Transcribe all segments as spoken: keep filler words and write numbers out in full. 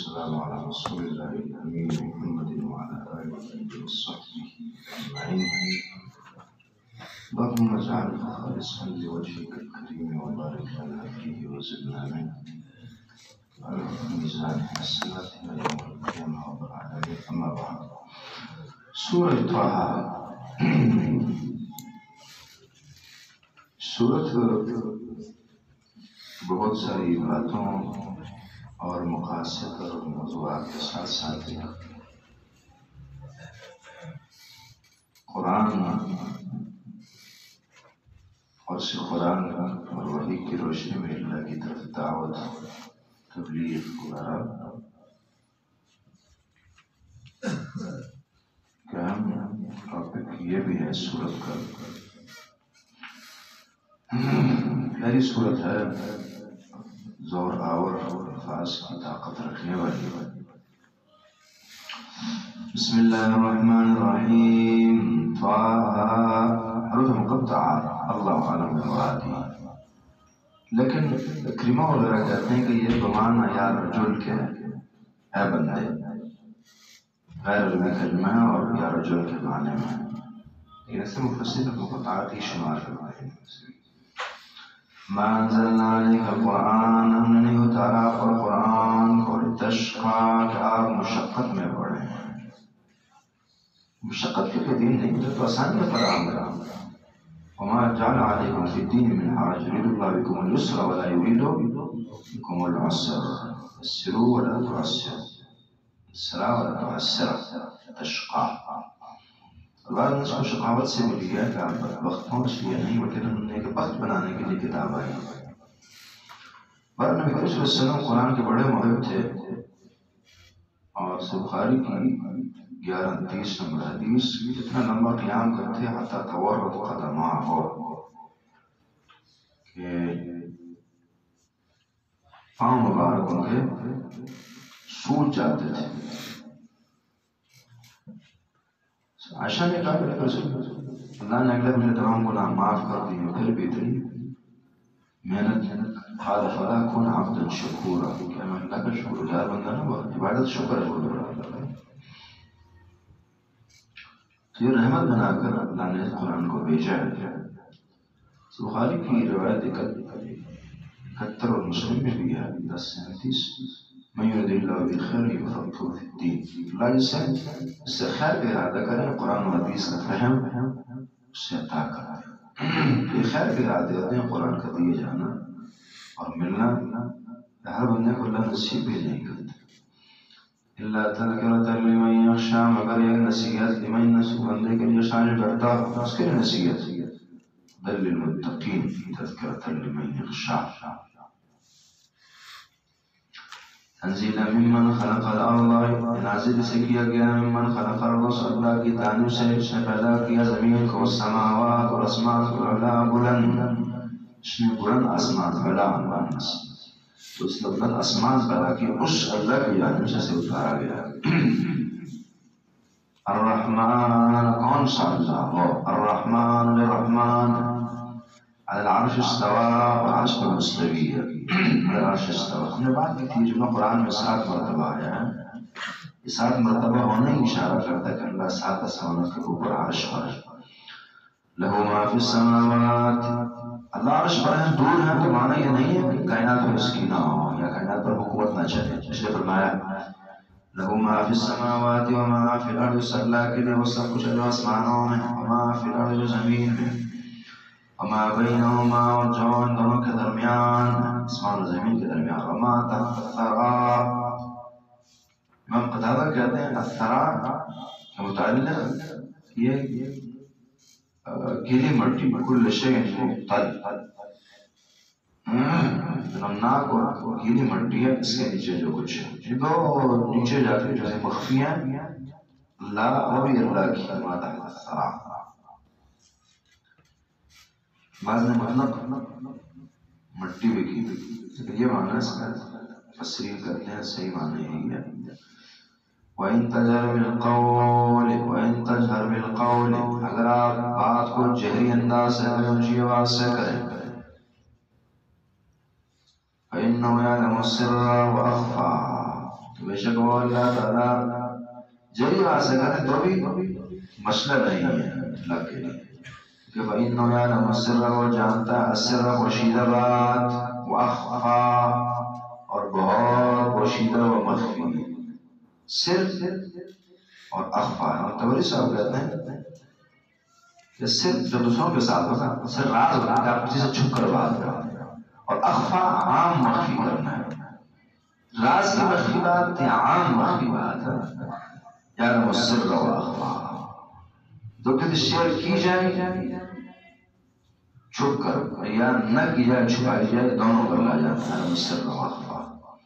والسلام على رسول الله الأمين محمد وعلى آله وصحبه أجمعين. اللهم اجعله خالصا لوجهك الكريم وبارك لنا فيه وزدنا منه على ميزان حسناتنا يوم القيامة رب العالمين. أما بعد، سورة طه سورت بہت ساری باتوں اور مقاصد اور موضوعات کے ساتھ ساتھ قرآن اور سے قرآن اور وحی کی روشنی میں اللہ کی طرف دعوت، تبلیغ وغیرہ کا اہم ٹاپک یہ بھی ہے سورت کا. پہلی صورت ہے زور آور اور الفاظ کی طاقت رکھنے والی. بسم اللہ الرحمن الرحیم. حروف مقطعہ اللہ عالم مرادی، لیکن کریمہ وغیرہ کہتے ہیں کہ یہ بمعنی یا رجل کے اے بندے، غیر علمی کلمہ ہے اور یا رجل کے معنی میں، لیکن اس سے مفسر مقطعات ہی شمار کرتے ہیں. ما انزلنا علیک القرآن، ہم نے نہیں اتارا پر قرآن کو لتشقا کہ آپ مشقت میں پڑھیں. مشقت کے دین نہیں تو آسانی میں فراہم کرا. وما جعل علیکم فی الدین من حرج یرید اللہ بکم اليسر ولا یرید بکم العسر یسروا ولا تعسروا یسرا ولا تعسرا تشقا. بعض نے اس کو شقاوت سے مل گیا کہ آپ بدبخت ہوں، اس لیے نہیں بلکہ انہوں نے بخت بنانے کے لیے کتاب آئی. بعد نبی کریم صلی اللہ علیہ وسلم قرآن کے بڑے محب تھے اور بخاری کی گیارہ تیس نمبر حدیث اتنا لمبا قیام کرتے حتی تورط قدمہ ہو کہ پاؤں مبارک ان کے سوج جاتے تھے. عائشہ نے کہا کہ اللہ نے اگلے مجھے تمام گناہ معاف کر دی، پھر بھی اتنی محنت حال فلا کن عبدا شکورا کہ میں اللہ کا شکر گزار بندہ نہ ہوا. عبادت شکر ہے. یہ رحمت بنا کر اللہ نے قرآن کو بھیجا ہے. بخاری کی روایت اکہتر اور مسلم میں بھی ہے دس سینتیس. من یرید اللہ بالخیر یفقہہ فی الدین. اللہ جس سے اس سے خیر کا ارادہ کرے قرآن و حدیث کا فہم اسے عطا کرے. یہ خیر کے ارادے ہوتے ہیں قرآن کا دیے جانا اور ملنا. ہر بندے کو اللہ نصیب بھی نہیں کرتا. اللہ تذکرۃ لمن یخشی، مگر یہ نصیحت لمن نصیحت بندے کے لیے شان کرتا اس کے لیے نصیحت. بل للمتقین تذکرۃ لمن یخشی. تنزیلا ممن خلق الارض، نازل سے کیا گیا ممن خلق الارض، اللہ کی جانب سے اس نے پیدا کیا زمین کو، السماوات اور آسمان کو، علا بلند، اس نے بلند آسمان علا بلند تو اس نے بلند آسمان پیدا کیا، اس اللہ کی جانب سے اتارا گیا. الرحمن، کون سا اللہ ہو؟ الرحمن الرحمن علی العرش استوى، عرش پر مستوی ہے. علی العرش استوى ہم نے بات کی تھی جو قرآن میں سات مرتبہ آیا ہے. یہ سات مرتبہ ہونے ہی اشارہ کرتا ہے کہ اللہ سات آسمانوں کے اوپر عرش پر ہے. لہ ما فی السماوات، اللہ عرش پر ہے، دور ہے تو معنی یہ نہیں ہے کہ کائنات پر اس کی نہ ہو یا کائنات پر حکومت نہ چلے. اس لیے فرمایا لہ ما فی السماوات وما فی الارض، اس اللہ کے لیے وہ سب کچھ جو آسمانوں میں، وما فی الارض جو زمین میں، وما بینہما اور جو ان دونوں کے درمیان، آسمان و زمین کے درمیان، وما تحت الثری. امام قتادہ کہتے ہیں الثری کے متعلق یہ گیلی مٹی، کل شیء مختل، نمناک اور گیلی مٹی ہے، اس کے نیچے جو کچھ ہے یہ دو نیچے جا کے جو ہے مخفی ہیں، اللہ وہ بھی اللہ کی وما تحت الثری. بعض نے مطلب مٹی بھی کی، لیکن یہ معنی اس کا تفسیر کرتے ہیں صحیح معنی یہی ہے. وَإِن تَجْهَرْ بِالْقَوْلِ وَإِن تَجْهَرْ بِالْقَوْلِ، اگر آپ بات کو جہری انداز سے کریں، اونچی آواز سے کریں، فَإِنَّهُ يَعْلَمُ السِّرَّ وَأَخْفَى، تو بے ہو اللہ تعالیٰ جری حاصل کریں تو بھی مسئلہ نہیں ہے اللہ کے لیے کہ فَإِنَّهُ يَعْلَمُ السِّرَّ وہ جانتا ہے السِّرَّ پوشیدہ بات وَأَخْفَى اور بہت پوشیدہ و مخفی سر اور اخفا تبری صاحب کہتے ہیں کہ سر جو دوسروں کے ساتھ ہوگا سر راز ہوگا کہ آپ کسی سے چھپ کر بات کریں اور اخفا عام مخفی کرنا ہے راز کی مخفی بات یا عام مخفی بات ہے یعلم السر و اخفا تو کہ شیئر کی جائے چھپ کر یا نہ کی جائے چھپائی جائے دونوں پر لا جاتا ہے السر و اخفا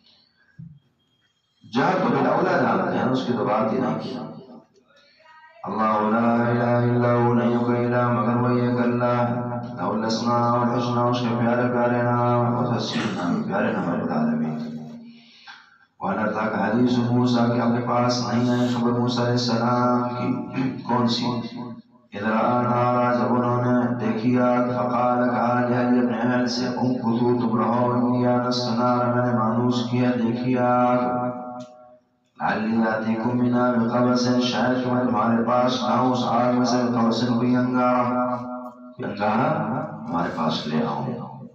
جہاں تو بلا اولا جانتے ہیں اس کی تو بات ہی نہیں کی اللہ لا الہ الا ہوا نہیں کوئی الہ مگر وہی ایک اللہ لہ الاسماء الحسنى اس کے پیارے پیارے نام اور تسلیم پیارے نام رب العالمین وَأَنَا تَاكَ حدیث موسیٰ کہ آپ کے پاس نہیں ہے خبر موسیٰ علیہ السلام کی کون سی ادھر آنا جب انہوں نے دیکھی آگ فقال کہا لہلی اپنے اہل سے ام کتو تم رہو انی آنست نارا میں نے مانوس کیا دیکھی آگ لعلی آتیکم منا بقبس شاید کہ میں تمہارے پاس آؤں اس آگ میں سے بقبس کوئی انگارہ کوئی انگارہ تمہارے پاس لے آؤں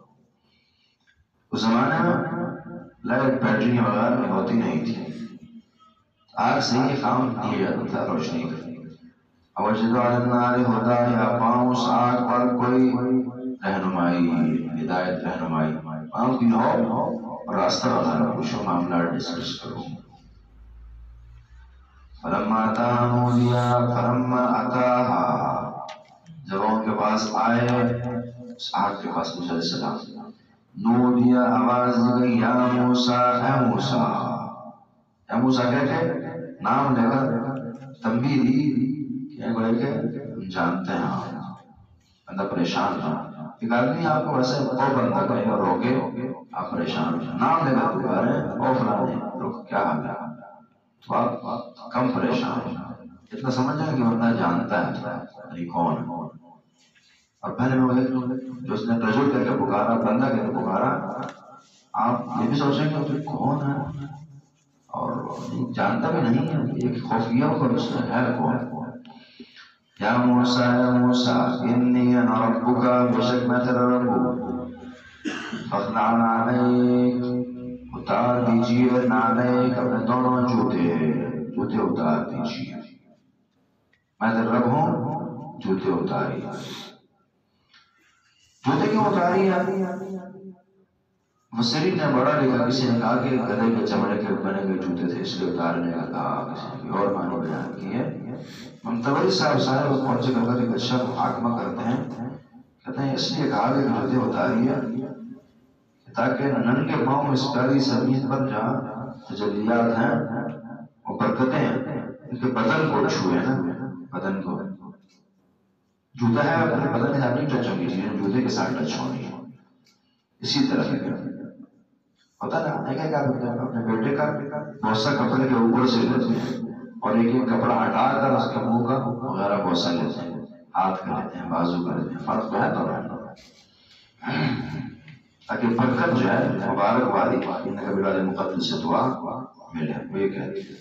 اس زمانے میں لائٹ بیٹری وغیرہ ہوتی نہیں تھی آگ سے ہی کام کیا جاتا تھا روشنی کا اوجدو علی النار ہدا یا پاؤں اس آگ پر کوئی رہنمائی ہدایت رہنمائی پاؤں کی ہو اور راستہ وغیرہ پوچھو معاملہ ڈسکس کرو فلما اتاها نودیا فلما اتاها جب ان کے پاس آئے اس آگ کے پاس موسیٰ علیہ السلام نودیا آواز دی یا موسیٰ اے موسیٰ یا موسیٰ کہہ کے نام لے کر تنبیہ دی کہ گوئے کہ جانتے ہیں بندہ پریشان تھا ایک آدمی آپ کو ویسے اور بندہ کہیں اور روکے آپ پریشان نام لے کر پکارے او فلانے رک کیا حال ہے تو آپ کم پریشان اتنا سمجھ جائیں کہ بندہ جانتا ہے نہیں کون اور پہلے لوگ جو اس نے رجوع کر کے پکارا بندہ کر کے پکارا آپ یہ بھی سوچیں کہ وہ کون ہے اور جانتا بھی نہیں ہے ایک خفیہ ہوگا اس میں ہے کون یا موسیٰ یا موسیٰ انی انا ربکا بشک میں تیرا رب ہوں فخلعنا علیک اتار دیجیے نعلیک اپنے دونوں جوتے جوتے اتار دیجیے میں تیرا رب ہوں جوتے اتاری جوتے کیوں اتاری ہے مصرین نے بڑا لکھا کسی نے کہا کہ گدھے کے چمڑے کے بنے ہوئے جوتے تھے اس لیے اتارنے کا کہا کسی نے اور معنی بیان کی ہے ممتوری صاحب سارے وقت پہنچے کر ایک اچھا محاکمہ کرتے ہیں کہتے ہیں اس لیے کہا کہ جوتے اتاری ہے تاکہ نن کے پاؤں اس پیاری سرزمین پر جہاں تجلیات ہیں وہ برکتیں ہیں ان کے بدن کو چھوئے نا بدن کو جوتا ہے اپنے بدن کے ساتھ نہیں ٹچ ہونی چاہیے جوتے کے ساتھ ٹچ ہونی ہے اسی طرح کی پتا نا ہے کیا کرتے ہیں اپنے بیٹے کا بہت سا کپڑے کے اوپر سے لیتے ہیں اور ایک ایک کپڑا ہٹا کر اس کے منہ کا وغیرہ بہت سا لیتے ہیں ہاتھ کا لیتے ہیں بازو کا لیتے ہیں فرق تو ہے تو ہے تاکہ برکت جو ہے مبارک وادی انکا بلاد مقدس سے دعا ملے وہ یہ کہتے ہیں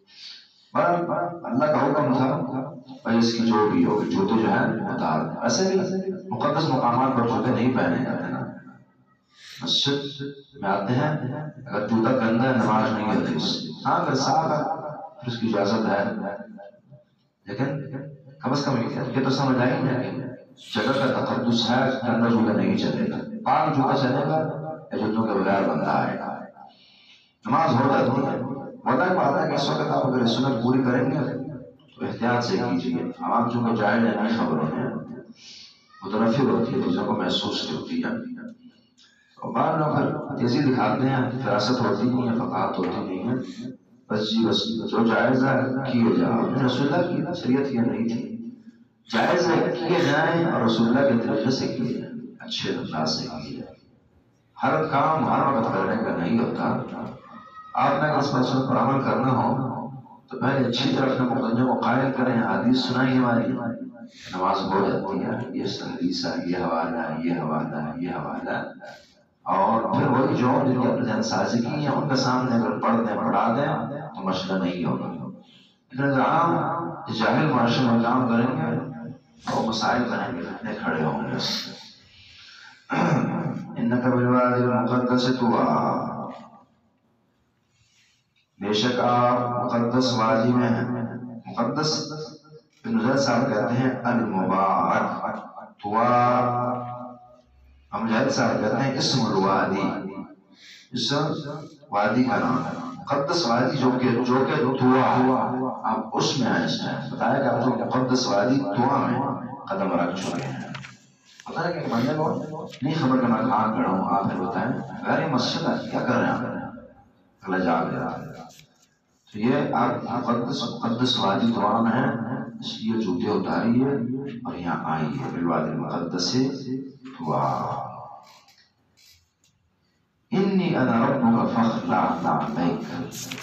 اللہ کا حکم تھا اور اس کی جو بھی ہو جوتے جو ہے اتار ایسے بھی مقدس مقامات پر جوتے نہیں پہنے جاتے نا مسجد میں آتے ہیں اگر جوتا گندا ہے نماز نہیں ہوتی ہاں اگر صاف ہے پھر اس کی اجازت ہے لیکن کم از کم یہ تو سمجھ آئی نا کہ جگہ کا تقدس ہے گندا جوتا نہیں چلے گا پاک جوتا چلے گا یا جوتوں کے بغیر بندہ آئے گا نماز ہو جاتی ہے وعدہ کی بات ہے کہ اس وقت آپ اگر سنت پوری کریں گے تو احتیاط سے کیجیے عوام چونکہ جاہل ہیں نہیں خبروں میں متنفر ہوتی ہے چیزوں کو محسوس ہوتی ہے اور بعض لوگ پھر تیزی دکھاتے ہیں فراست ہوتی نہیں ہے فقاہت ہوتی نہیں ہے بس جی بس جو جائز ہے کیے جاؤ رسول اللہ کی شریعت یہ نہیں تھی جائز ہے کیے جائیں اور رسول اللہ کے طریقے سے کیے جائیں اچھے انداز سے کیے جائیں ہر کام ہر وقت کرنے کا نہیں ہوتا آپ نے اس مسئلے پر عمل کرنا ہو تو پہلے اچھی طرح اپنے مقدمے کو قائل کریں حدیث سنائیں ہماری نماز ہو جاتی ہے یہ حدیث ہے یہ حوالہ ہے یہ حوالہ ہے یہ حوالہ ہے اور پھر وہی جو جن کی اپنے ذہن سازی کی ہیں ان کے سامنے اگر پڑھ دیں پڑھا دیں تو مسئلہ نہیں ہوگا. لیکن اگر عام جاہل معاشرے میں کام کریں گے تو مسائل بنیں گے، فتنے کھڑے ہوں گے. انک بالوادی المقدس طویٰ، بے شک آپ مقدس وادی میں ہیں. مقدس ابن زید صاحب کہتے ہیں المبارک. طویٰ مجاہد صاحب کہتے ہیں اسم الوادی، اس وادی کا نام ہے مقدس وادی، جو کہ جو کہ طویٰ. آپ اس میں آئے، اس میں بتایا کہ آپ جو مقدس وادی طویٰ میں قدم رکھ چکے ہیں. پتہ ہے کہ بندے کو نہیں خبر کہ میں کہاں کھڑا ہوں. آپ نے بتایا غیر یہ مسجد ہے، کیا کر رہے ہیں آپ؟ اگلا جا گیا. تو یہ آپ مقدس مقدس وادی طویٰ میں ہیں، اس لیے جوتے اتاریے اور یہاں آئیے. بالوادی المقدس طویٰ انی انا ربک فاخلع نعلیک.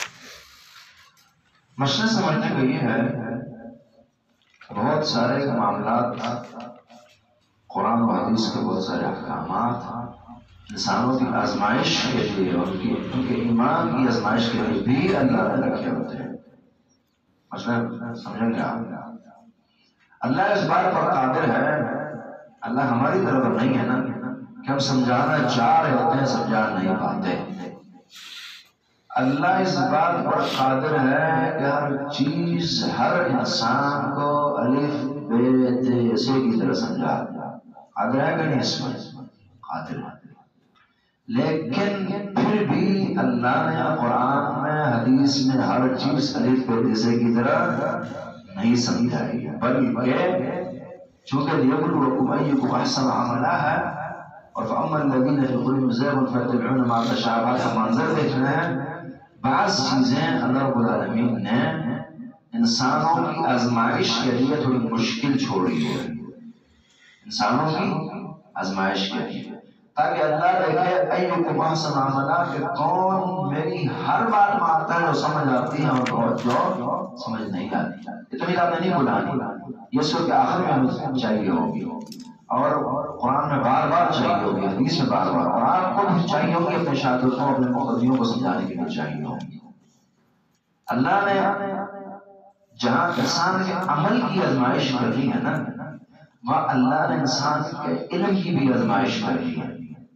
مسئلہ سمجھنے کا یہ ہے بہت سارے معاملات، قرآن و حدیث کے بہت سارے احکامات انسانوں کی آزمائش کے لیے اور ان کے ایمان کی آزمائش کے لیے بھی اللہ نے رکھے ہوتے ہیں. مسئلہ سمجھیں گے آپ؟ اللہ اس بات پر قادر ہے، اللہ ہماری طرف نہیں ہے نا کہ ہم سمجھانا چاہ رہے ہوتے ہیں سمجھا نہیں پاتے. اللہ اس بات پر قادر ہے کہ ہر چیز ہر انسان کو الف بے تے سے کی طرح سمجھا. قادر ہے کہ نہیں؟ اس میں قادر ہے. لیکن پھر بھی اللہ نے قرآن میں حدیث میں ہر چیز الف بے تے سے کی طرح نہیں سمجھائی، بلکہ چونکہ لیبلوکم ایکم احسن عملا ہے اور فاما الذین فی قلوبہم زیغ فیتبعون ما تشابہ کا منظر دیکھنا ہے. بعض چیزیں اللہ رب العالمین نے انسانوں کی آزمائش کے لیے تھوڑی مشکل چھوڑی ہے، انسانوں کی آزمائش کے لیے، تاکہ اللہ دیکھے ایکم احسن عملا کہ کون میری ہر بات مانتا ہے جو سمجھ آتی ہے اور جو سمجھ نہیں آتی. اتنی باتیں نہیں بلانی، یہ سو کے آخر میں ہمیں چاہیے ہوگی اور قرآن میں بار بار چاہیے ہوگی، حدیث میں بار بار، اور آپ کو بھی چاہیے ہوگی اپنے شاگردوں اپنے مقتدیوں کو سمجھانے کے لیے چاہیے ہوگی. اللہ نے جہاں انسان کے عمل کی آزمائش کرنی ہے نا، وہاں اللہ نے انسان کے علم کی بھی آزمائش کرنی ہے.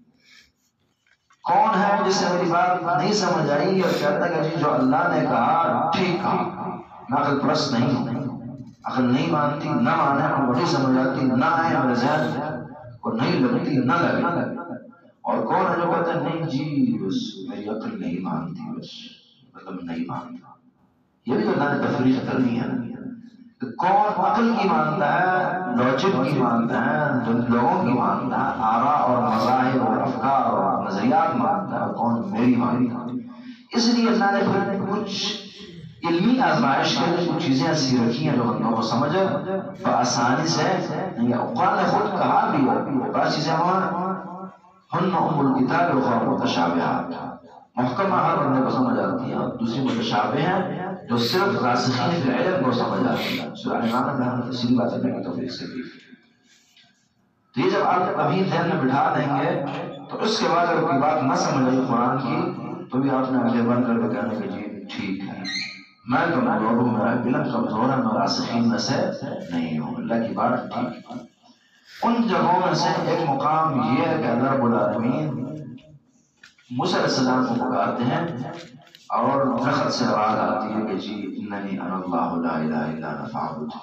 کون ہے جسے میری بات نہیں سمجھ آئی اور کہتا کہ جی جو اللہ نے کہا ٹھیک کہا، میں عقل پرست نہیں ہوں، عقل نہیں مانتی، نہ مانے اور نہیں سمجھ آتی، نہ آئے میرے ذہن کو نہیں لگتی، نہ لگے. اور کون ہے جو کہتا ہے نہیں جی بس میری عقل نہیں مانتی، بس مطلب نہیں مانتا. یہ بھی تو اللہ نے تفریح کرنی ہے کہ کون عقل کی مانتا ہے، لاجک کی مانتا ہے، لوگوں کی مانتا ہے، آراء اور مذاہب اور افکار اور نظریات مانتا ہے، اور کون میری مانتا ہے. اس لیے اللہ نے پھر کچھ علمی آزمائش کے لیے کچھ چیزیں ایسی رکھی ہیں جو بندوں کو سمجھ آسانی سے نہیں. قرآن نے خود کہا بھی ہے بعض چیزیں وہاں ہن ام الکتاب اخر متشابہات، محکمہ ہر بندے کو سمجھ آتی ہیں، اور دوسری متشابہ ہیں جو صرف راسخین فی العلم کو سمجھ آتی ہیں. سورہ عمران میں ہم نے تفصیلی باتیں کرنے کی توفیق سے کی. تو یہ جب آپ ابھی ذہن میں بٹھا دیں گے تو اس کے بعد اگر کوئی بات نہ سمجھ آئی قرآن کی تو بھی آپ نے آگے بند کر کے کہنے کہ جی ٹھیک ہے، میں کمزور ہوں، میرا علم کمزور ہے، میں راسخین میں سے نہیں ہوں. اللہ کی بات ٹھیک ہے. ان جگہوں میں سے ایک مقام یہ ہے کہ اللہ رب العالمین موسیٰ علیہ السلام کو پکارتے ہیں اور درخت سے آواز آتی ہے کہ جی اننی انا اللہ لا الہ الا انا فاعبد.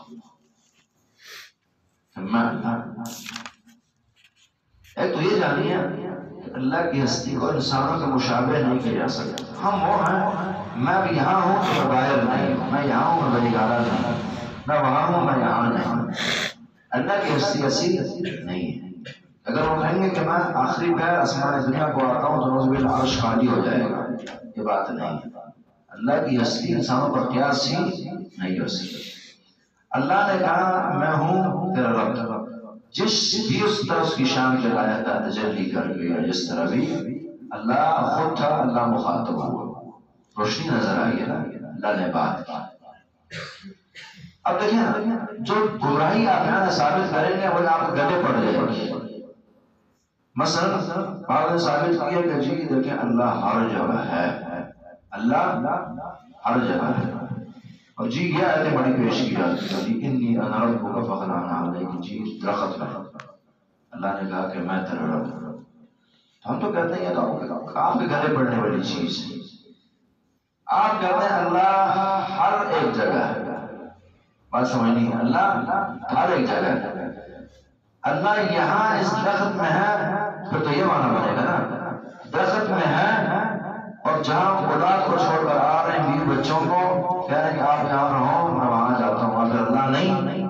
میں اللہ، ایک تو یہ جانیے کہ اللہ کی ہستی کو انسانوں کے مشابہ نہیں کیا جا سکتا. ہم وہ ہیں، میں بھی یہاں ہوں تو میں باہر نہیں ہوں، میں یہاں ہوں میں بریگارہ نہیں ہوں، میں وہاں ہوں میں یہاں نہیں ہوں. اللہ کی ہستی ایسی نہیں ہے. اگر وہ کہیں گے کہ میں آخری پیر آسمان دنیا کو آتا ہوں تو روز بھی عرش خالی ہو جائے گا، یہ بات نہیں ہے. اللہ کی ہستی انسانوں پر قیاس ہی نہیں ہو سکتی. اللہ نے کہا میں ہوں تیرا رب، جس بھی اس طرح اس کی شان کے لائق کا تجلی کر گیا، جس طرح بھی اللہ خود تھا، اللہ مخاطب ہوا، روشنی نظر آئی ہے، اللہ نے بات کی. اب دیکھیں جو گمراہی آپ یہاں ثابت کریں گے وہ آپ گلے پڑ جائے گی. مثلا بعض نے ثابت کیا کہ جی دیکھیں اللہ ہر جگہ ہے، اللہ ہر جگہ ہے، اور جی یہ آیتیں بڑی پیش کی جاتی ہے انی انا ربک فاخلع علیک، جی درخت میں اللہ نے کہا کہ میں تیرا رب ہوں، ہم تو کہتے ہیں یہ تو آپ کے گلے پڑنے والی چیز ہے، آپ کہتے ہیں اللہ ہر ایک جگہ ہے، بات سمجھنی ہے، اللہ ہر ایک جگہ ہے، اللہ یہاں اس درخت میں ہے، پھر تو یہ معنی بنے گا نا درخت میں ہے، اور جہاں اولاد کو چھوڑ کر آ رہے ہیں بیوی بچوں کو کہہ رہے ہیں کہ آپ یہاں رہو میں وہاں جاتا ہوں، اگر اللہ نہیں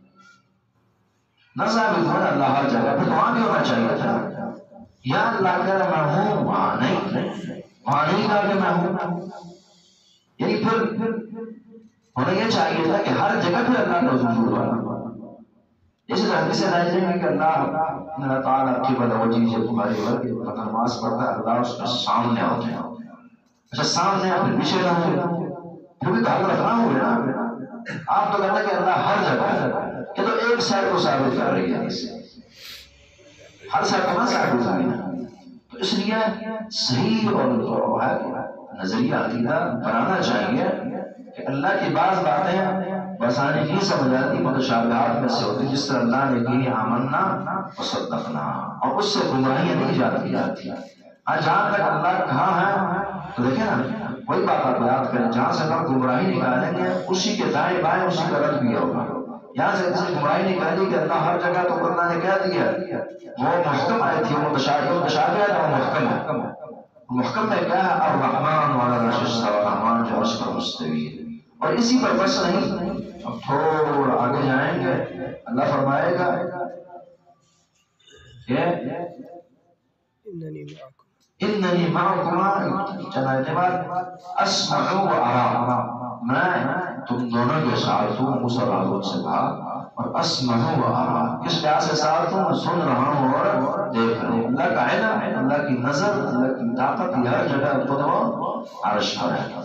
نہ ثابت ہو اللہ ہر جگہ، پھر وہاں بھی ہونا چاہیے تھا، یا اللہ کہہ رہا میں ہوں وہاں نہیں، وہاں نہیں کہا کہ میں ہوں، یعنی پھر ہونا یہ چاہیے تھا کہ ہر جگہ پہ اللہ کا حضور والا، اس حدیث سے راضی ہے کہ اللہ اللہ تعالیٰ کی بدوجی جب تمہاری ورد نماز پڑھتا ہے اللہ اس کے سامنے ہوتے ہیں، اچھا سامنے پھر پیچھے نہ ہوئے، پھر بھی تعلق رکھنا ہوئے نا، آپ تو کہنا کہ اللہ ہر جگہ ہے، یہ تو ایک سائڈ کو ثابت کر رہی ہے، اس ہر سائڈ کو نہ ثابت کریں، تو اس لیے صحیح اور ہے نظریہ عقیدہ بنانا چاہیے کہ اللہ کی بعض باتیں بسانے نہیں سمجھ آتی، متشابہات میں سے ہوتی، جس طرح اللہ نے کی آمنا وصدقنا، اور اس سے گمراہیاں نہیں جاتی جاتی، ہاں جہاں تک اللہ کہاں ہے تو دیکھیں نا وہی بات آپ یاد کریں، جہاں سے ہم گمراہی نکالیں گے اسی کے دائیں بائیں اسی کا رد بھی ہوگا، یہاں سے کسی گمراہی نکالی کہ اللہ ہر جگہ تو اللہ نے کہہ دیا وہ محکم آئی تھی، وہ متشابہ ہے وہ محکم ہے، محکم نے کہا ہے الرحمن وعلی العرش استوى، رحمان جو عرش پر مستوی ہے، اور اسی پر بس نہیں، اب تھوڑا آگے جائیں گے اللہ فرمائے گا کہ اننی معکما چنانچہ بعد اسمع و ارا، میں تم دونوں کے ساتھ ہوں، موسیٰ علیہ السلام سے کہا، اور اسمع و ارا کس لحاظ سے ساتھ ہوں، میں سن رہا ہوں اور دیکھ رہا ہوں، اللہ کا علم، اللہ کی نظر، اللہ کی طاقت یہ ہر جگہ خود و عرش پر ہے،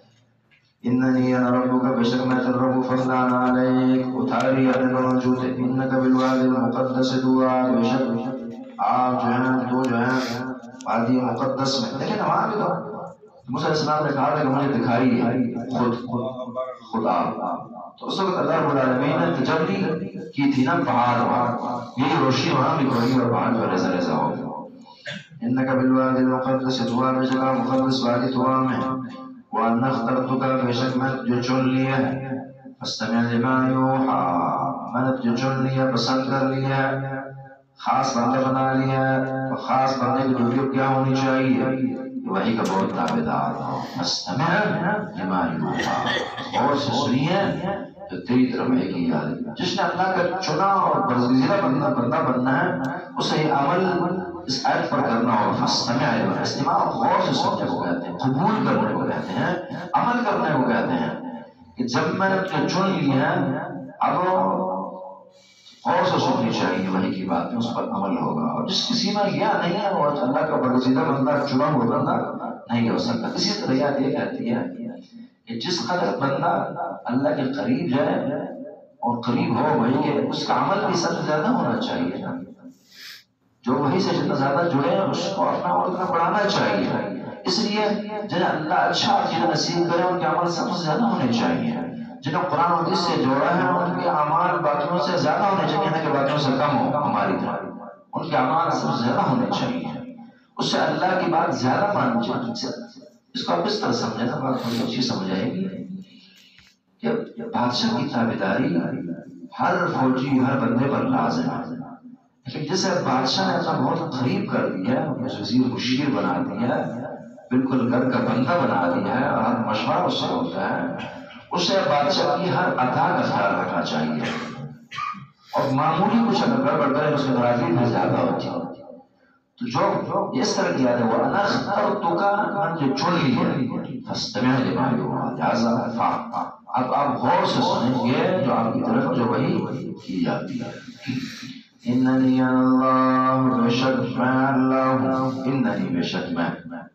اننی انا ربک بشک میں تیرا رب فضلان علیک، اتھاری اپنے موجود ہے، انک بالوادی المقدس دعا، بشک آپ جو ہیں تو جو ہیں وادی مقدس میں، دیکھیں نا وہاں بھی تو موسیٰ علیہ السلام نے کہا تھا کہ مجھے دکھائی ہے خود خدا، تو اس وقت اللہ رب العالمین نے تجلی کی تھی نا پہاڑ وہاں، یہی روشنی وہاں بھی ہوئی اور پہاڑ جو ریزہ ریزہ ہو گیا، انک بالوادی المقدس طویٰ، بشک مقدس وادی طویٰ میں، وَأَنَّ اخْتَرْتُكَ بشک میں جو چن لیا ہے، فَاسْتَمِعْ لِمَا يُوحَىٰ، میں نے جو چن لیا پسند کر لیا ہے، خاص بندہ بنا لیا ہے، اور خاص بندے کی ڈیوٹی کیا ہونی چاہیے، وہی کا بہت تابعدار ہو، فَاسْتَمِعْ لِمَا يُوحَىٰ، اور سے سنیے جو تیری طرف ہے کی جائے، جس نے اللہ کا چنا اور برگزیدہ بندہ بندہ بننا ہے اسے یہ عمل اس آیت پر کرنا ہوگا، فاستمع لما، استماع غور سے سننے کو کہتے ہیں، قبول کرنے کو کہتے ہیں، عمل کرنے کو کہتے ہیں، کہ جب میں نے تجھے چن لی ہے اب غور سے سننی چاہیے وہی کی بات، اس پر عمل ہوگا، اور جس کسی میں یہ نہیں ہے وہ اللہ کا برگزیدہ بندہ چنا ہوا بندہ نہیں ہو سکتا، اسی طرح یاد یہ کہتی ہے کہ جس قدر بندہ اللہ کے قریب جائے اور قریب ہو وہی کہ اس کا عمل بھی سب سے زیادہ ہونا چاہیے، جو وہی سے جتنا زیادہ جڑے ہیں اس کو اپنا اور اتنا بڑھانا چاہیے، اس لیے جنہیں اللہ اچھا چیز نصیب کرے ان کے عمل سب سے زیادہ ہونے چاہیے، جنہیں قرآن حدیث سے جوڑا ہے ان کے اعمال باقیوں سے زیادہ ہونے چاہیے نہ کہ باقیوں سے کم ہو، ہماری طرح ان کے اعمال سب سے زیادہ ہونے چاہیے، اس سے اللہ کی بات زیادہ ماننی چاہیے، اس کو آپ اس طرح سمجھیں نا بات تھوڑی اچھی سمجھ آئے گی کہ بادشاہ کی تابعداری ہر فوجی ہر بندے پر لازم ہے، لیکن جسے بادشاہ نے اپنا بہت قریب کر دیا، وزیر مشیر بنا دیا، بالکل گھر کا بندہ بنا دیا ہے اور ہر مشورہ اس سے ہوتا ہے، اس سے بادشاہ کی ہر ادا کا خیال رکھنا چاہیے، اور معمولی کچھ اگر گڑبڑ کرے اس کی ناراضگی بھی زیادہ ہوتی ہے، تو جو اس طرح کیا ہے وہ انا اخترتک، من جو چن لیا، فاستمع لما یوحیٰ، لہذا فا، اب آپ غور سے سنیں گے جو آپ کی طرف جو وحی کی جاتی ہے، اننی اللہ بشک میں اللہ ہوں، اننی بشک میں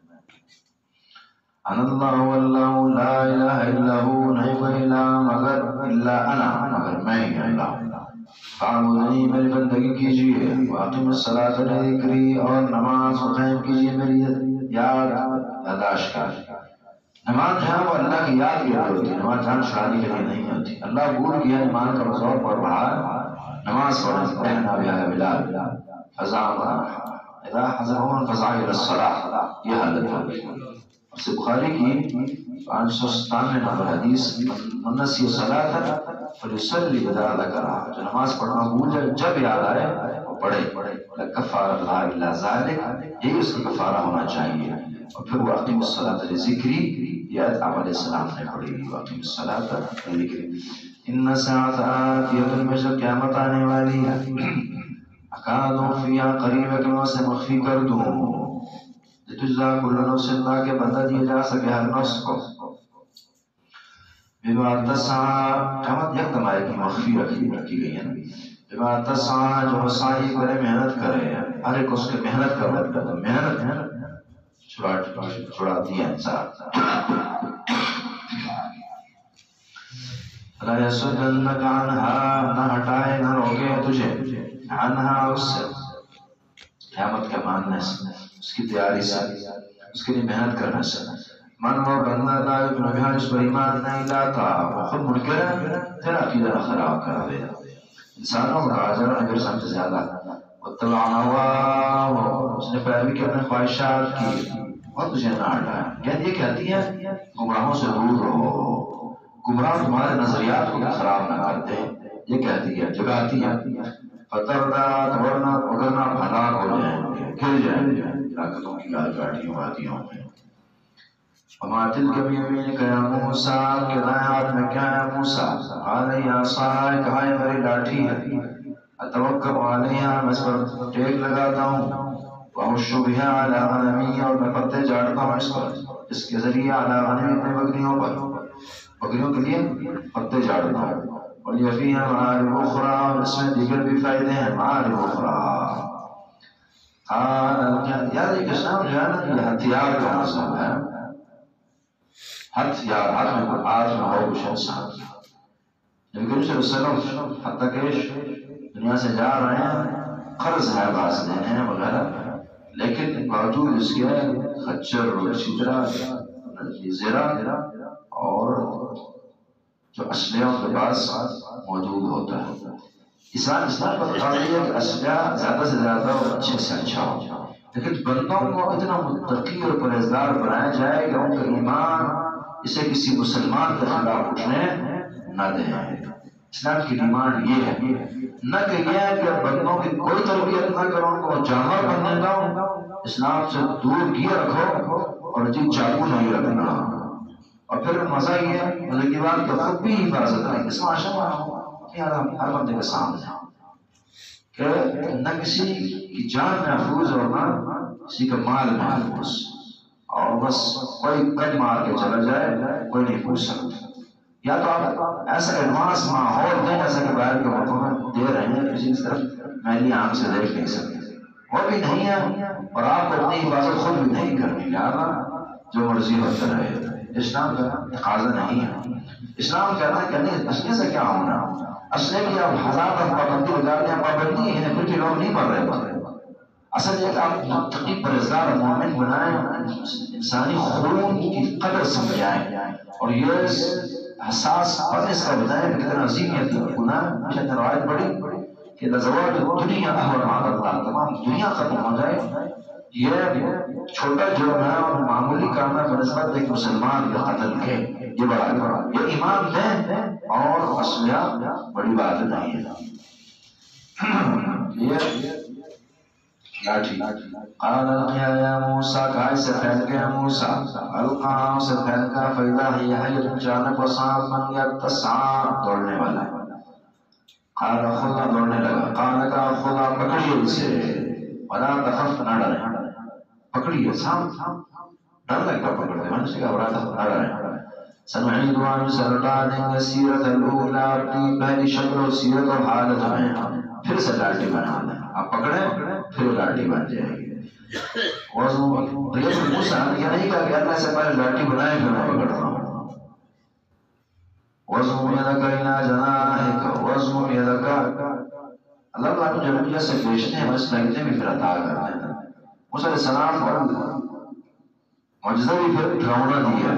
انا اللہ واللہ لا الہ الا ہو، نہیں کوئی الہ مگر الا انا، مگر میں ہی اللہ ہوں، فاعبدنی میری بندگی کیجیے، واقیم الصلاۃ ذکری اور نماز کو قائم کیجیے میری یاد یاداشت کا۔ نماز جو ہے وہ اللہ کی یاد کے لیے ہوتی ہے، نماز جان چھڑانے کے لیے نہیں ہوتی۔ اللہ بھول گیا ایمان کا زور پر بڑھا نماز پڑھنا بیا بلال فزع اذا حضرون فزع الى الصلاۃ، یہ حالت ہوگی۔ اس بخاری کی پانچ سو ستانوے نمبر حدیث، من نسی الصلاۃ فلیصلی اذا ذکرها، جو نماز پڑھنا بھول جائے جب یاد آئے وہ پڑھے۔ لکفارۃ لها الا ذلک، یہی اس کا کفارہ ہونا چاہیے۔ اور پھر وہ اقیم الصلاۃ لذکری، یہ آیت آپ علیہ السلام نے پڑھی، واقیم الصلاۃ لذکری۔ ان الساعۃ آتیۃ، بے شک قیامت آنے والی ہے، اکاد اخفیہا، قریب ہے کہ میں اسے مخفی کر دوں، لتجزا کل نفس، تاکہ بدلہ دیا جا سکے ہر نفس کو، بما تسعی، قیامت یک دم آئے گی، مخفی رکھی رکھی گئی ہے نا، بما تسعی، جو سعی کرے محنت کرے، ہر ایک اس کے محنت کا مطلب ہے، محنت ہے چھڑاتی ہے انسان۔ لا یصدنک عنہا، نہ ہٹائے نہ روکے تجھے، عنہا، اس سے، قیامت کے ماننے سے، اس کی تیاری سے، اس کے لیے محنت کرنے سے۔ من وہ بندہ لا یؤمن بہا، اس پر ایمان نہیں لاتا، وہ خود منکر ہے، تیرا عقیدہ خراب کر دے۔ انسانوں کا اجر اجر سب سے زیادہ، واتبع ہواہ، اس نے پیروی کی اپنے خواہشات کی، اور تجھے نہ ہٹایا۔ یعنی یہ کہتی ہے گمراہوں سے دور رہو، گمراہ تمہارے نظریات کو خراب نہ کرتے، یہ کہتی ہے، جگاتی ہے۔ فتردہ، ورنہ اگرنا ہلاک ہو جائیں گے، گر جائیں گے طاقتوں کی گال کاٹیوں وادیوں میں۔ وما تلک بیمینک یا موسیٰ، کہ دائیں ہاتھ میں کیا ہے موسیٰ؟ قال ہی عصای، کہا ہے میری لاٹھی ہے، اتوکل علیہا، میں اس پر ٹیک لگاتا ہوں، وَأَحُشُّ بِهَا عَلَىٰ غَنَمِي، اور میں پتے جاڑتا ہوں اس پر، اس کے ذریعے عَلَىٰ غَنَمِي، اپنے بکریوں پر، بکریوں کے لیے پتے جاڑتا ہوں۔ وَلِيَ فِيهَا مَعَارِبُ أُخْرَىٰ، اور اس میں دیگر بھی فائدے ہیں، مَعَارِبُ أُخْرَىٰ۔ قال، یاد ایک اسلام جو ہے نا، یہ ہتھیار کا مذہب ہے، ہتھیار، ہاتھ میں کوئی آج نہ ہو کچھ انسان۔ نبی کریم صلی اللہ علیہ وسلم حتیٰ کہ دنیا سے جا رہے ہیں، قرض ہے باز دینے وغیرہ، لیکن باوجود اس کے خچر اور اسی طرح زیرہ اور جو اسلحہ کے پاس موجود ہوتا ہے۔ اسلام اسلام پر قاضی ہے کہ اسلحہ زیادہ سے زیادہ اور اچھے سے اچھا ہو، لیکن بندوں کو اتنا متقی اور پرہیزگار بنایا جائے کہ ان کا ایمان اسے کسی مسلمان کے خلاف اٹھنے نہ دیں۔ اسلام کی ڈیمانڈ یہ ہے، نہ کہ یہ ہے کہ بندوں کی کوئی تربیت نہ کرو، ان کو جانور بننے دو، اسلام سے دور کیے رکھو، اور جی چاقو نہیں رکھنا۔ اور پھر مزہ یہ ہے، مزے کی بات کہ خود بھی حفاظت نہیں، اس معاشرہ میں ہر بندے کے سامنے کہ نہ کسی کی جان محفوظ اور نہ کسی کا مال محفوظ، اور بس کوئی کٹ مار کے چلا جائے، کوئی نہیں پوچھ سکتا۔ یا تو آپ ایسا ایڈوانس ماحول دیں جیسا کہ باہر کے ملکوں میں دے رہے ہیں، کسی کی طرف میلی آنکھ سے دیکھ نہیں سکتے، وہ بھی نہیں ہے، اور آپ کو اپنی حفاظت خود بھی نہیں کرنی، لہٰذا جو مرضی ہوتا رہے۔ اسلام کا تقاضا نہیں ہے، اسلام کہنا ہے کہ نہیں اسلحے سے کیا ہونا، اسلحے کی آپ ہزار تک پابندی لگا دیں، پابندی ہے پھر بھی لوگ نہیں پڑھ رہے پڑھ رہے اصل یہ کہ آپ متقی پرہیزگار مومن بنائیں، انسانی خون کی قدر سمجھائیں، اور یہ حساس پتہ اس کا بتائیں کہ کتنا عظیم یہ گناہ۔ مجھے روایت پڑھی کہ لزوال دنیا احوال علی اللہ، تمام دنیا ختم ہو جائے، یہ چھوٹا جرم ہے اور معمولی کام ہے بنسبت ایک مسلمان کے قتل کے، یہ بڑا بڑا یہ ایمان دیں اور اسلحہ بڑی بات نہیں ہے۔ یہ لاٹھی قال القیا یا موسیٰ، کہا اسے پھیل گیا موسیٰ، القا اسے پھیل گیا، فیضا ہی حیۃ، اچانک وہ سانپ بن گیا، تسعیٰ دوڑنے والا، قال خذا دوڑنے لگا، قال کا خذا پکڑیے اسے، ولا تخف نہ ڈرے، پکڑیے سانپ ڈر لگتا پکڑتے، میں نے کہا ولا تخف نہ ڈرے، سنعیدها، ہم اسے لوٹا دیں گے سیرت الاولی، اپنی پہلی شکل و سیرت اور حالت میں، پھر سے لاٹھی بنا دیں، آپ پکڑیں پھر لاٹھی بن جائے گی۔ موسیٰ نے یہ نہیں کہا کہ اللہ سے پہلے لاٹھی بنائے پھر میں پکڑتا ہوں، وَاضْمُمْ يَدَكَ إِلَىٰ جَنَاحِكَ وَاضْمُمْ يَدَكَ. اللہ تعالیٰ کو جنوبیہ سے بیچتے ہیں، بس لگتے بھی پھر عطا کرتے ہیں. موسیٰ علیہ السلام کو معجزہ بھی پھر ڈراؤنا دیا.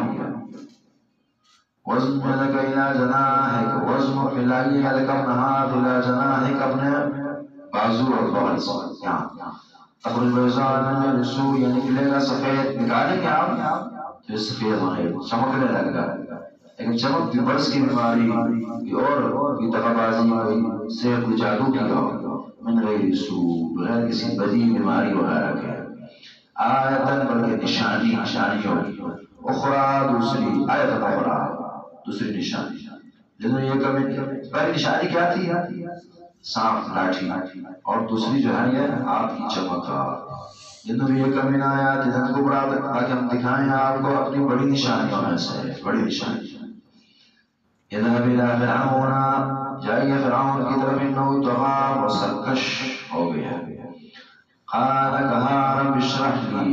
وَاضْمُمْ يَدَكَ إِلَىٰ جَنَاحِكَ وَاضْمُمْ مِلَائِيَ يَدَكَ اپنا ہاتھ إِلَىٰ جَنَاحِكَ اپنے بازو اور بغل سے یہاں تخرج بیضاء من غیر سوء، یہ نکلے گا سفید. نکالیں گے آپ تو سفید ہونے چمکنے لگ گا. لیکن چمک بھی برس کی بیماری کی اور کی دغا بازی کوئی سحر کوئی جادو کی ہو من غیر سوء، بغیر کسی بدی بیماری وغیرہ کے. آیتن بلکہ نشانی نشانی ہوگی. اخرى دوسری آیت اخرى دوسری نشانی. جنہوں یہ کبھی پہلی نشانی کیا تھی؟ سانپ لاٹھی. اور دوسری جو ہے یہ آپ کی چمک. جنہوں یہ کمی نہ آیا جنہوں کو بڑا تاکہ ہم دکھائیں آپ کو اپنی بڑی نشانیوں میں سے بڑی نشانی. اذهب الى فرعون، جائیے فرعون کی طرف، انه طغى وہ سرکش ہو گیا. قال کہا رب اشرح لی،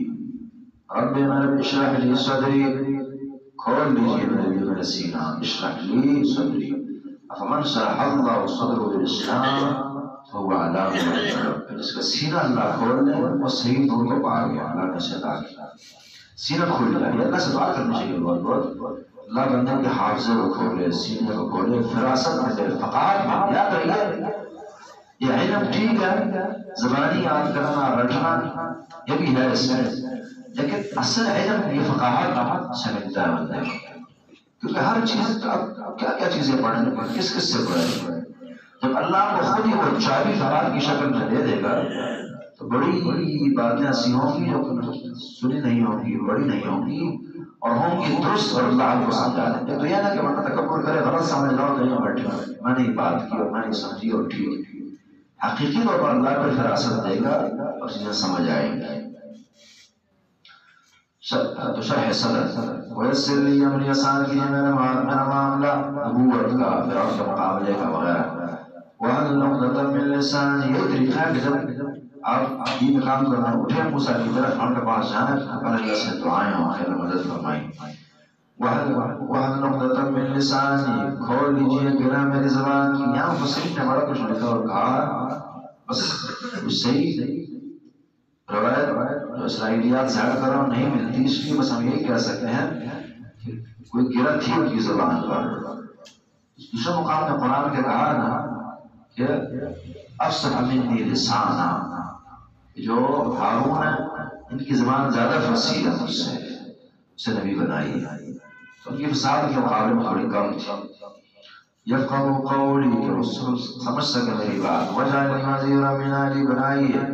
رب رب اشرح لی صدری، کھول لیجیے میرے لیے میرا سینہ. اشرح لی صدری. فمن شرح اللہ صدره للاسلام فهو على نور من ربه. جس کا سینہ اللہ کھول لے وہ صحیح نور کو پا گیا. اللہ کا صدا سینہ کھول لیا. اللہ سے دعا کرنی چاہیے بہت بہت. اللہ بندے کے حافظے کو کھولے، سینے کو کھولے، فراست میں دے، فقاہت میں یاد رہیے. یہ علم ٹھیک ہے زبانی یاد کرنا رٹنا یہ بھی ہے اس میں، لیکن اصل علم یہ فقاہت سے ملتا ہے بندے کو. کیونکہ ہر چیز کیا کیا چیزیں پڑھیں کس کس سے پڑھیں. جب اللہ کو خود ہی وہ چابی فرار کی شکل میں دے دے گا تو بڑی بڑی باتیں ایسی ہوں گی جو سنی نہیں ہوں گی، بڑی نہیں ہوں گی اور ہوں گی درست، اور اللہ آپ کو سمجھا دیں گے. تو یہ نہ کہ ورنہ تکبر کرے، غلط سمجھ لاؤ تو یہ بیٹھے میں نے بات کی اور میں نے سمجھی اور ٹھیک. حقیقی طور پر اللہ کو فراست دے گا اور چیزیں سمجھ آئیں گی. تو شرح صدر ویسر لی امری، آسان کیجیے میرا معاملہ نبوت کا، فرعون کے مقابلے کا وغیرہ. وَحْلُلْ عُقْدَةً مِّن لِّسَانِي، یہ طریقہ ہے کہ جب آپ دین کام کرنا اٹھے موسیٰ کی طرف ان کے پاس جانا پہلے اللہ سے دعائیں ہوں، خیر مدد فرمائیں. وَحْلُلْ عُقْدَةً مِّن لِّسَانِي، کھول لیجیے گرہ میری زبان کی. یہاں مفسرین نے بڑا کچھ لکھا اور کہا، بس کچھ صحیح روایت جو اسرائیلیات زیادہ تر نہیں ملتی، اس لیے بس ہم یہی کہہ سکتے ہیں کہ کوئی گرہ تھی ان کی زبان پر. دوسرے مقام میں قرآن کے کہا نا کہ افصح منی لسانا، جو ہارون ہے ان کی زبان زیادہ فصیح ہے مجھ سے، اسے نبی بنائی ہے. تو ان کی فصاحت کے مقابلے میں تھوڑی کم تھی. یفقہوا قولی، کہ وہ سمجھ سکے میری بات. وجعلنی وزیرا من اہلی، بنائی ہے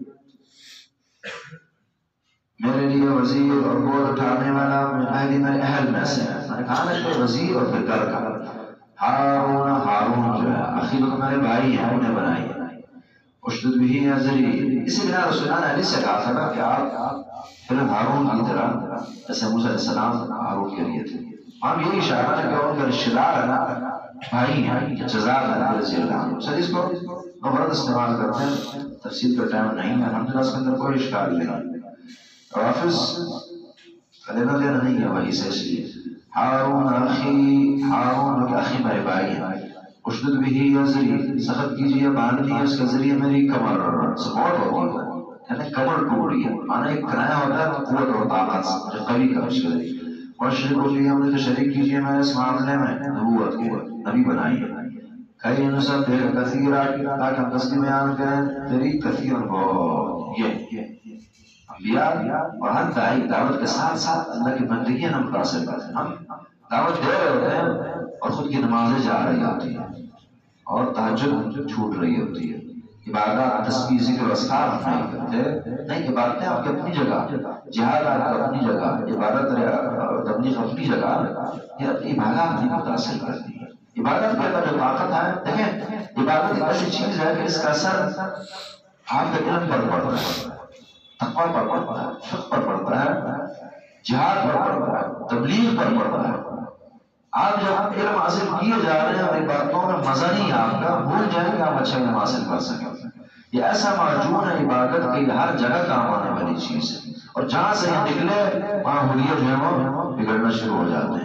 میرے لیے وزیر اور بول اٹھانے والا من اہلی، میرے اہل میں سے. میں نے کہا نا کہ وزیر اور پھر گھر کا. ہارون، ہارون جو ہے اخی تو میرے بھائی ہیں، انہیں بنائی ہے. اشدد بہ اذری، اسی بنا رسول اللہ نے علی سے کہا تھا کہ آپ پھر ہارون کی طرح جیسے موسیٰ علیہ السلام ہارون کے لیے تھے. ہم یہی اشارہ ہے کہ ان کا رشتہ دار ہے نا، بھائی ہیں، جزار ہے رضی اللہ عنہ. سر اس کو غلط استعمال کرتے ہیں، تفصیل کا ٹائم نہیں ہے. الحمدللہ اس کے اندر کوئی اشکال نہیں. حافظ لینا دینا نہیں ہے وہی سے. اس لیے ہارون اخی، ہارون کہ اخی میرے بھائی ہیں. اشدد بہ اذری، سخت کیجیے باندھ لیے اس کے ذریعے میری کمر، سپورٹ ہوتی ہے یعنی کمر ٹوٹ رہی ہے. مانا ایک کنایا ہوتا ہے قوت اور طاقت جو قوی کا اس کے ذریعے. وشرک لی امری، تو شریک کیجیے میں اس معاملے میں نبوت کے، نبی بنائی ہے. کئی نسبح کثیرا، تاکہ ہم تسبیح بیان کریں تیری کثیرا بہت. یہ انبیاء اور ہر داعی دعوت کے ساتھ ساتھ اللہ کی بندگیاں ہم حاصل کرتے ہیں. ہم دعوت دے رہے ہوتے ہیں اور خود کی نمازیں جا رہی ہوتی ہیں اور تہجد چھوٹ رہی ہوتی ہے. عبادات تسبیح ذکر اذکار ہم نہیں کرتے. نہیں، عبادتیں آپ کی اپنی جگہ، جہاد آپ کی اپنی جگہ، عبادت تبلیغ اپنی جگہ، یہ اپنی عبادات نہیں متاثر کرتی ہے. عبادت کے اندر جو طاقت ہے، دیکھیں عبادت ایک ایسی چیز ہے کہ اس کا اثر آپ کے علم پر پڑتا ہے، تقویٰ پر پڑتا ہے، فقہ پر پڑتا ہے، جہاد پر پڑتا ہے، تبلیغ پر پڑتا ہے. آپ جب علم حاصل کیے جا رہے ہیں اور عبادتوں میں مزہ نہیں ہے آپ کا، بھول جائیں کہ آپ اچھا علم حاصل کر سکیں. یہ ایسا معجون ہے عبادت کی ہر جگہ کام آنے والی چیز ہے، اور جہاں سے یہ نکلے وہاں حریت جو ہے وہ بگڑنا شروع ہو جاتے ہیں.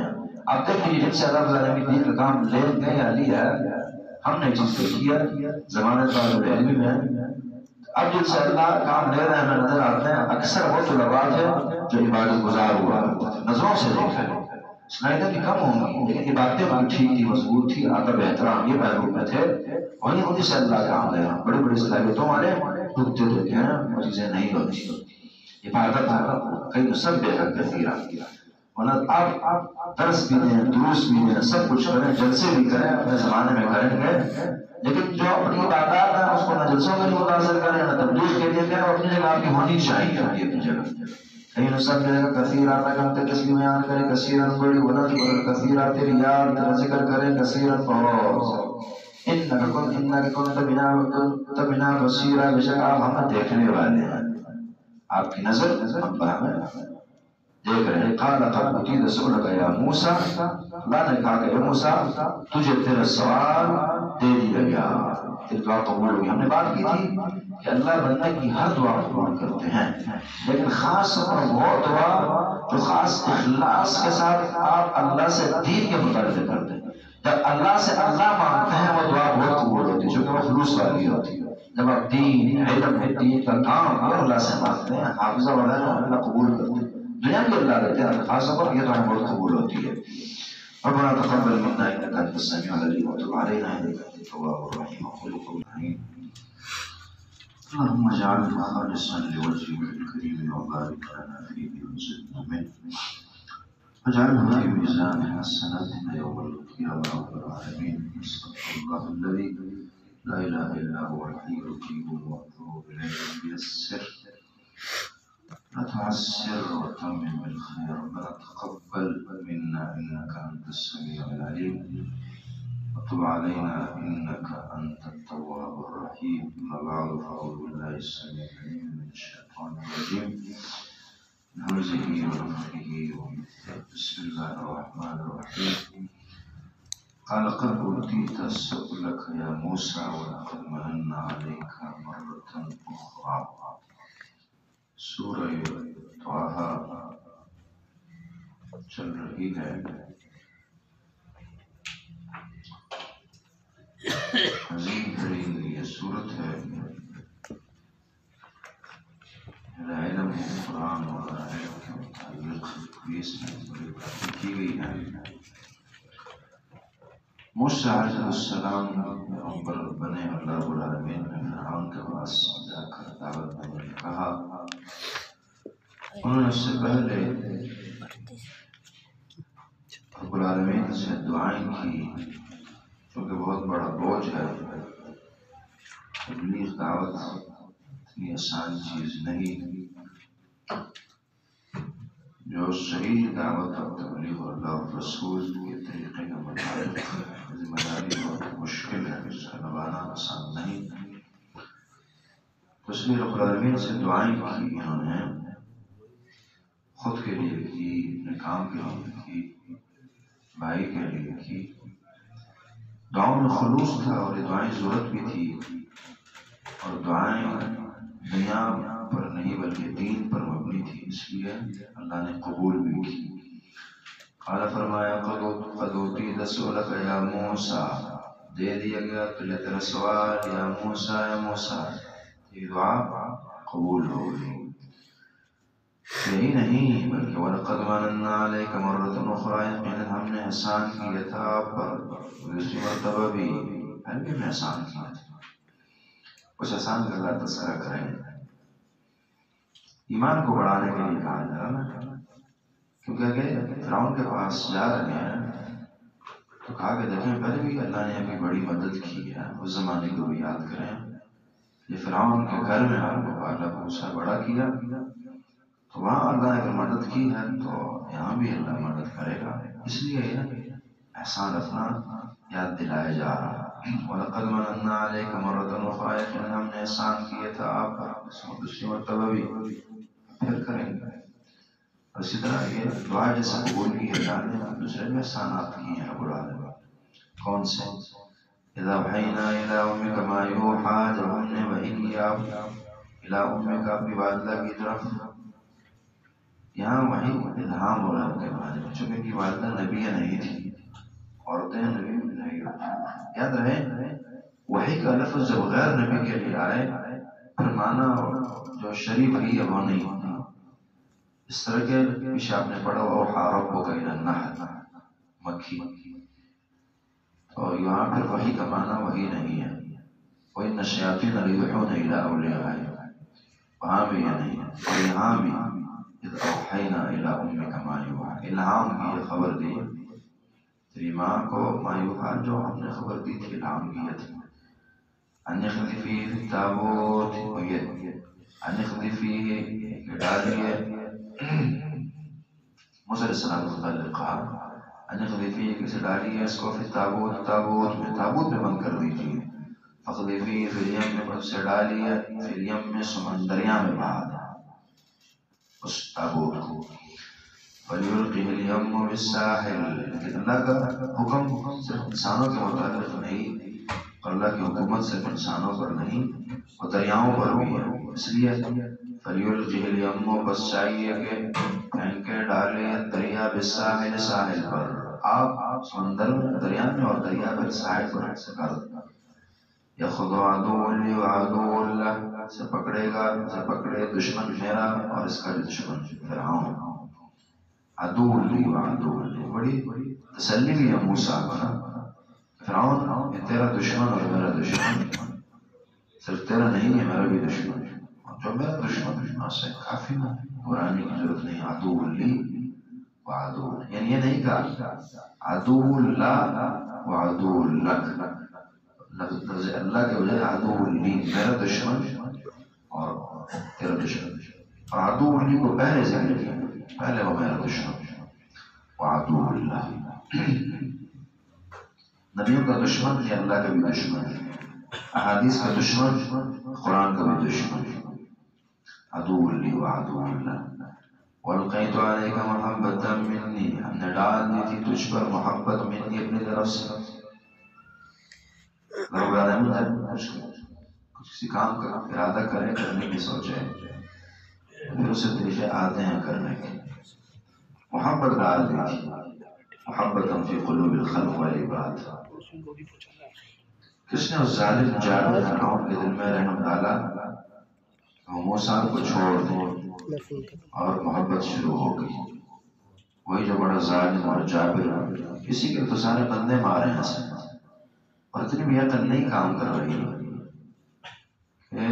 اب دیکھ لیجیے جب سے اللہ تعالیٰ نے دین کا کام لے گئے یا لیا ہم نے چیز کو کیا زمانے طالب علم میں اب جب سے اللہ کام لے رہے ہیں ہمیں نظر آتے ہیں اکثر وہ طلبات ہے جو عبادت گزار ہوا نظروں سے دیکھا ہے سنائدہ کی کم ہوں گی لیکن عبادتیں ان کی ٹھیک تھی مضبوط تھی ادب احترام یہ پہلو میں تھے وہیں انہیں سے اللہ کام لے رہا بڑے بڑے صلاحیتوں والے ڈوبتے دیکھے ہیں وہ چیزیں نہیں ہوتی عبادت کئی سب بے حد کثیرہ ورنہ آپ درس بھی دیں دروس بھی دیں سب کچھ کریں جلسے بھی کریں اپنے زمانے میں کریں گے لیکن جو اپنی عبادات ہیں اس کو نہ جلسوں کے لیے متاثر کریں نہ تبلیغ کے لیے کریں اپنی جگہ آپ کی ہونی چاہیے اپنی اپنی جگہ کہیں نہ سب جگہ کثیرہ نہ کرتے تسلیم بیان کریں کثیرہ بڑی بلند کثیرہ تیری یاد تیرا ذکر کریں کثیرہ بہت انک کن انک کنت بنا کنت بنا بصیرہ بے شک آپ ہمیں دیکھنے والے ہیں آپ کی نظر ہم پر ہمیں دیکھ رہے ہیں قال قد اتیت سؤلک یا موسیٰ اللہ نے کہا کہ اے موسیٰ تجھے تیرا سوال دے دیا گیا تیری دعا قبول ہوگی ہم نے بات کی تھی کہ اللہ بندے کی ہر دعا قبول کرتے ہیں لیکن خاص طور وہ دعا جو خاص اخلاص کے ساتھ آپ اللہ سے دین کے متعلق کرتے ہیں جب اللہ سے اللہ مانگتے ہیں وہ دعا بہت قبول ہوتی ہے جو کہ خلوص والی ہوتی ہے جب آپ دین علم دین کا کام اور اللہ سے مانگتے ہیں حافظہ وغیرہ اللہ قبول کرتے ہیں دنیا کی اللہ دیتے ہیں خاص طور پر یہ دعا بہت قبول ہوتی ہے ربنا تقبل منا انك انت السميع العليم وتب علينا انك انت التواب الرحيم وخلق الرحيم اللهم اجعلنا خالصا لوجهك الكريم وبارك لنا فيه وزدنا منه واجعله في ميزان حسناتنا يوم القيامه رب العالمين استغفر الله الذي لا اله الا هو الحي القيوم واتوب اليه بيسر لا تعسر وتمم بالخير ربنا تقبل منا انك انت السميع العليم وتب علينا انك انت التواب الرحيم اما بعد فاعوذ بالله السميع العليم من الشيطان الرجيم من همزه ونفخه ونفثه بسم الله الرحمن الرحيم قال قد اوتيت سؤلك يا موسى ولقد مننا عليك مره اخرى سورہ طه چل رہی ہے عظیم ترین یہ سورت ہے علم قرآن اور علم کے متعلق اس میں بڑی باتیں کی گئی ہیں موسیٰ علیہ السلام پیغمبر بنے اللہ رب العالمین نے فرعون کے پاس جا کر دعوت دینے کہا انہوں نے اس سے پہلے رب العالمین سے دعائیں کی کیونکہ بہت بڑا بوجھ ہے تبلیغ دعوت اتنی آسان چیز نہیں جو صحیح دعوت اور تبلیغ اللہ اور رسول کے طریقے کے مطابق ذمہ داری بہت مشکل ہے اس کا نبھانا آسان نہیں تو اس لیے رب العالمین سے دعائیں کی انہوں نے خود کے لیے کی اپنے کام کے لیے کی بھائی کے لیے کی دعاؤں میں خلوص تھا اور یہ دعائیں ضرورت بھی تھی اور دعائیں دنیا پر نہیں بلکہ دین پر مبنی تھی اس لیے اللہ نے قبول بھی کی قال فرمایا قد اوتیت سؤلک یا موسیٰ دے دیا گیا تجھے تیرا سوال یا موسیٰ یا موسیٰ یہ دعا قبول ہو گئی یہی نہیں بلکہ وَلَقَدْ مَنَنَّا عَلَيْكَ مَرَّةً أُخْرَىٰ یقیناً ہم نے احسان کیا تھا آپ پر دوسری مرتبہ بھی ہر بھی میں احسان کیا تھا کچھ احسان کا اللہ تذکرہ کریں ایمان کو بڑھانے کے لیے کہا جا رہا کیونکہ اگر فرعون کے پاس جا رہے ہیں تو کہا کہ دیکھیں پہلے بھی اللہ نے ابھی بڑی مدد کی ہے اس زمانے کو بھی یاد کریں یہ فرعون کے گھر میں آپ کو پالا پوچھا بڑا کیا تو وہاں اللہ نے اگر مدد کی ہے تو یہاں بھی اللہ مدد کرے گا اس لیے احسان اپنا یاد دلایا جا رہا وَلَقَدْ مَنَنَّا عَلَيْكَ مَرَّةً أُخْرَىٰ یقیناً ہم نے احسان کیے تھا آپ پر دوسری مرتبہ بھی پھر کریں گے اسی طرح یہ دعا جیسے قبول کی ہے جانے دوسرے بھی احسانات کی ہیں رب العالمین کون سے اذا اوحینا الی امک ما یوحی جب ہم نے وحی کیا الی امک اپنی والدہ کی طرف یہاں وہی الہام ہو رہا ہے کے بارے میں، چونکہ ان کی والدہ نبی نہیں تھی، عورتیں نبی نہیں ہوتی. یاد رہے وحی کا لفظ جب غیر نبی کے لیے آئے پھر معنی جو شریف ہی ہے وہ نہیں. اس طرح کے پیچھے آپ نے پڑھا اوحیٰ ربک الی النحل مکھی، اور یہاں پھر وحی کا معنی وہی نہیں ہے. وَإِنَّ الشَّيَاطِينَ لَيُوحُونَ إِلَىٰ أَوْلِيَائِهِمْ، وہاں بھی یہ نہیں ہے. اور یہاں بھی اِذْ أَوْحَيْنَا إِلَىٰ أُمِّكَ مَا يُوحَىٰ، الہام کی یہ خبر دی تیری ماں کو ما یوحیٰ جو ہم نے خبر دی تھی الہام کی تھی. أَنِ اقْذِفِيهِ فِي التَّابُوتِ، أَنِ اقْذِفِيهِ ڈالیے موسیٰ علیہ السلام کو متعلق کہا أَنِ اقْذِفِيهِ کسے ڈالیے اس کو فی التابوت، تابوت میں، تابوت میں بند کر دیجیے. فاقذفیہ فی الیم میں اسے ڈالیے، فی الیم میں سمندریا میں بہا دیں اس تابوت کو. فلیلقہ الیم بالساحل، لیکن اللہ کا حکم صرف انسانوں کے متعلق نہیں، اور اللہ کی حکومت صرف انسانوں پر نہیں، وہ دریاؤں پر بھی ہے. اس لیے فلیلقہ الیم، بس چاہیے کہ پھینکے ڈالے دریا بالساحل، ساحل پر. آپ سمندر میں، دریا میں، اور دریا پر ساحل پر سے کر یخذ عدو لی وعدو لہ، سے پکڑے گا، سے پکڑے دشمن میرا اور اس کا دشمن فرعون. عدو لی وعدو لی، بڑی تسلی بھی ہے موسیٰ کو نا، فرعون یہ تیرا دشمن اور میرا دشمن، صرف تیرا نہیں ہے میرا بھی دشمن، جو میرا دشمن دشمن سے کافی نہ قرآن کی ضرورت نہیں. عدو لی وعدو، یعنی یہ نہیں کہا عدو اللہ وعدو لک، لفظ اللہ کے وجہ عدو لی میرا دشمن اور تیرا دشمن، اور عدو لی کو پہلے ذکر کیا، پہلے وہ میرا دشمن وعدو اللہ. نبیوں کا دشمن یہ اللہ کا بھی دشمن ہے، احادیث کا دشمن قرآن کا بھی دشمن. عدو لی وعدو اللہ. وَأَلْقَيْتُ عَلَيْكَ مَحَبَّةً مِّنِّي، ہم نے ڈال دی تھی تجھ پر محبت منی اپنی طرف سے. رب العالمین کچھ کسی کام کا ارادہ کرے، کرنے کی سوچے، پھر اسے طریقے آتے ہیں کرنے کے. محبت ڈال دی تھی، محبت فی قلوب الخلق والی بات. کس نے اس ظالم جاہل فرعون کے دل میں رحم ڈالا؟ وہ موسیٰ کو چھوڑ دے اور محبت شروع ہو گئی. وہی جو بڑا ظالم اور جابر، کسی کے تو سارے بندے مارے ہیں سے، اور اتنی بھی عقل نہیں کام کر رہی کہ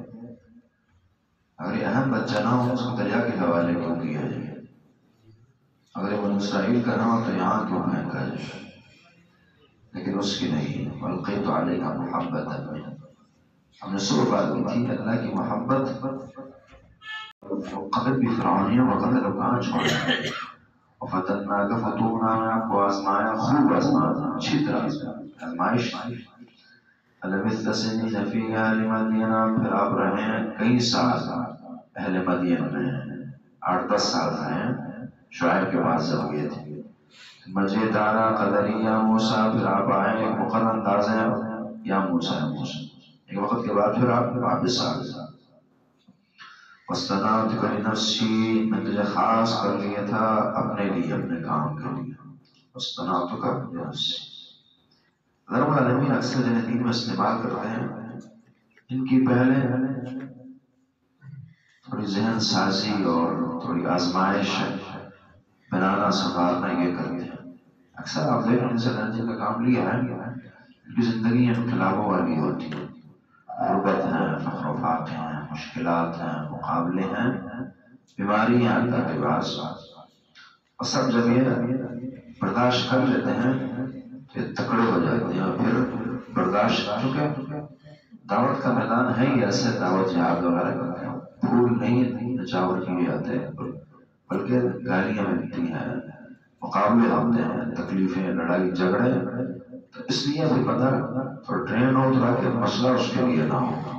اگر یہ اہم بچہ نہ ہو اس کو دریا کے حوالے کیوں کیا جائے، اگر یہ بنو اسرائیل کا نہ ہو تو یہاں کیوں پھینکا جائے، لیکن اس کی نہیں. وَأَلْقَيْتُ عَلَيْكَ مَحَبَّةً مِّنِّي، ہم نے سو بات کی تھی اللہ کی محبت قدر بھی فرعونیوں و قدر کو کہاں چھوڑا. وَفَتَنَّاكَ فَتُوبْنَا، میں آپ کو آزمایا، خوب آزمایا، اچھی طرح آزمائش. فَلَبِثْتَ سِنِينَ فِي أَهْلِ مَدْيَنَ، پھر آپ رہے ہیں کئی سال اہل مدین میں، آٹھ دس سال رہے ہیں شعیب کے پاس جب گئے تھے. مجید آنا قدری یا موسیٰ، پھر آپ آئے ایک مقرر انداز ہیں یا موسیٰ یا موسیٰ، ایک وقت کے بعد پھر آپ واپس آ گئے. وَاصْطَنَعْتُكَ لِنَفْسِي، میں تجھے خاص کر لیا تھا اپنے لیے، اپنے کام کے لیے. وَاصْطَنَعْتُكَ لِنَفْسِي، رب العالمین اکثر جنہیں دین میں استعمال کرتے ہیں ان کی پہلے تھوڑی ذہن سازی اور تھوڑی آزمائش بنانا سنوارنا یہ کرتے ہیں. اکثر آپ دیکھ ان سے جن کا کام لیا ہے ان کی زندگی انقلابوں والی ہوتی ہے، غربت ہیں، فقر و فاقے ہیں، مشکلات ہیں، مقابلے ہیں، بیماریاں اللہ کے پاس، اور سب جب یہ برداشت کر لیتے ہیں پھر تکڑے ہو جاتے ہیں. اور پھر برداشت چونکہ دعوت کا میدان ہے ہی ایسے، دعوت جہاد وغیرہ کرتے ہیں، پھول نہیں نچاور کیے جاتے بلکہ گالیاں ملتی ہیں، مقابلے ہوتے ہیں، تکلیفیں، لڑائی جھگڑے. تو اس لیے بھی بندہ تو ٹرین ہو تاکہ مسئلہ اس کے لیے نہ ہو.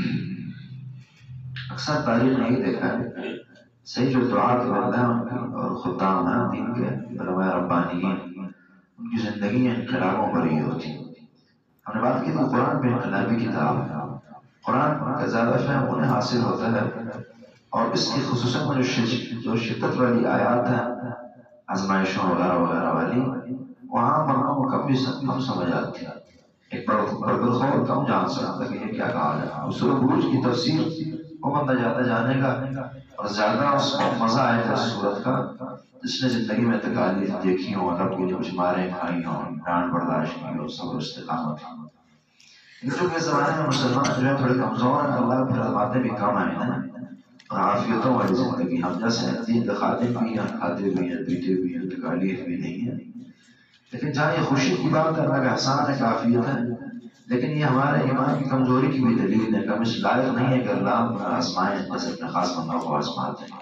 اکثر تاریخ نہیں دیکھا ہے صحیح جو دعا کے بندہ اور خدام ہیں دین کے علماء ربانیین، ان کی زندگی انقلابوں پر ہی ہوتی. ہم نے بات کی تھی قرآن پہ انقلابی کتاب ہے. قرآن کا زیادہ فہم انہیں حاصل ہوتا ہے اور اس کی خصوصاً جو جو شدت والی آیات ہیں آزمائشوں وغیرہ وغیرہ والی، وہاں مرنا وہ کبھی ہم سمجھ آتی ہے، ایک برگرخور کم جان سکتا کہ یہ کیا کہا جائے. سورۃ بروج کی تفسیر وہ بندہ زیادہ جانے گا اور زیادہ اس کو مزہ آئے گا اس صورت کا جس نے زندگی میں تکالیف دیکھی ہوں، رب کی جو ماریں کھائی ہوں، ڈانٹ برداشت کی ہو، صبر استقامت. جو کہ زمانے میں مسلمان جو ہے تھوڑے کمزور ہیں، اللہ پھر باتیں بھی کم آئے ہیں اور عافیتوں والی زندگی. ہم جیسے دین کے خادم بھی ہیں، کھاتے بھی ہیں، پیتے بھی ہیں، تکالیف بھی نہیں ہے. لیکن جہاں یہ خوشی کی بات ہے، اللہ کا احسان ہے، کافیت ہے، لیکن یہ ہمارے ایمان کی کمزوری کی بھی دلیل ہے کہ ہم اس لائق نہیں ہے کہ اللہ آزمائیں جیسے اپنے خاص بندوں کو آزماتے ہیں.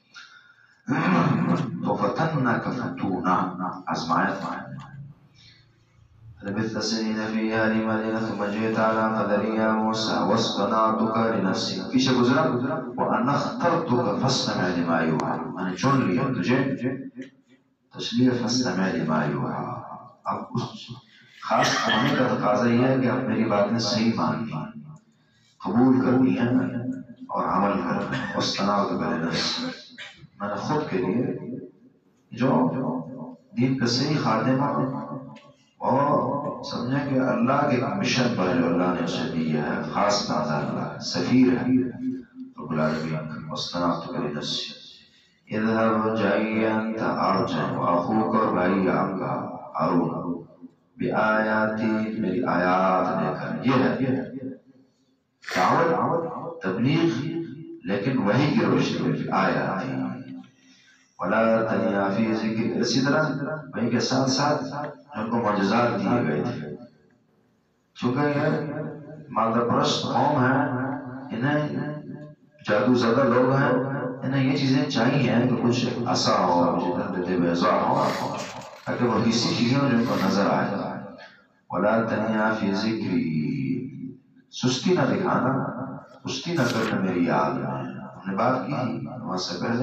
تو فتناک فتونا، آزمائت مائیں. لبثت سنين في أهل مدينة ثم جئت على قدر يا موسى واصطنعتك لنفسي. پیچھے گزرا وأنا اخترتك فاستمع لما يوحى، میں نے چن لیا تجھے تسلیہ فاستمع لما يوحى. اب اس خاص ہونے کا تقاضا یہ ہے کہ اب میری باتیں صحیح ماننی، قبول کرنی ہے اور عمل کرنا. واصطنعتك لنفسي، میں نے خود کے لیے جو دین کا صحیح خادم اور سمجھیں کہ اللہ کے مشن پر جو اللہ نے اسے دیا ہے، خاص نازا اللہ سفیر ہے رب العالمین. واصطنعتك لنفسي اذهب جائیے انت ارجع واخوک، اور بھائی آپ کا ہارون، بآیاتی، میری آیات لے کر. یہ ہے دعوت تبلیغ لیکن وحی کی روشنی میں آیاتی. ولا تنیا فی ذکر، اسی طرح وحی کے ساتھ ساتھ ان کو معجزات دیے گئے تھے. چونکہ یہ مادہ پرست قوم ہے، انہیں جادو زدہ لوگ ہیں، انہیں یہ چیزیں چاہیے کہ کچھ عصا ہو، کچھ بیضا ہو تاکہ وہ کسی چیزیں جن کو نظر آئے. ولا تنیا فی ذکری، سستی نہ دکھانا، سستی نہ کرنا میری یاد میں. ہم نے بات کی نماز سے پہلے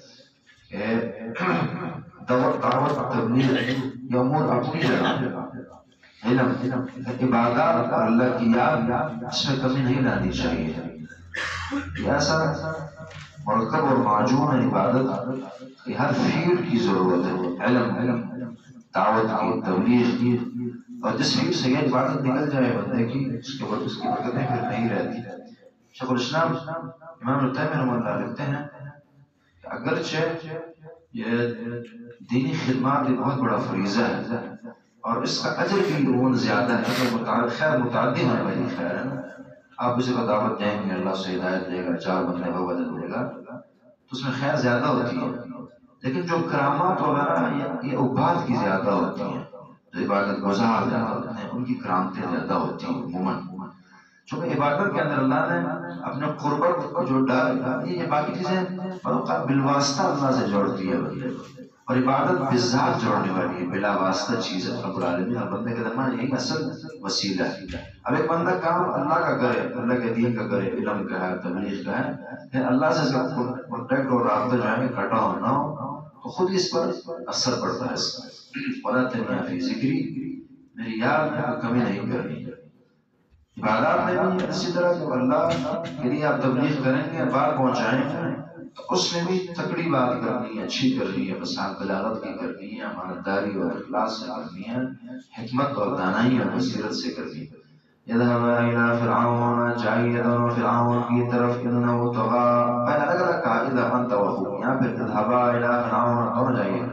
کہ دعوت دعوت تبلیغ یہ امور اپنی جگہ، علم عبادات اور اللہ کی یاد اس میں کمی نہیں لانی چاہیے. یہ ایسا مرکب اور معجون ہے عبادت کہ ہر فیلڈ کی ضرورت ہے، علم علم دعوت کی، تبلیغ کی، اور جس فیلڈ سے یہ عبادت نکل جائے بندے کی اس کے بعد اس کی برکتیں پھر نہیں رہتی. شیخ الاسلام امام ابن تیمیہ رحمہ اللہ لکھتے ہیں کہ اگرچہ یہ دینی خدمات ایک بہت بڑا فریضہ ہے اور اس کا اجر بھی بہت زیادہ ہے، خیر متعدی ہونے والی خیر ہے. آپ کسی کو دعوت دیں گے، اللہ سے ہدایت دے گا، چار بندے کو بدل دے گا، تو اس میں خیر زیادہ ہوتی ہے. لیکن جو کرامات وغیرہ یہ عباد کی زیادہ ہوتی ہیں، جو عبادت گزار زیادہ ہوتے ہیں ان کی کرامتیں زیادہ ہوتی ہیں عموماً. چونکہ عبادت کے اندر اللہ نے اپنے قربت کو جو ڈال، یہ باقی چیزیں بالواسطہ اللہ سے جوڑتی ہے بندے کو، اور عبادت بذات جوڑنے والی ہے، بلا واسطہ چیز ہے. رب العالمین اور بندے کے درمیان یہی اصل وسیلہ ہے. اب ایک بندہ کام اللہ کا کرے، اللہ کے دین کا کرے، علم کا ہے، تبلیغ کا ہے، پھر اللہ سے کانٹیکٹ اور رابطہ جو ہے کٹا ہو نہ ہو تو خود اس پر اثر پڑتا ہے. اس کا ولا تنیا فی ذکری، میری یاد میں کمی نہیں کرنی. عبادات میں بھی اسی طرح جو اللہ کے لیے آپ تبلیغ کریں گے، بات پہنچائیں گے، تو اس میں بھی تکڑی بات کرنی ہے، اچھی کرنی ہے، بسات بلاغت کی کرنی ہے، امانتداری اور اخلاص سے کرنی ہے، حکمت اور دانائی اور بصیرت سے کرنی ہے. اذهب الى فرعون، چاہیے دونوں فرعون کی طرف، انه طغى. پہلے الگ الگ کہا اذا انت واخوك، یہاں پھر اذهب الى فرعون دونوں جائیے،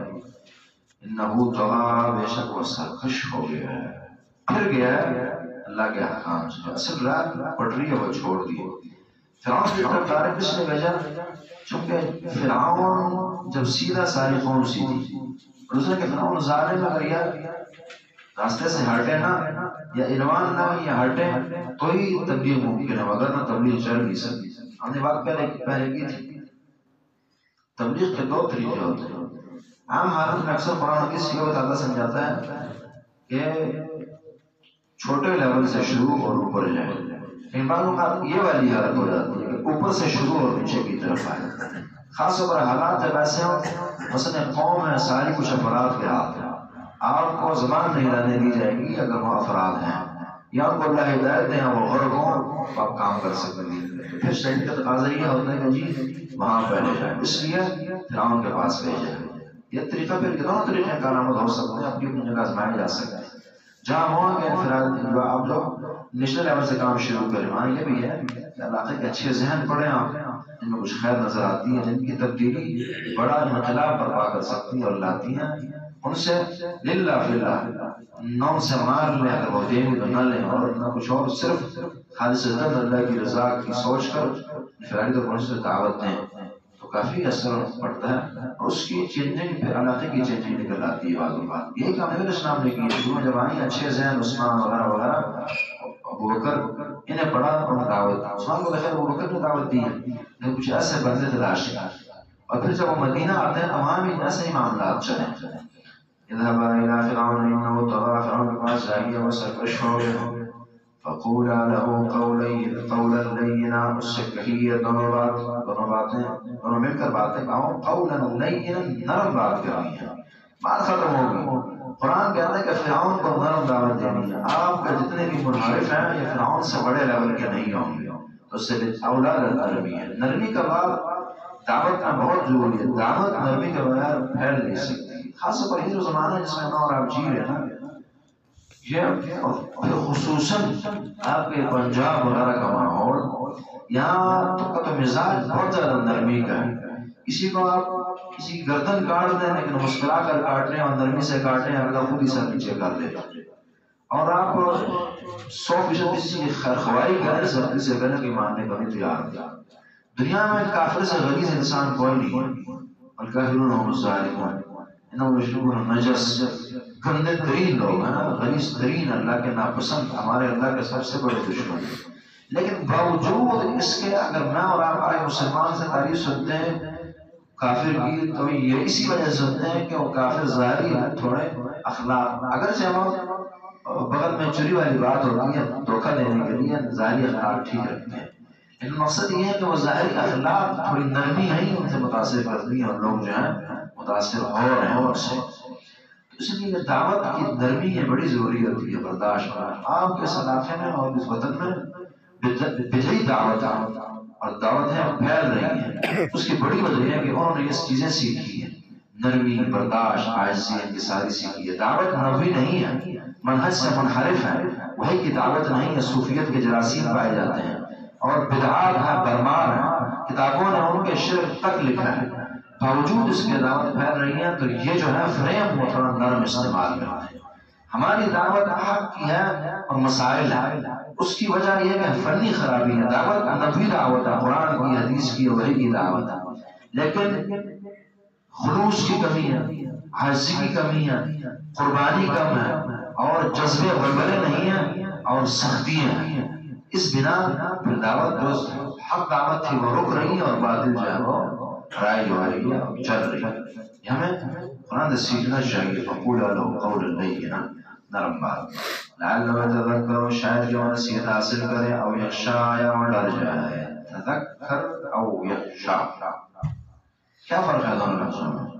انه طغى، بے شک وہ سرکش ہو گیا ہے، پھر گیا ہے اللہ کے احکام سے. اصل رات پڑ رہی ہے وہ چھوڑ دی. فرعون کی طرف ڈائریکٹ کس نے بھیجا؟ چونکہ فرعون جب سیدھا ساری قوم سیدھی، اور دوسرا کہ فرعون ظالم اگر یہ راستے سے ہٹے نا یا ایمان نہ یا ہٹے تو ہی تبلیغ ممکن ہے، مگر نہ تبلیغ چل نہیں سکتی. ہم نے بات پہلے پہلے کی تھی، تبلیغ کے دو طریقے ہوتے ہیں. عام حالت میں اکثر قرآن حدیث کی بات اللہ سمجھاتا ہے کہ چھوٹے لیول سے شروع اور اوپر جائے، لیکن بعض اوقات یہ والی حالت ہو جاتی ہے کہ اوپر سے شروع اور نیچے کی طرف آئے. خاص طور پر حالات جب ایسے ہوں، مثلا قوم ہے ساری کچھ افراد کے ہاتھ ہیں، آپ کو زبان نہیں لانے دی جائے گی اگر وہ افراد ہیں. یا ان کو اللہ ہدایت دیں وہ غرق ہوں تو آپ کام کر سکتے ہیں. پھر شہید کا تقاضا یہ ہوتا ہے کہ جی وہاں پہلے جائیں، اس لیے فرعون کے پاس بھیجا. یہ طریقہ پھر کتنا طریقے کارآمد ہو سکتے ہیں، اپنی اپنی جگہ آزمائے جا سکتے ہیں. جہاں ہوں گے انفراد آپ لوگ نچلے لیول سے کام شروع کریں. وہاں یہ بھی ہے کہ علاقے کے اچھے ذہن پڑھیں آپ، جن میں کچھ خیر نظر آتی ہے، جن کی تبدیلی بڑا انقلاب برپا کر سکتی ہے اور لاتی ہیں، ان سے للہ فی اللہ نو سے مار لیں، اگر وہ دیں تو نہ لیں، اور نہ کچھ اور، صرف خالصتاً اللہ کی رضا کی سوچ کر انفرادی طور پر سے دعوت دیں تو کافی اثر پڑتا ہے. اور اس کی چینجنگ پھر علاقے کی چینجنگ نکل آتی ہے. بعض اوقات یہی کام نبی اسلام نے کی شروع میں جب آئی اچھے ذہن عثمان وغیرہ وغیرہ، ابو بکر انہیں پڑھا اور دعوت. عثمان کو بخیر ابو بکر نے دعوت دی ہے لیکن کچھ ایسے بندے تلاش کیا، اور پھر جب وہ مدینہ آتے ہیں تو وہاں بھی ایسے ہی معاملات چلیں. اذهبا الى فرعون انه طغى، فرعون کے پاس جائیے وہ سرکش ہو گئے. فقولا له قولا قولا لینا، اس سے کہیے دونوں بات دونوں باتیں دونوں مل کر باتیں کہو. قولا لینا، نرم بات کرنی ہے. بات ختم ہو گئی. قرآن کہتا ہے کہ فرعون کو نرم دعوت دینی ہے. آپ کے جتنے بھی منحرف ہیں یہ فرعون سے بڑے لیول کے نہیں ہوں گے، تو اس سے اولاد نرمی ہے. نرمی کا بات دعوت کا بہت ضروری ہے. دعوت نرمی کے بغیر پھیل نہیں سکتی، خاص طور پر یہ جو زمانہ جس میں اور آپ جی رہے ہیں، یہ خصوصاً آپ کے پنجاب وغیرہ کا ماحول، یہاں کا تو مزاج بہت زیادہ نرمی کا ہے. کسی کو آپ کسی کی گردن کاٹ دیں لیکن مسکرا کر کاٹ لیں اور نرمی سے کاٹ لیں، اگلا خود ہی سر نیچے کر دے. اور آپ سو فیصد کسی کی خیرخواہی کریں، سختی سے کریں کہ ماننے کا بھی تیار ہے. دنیا میں کافر سے غلیظ انسان کوئی نہیں ہے. الکافرون هم الظالمون انهم یشربون النجس، گندے ترین لوگ ہیں، غلیظ ترین، اللہ کے ناپسند، ہمارے اللہ کے سب سے بڑے دشمن. لیکن باوجود اس کے اگر میں اور آپ آئے مسلمان سے تعریف سنتے ہیں کافر کی تو یہ اسی وجہ سنتے ہیں کہ وہ کافر ظاہری تھوڑے اخلاق، اگرچہ ہم بغل میں چوری والی بات ہوتی ہے دھوکہ دینے کے لیے ظاہری اخلاق ٹھیک رکھتے ہیں، لیکن مقصد یہ ہے کہ وہ ظاہری اخلاق تھوڑی نرمی ہے ان سے متاثر کرتی ہے اور لوگ جو ہیں متاثر ہو رہے ہیں ان سے. اس لیے دعوت کی نرمی ہے بڑی ضروری ہوتی ہے، برداشت. آپ کے اس علاقے میں اور اس وطن میں بدعی دعوت اور دعوتیں پھیل رہی ہیں. اس کی بڑی وجہ ہے کہ انہوں نے یہ چیزیں سیکھی ہیں، نرمی، برداشت، عاجزی، انکساری سیکھی ہے. دعوت نبوی نہیں ہے، منہج سے منحرف ہے، وہی کی دعوت نہیں ہے. صوفیت کے جراثیم پائے جاتے ہیں اور بدعات ہیں، برمار ہیں، کتابوں نے ان کے شرک تک لکھا ہے. باوجود اس کے دعوت پھیل رہی ہے تو یہ جو ہے فریم وہ تھوڑا نرم استعمال کرتے ہیں. ہماری دعوت حق کی ہے اور مسائل ہے، اس کی وجہ یہ کہ فنی خرابی ہے. دعوت نبوی دعوت ہے، قرآن کی، حدیث کی، وحی کی دعوت ہے، لیکن خلوص کی کمی ہے، عاجزی کی کمی ہے، قربانی کم ہے، اور جذبے غلبلے نہیں ہیں اور سختیاں ہیں. اس بنا پھر دعوت جو حق دعوت تھی وہ رک رہی ہے اور باطل جو ہے وہ رائے جو آئی ہے چل رہی ہے. ہمیں قرآن سے سیکھنا چاہیے. فقولا له قولا لینا، نرم بات. لعلہ یتذکر، شاید جو نصیحت حاصل کرے، او یخشا، یا ڈر جائے. تذکر او یخشا، کیا فرق ہے دونوں لفظوں میں؟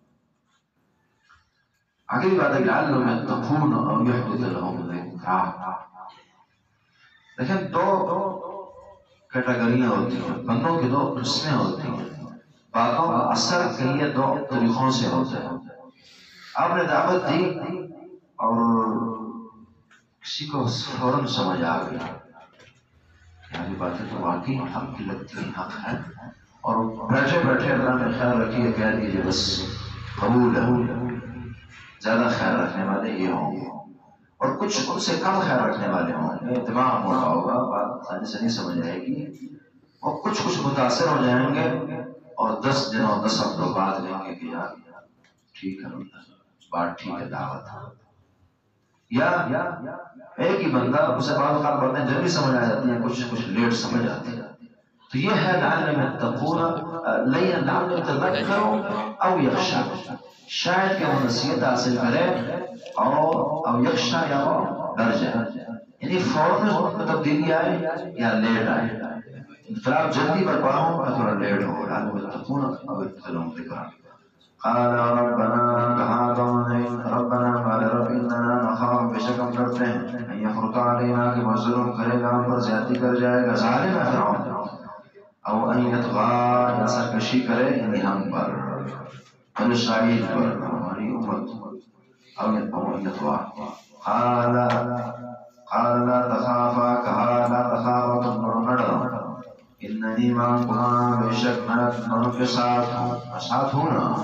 آگے بھی بات ہے لعلہم یتقون او یحدث لهم ذکرا. لیکن دو کیٹیگریاں ہوتی ہیں، بندوں کی دو قسمیں ہوتی ہیں. باتوں کا اثر کئی دو طریقوں سے ہوتا ہے. آپ نے دعوت دی اور کسی کو فوراً سمجھ آ گیا یعنی باتیں تو واقعی حق کی لگتی ہیں، حق ہے، اور بیٹھے بیٹھے اللہ نے خیال رکھیے کہہ دیجیے بس قبول ہے. زیادہ خیال رکھنے والے یہ ہوں گے اور کچھ ان سے کم خیال رکھنے والے ہوں گے. دماغ موٹا ہوگا، بات آسانی سے نہیں سمجھ آئے گی، اور کچھ کچھ متاثر ہو جائیں گے اور دس دنوں دس ہفتوں بعد لیں گے کہ یار ٹھیک ہے بات ٹھیک ہے دعوت. یا ایک ہی بندہ اسے بعض اوقات باتیں جلدی سمجھ آ جاتی ہیں، کچھ کچھ لیٹ سمجھ آتی ہیں. تو یہ ہے لعلہم یتقون، لعلہم یتذکر او یخشا، شاید کہ وہ نصیحت حاصل کرے اور او یخشا یا وہ ڈر جائے. یعنی فوراً تبدیلی آئے یا لیٹ آئے. انقلاب جلدی برپا ہو یا تھوڑا لیٹ ہو. لعلہم یتقون او یحدث لهم ذکرا. قال ربنا، کہا تو نے ربنا ہمارے رب اننا نخاف، بے شک ہم ڈرتے ہیں، ان یخرج ہوتا علینا کہ وہ ظلم کرے گا ہم پر زیادتی کر جائے گا ظالم ہے فرعون او ان یطغا یا سرکشی کرے یعنی ہم پر بنی اسرائیل پر ہماری امت او ان یطغا قال قال لا تخافا کہا لا تخافا تم پر نہ ڈرو اننی معکما بے شک میں تمہاروں کے ساتھ ہوں میں ساتھ ہوں نا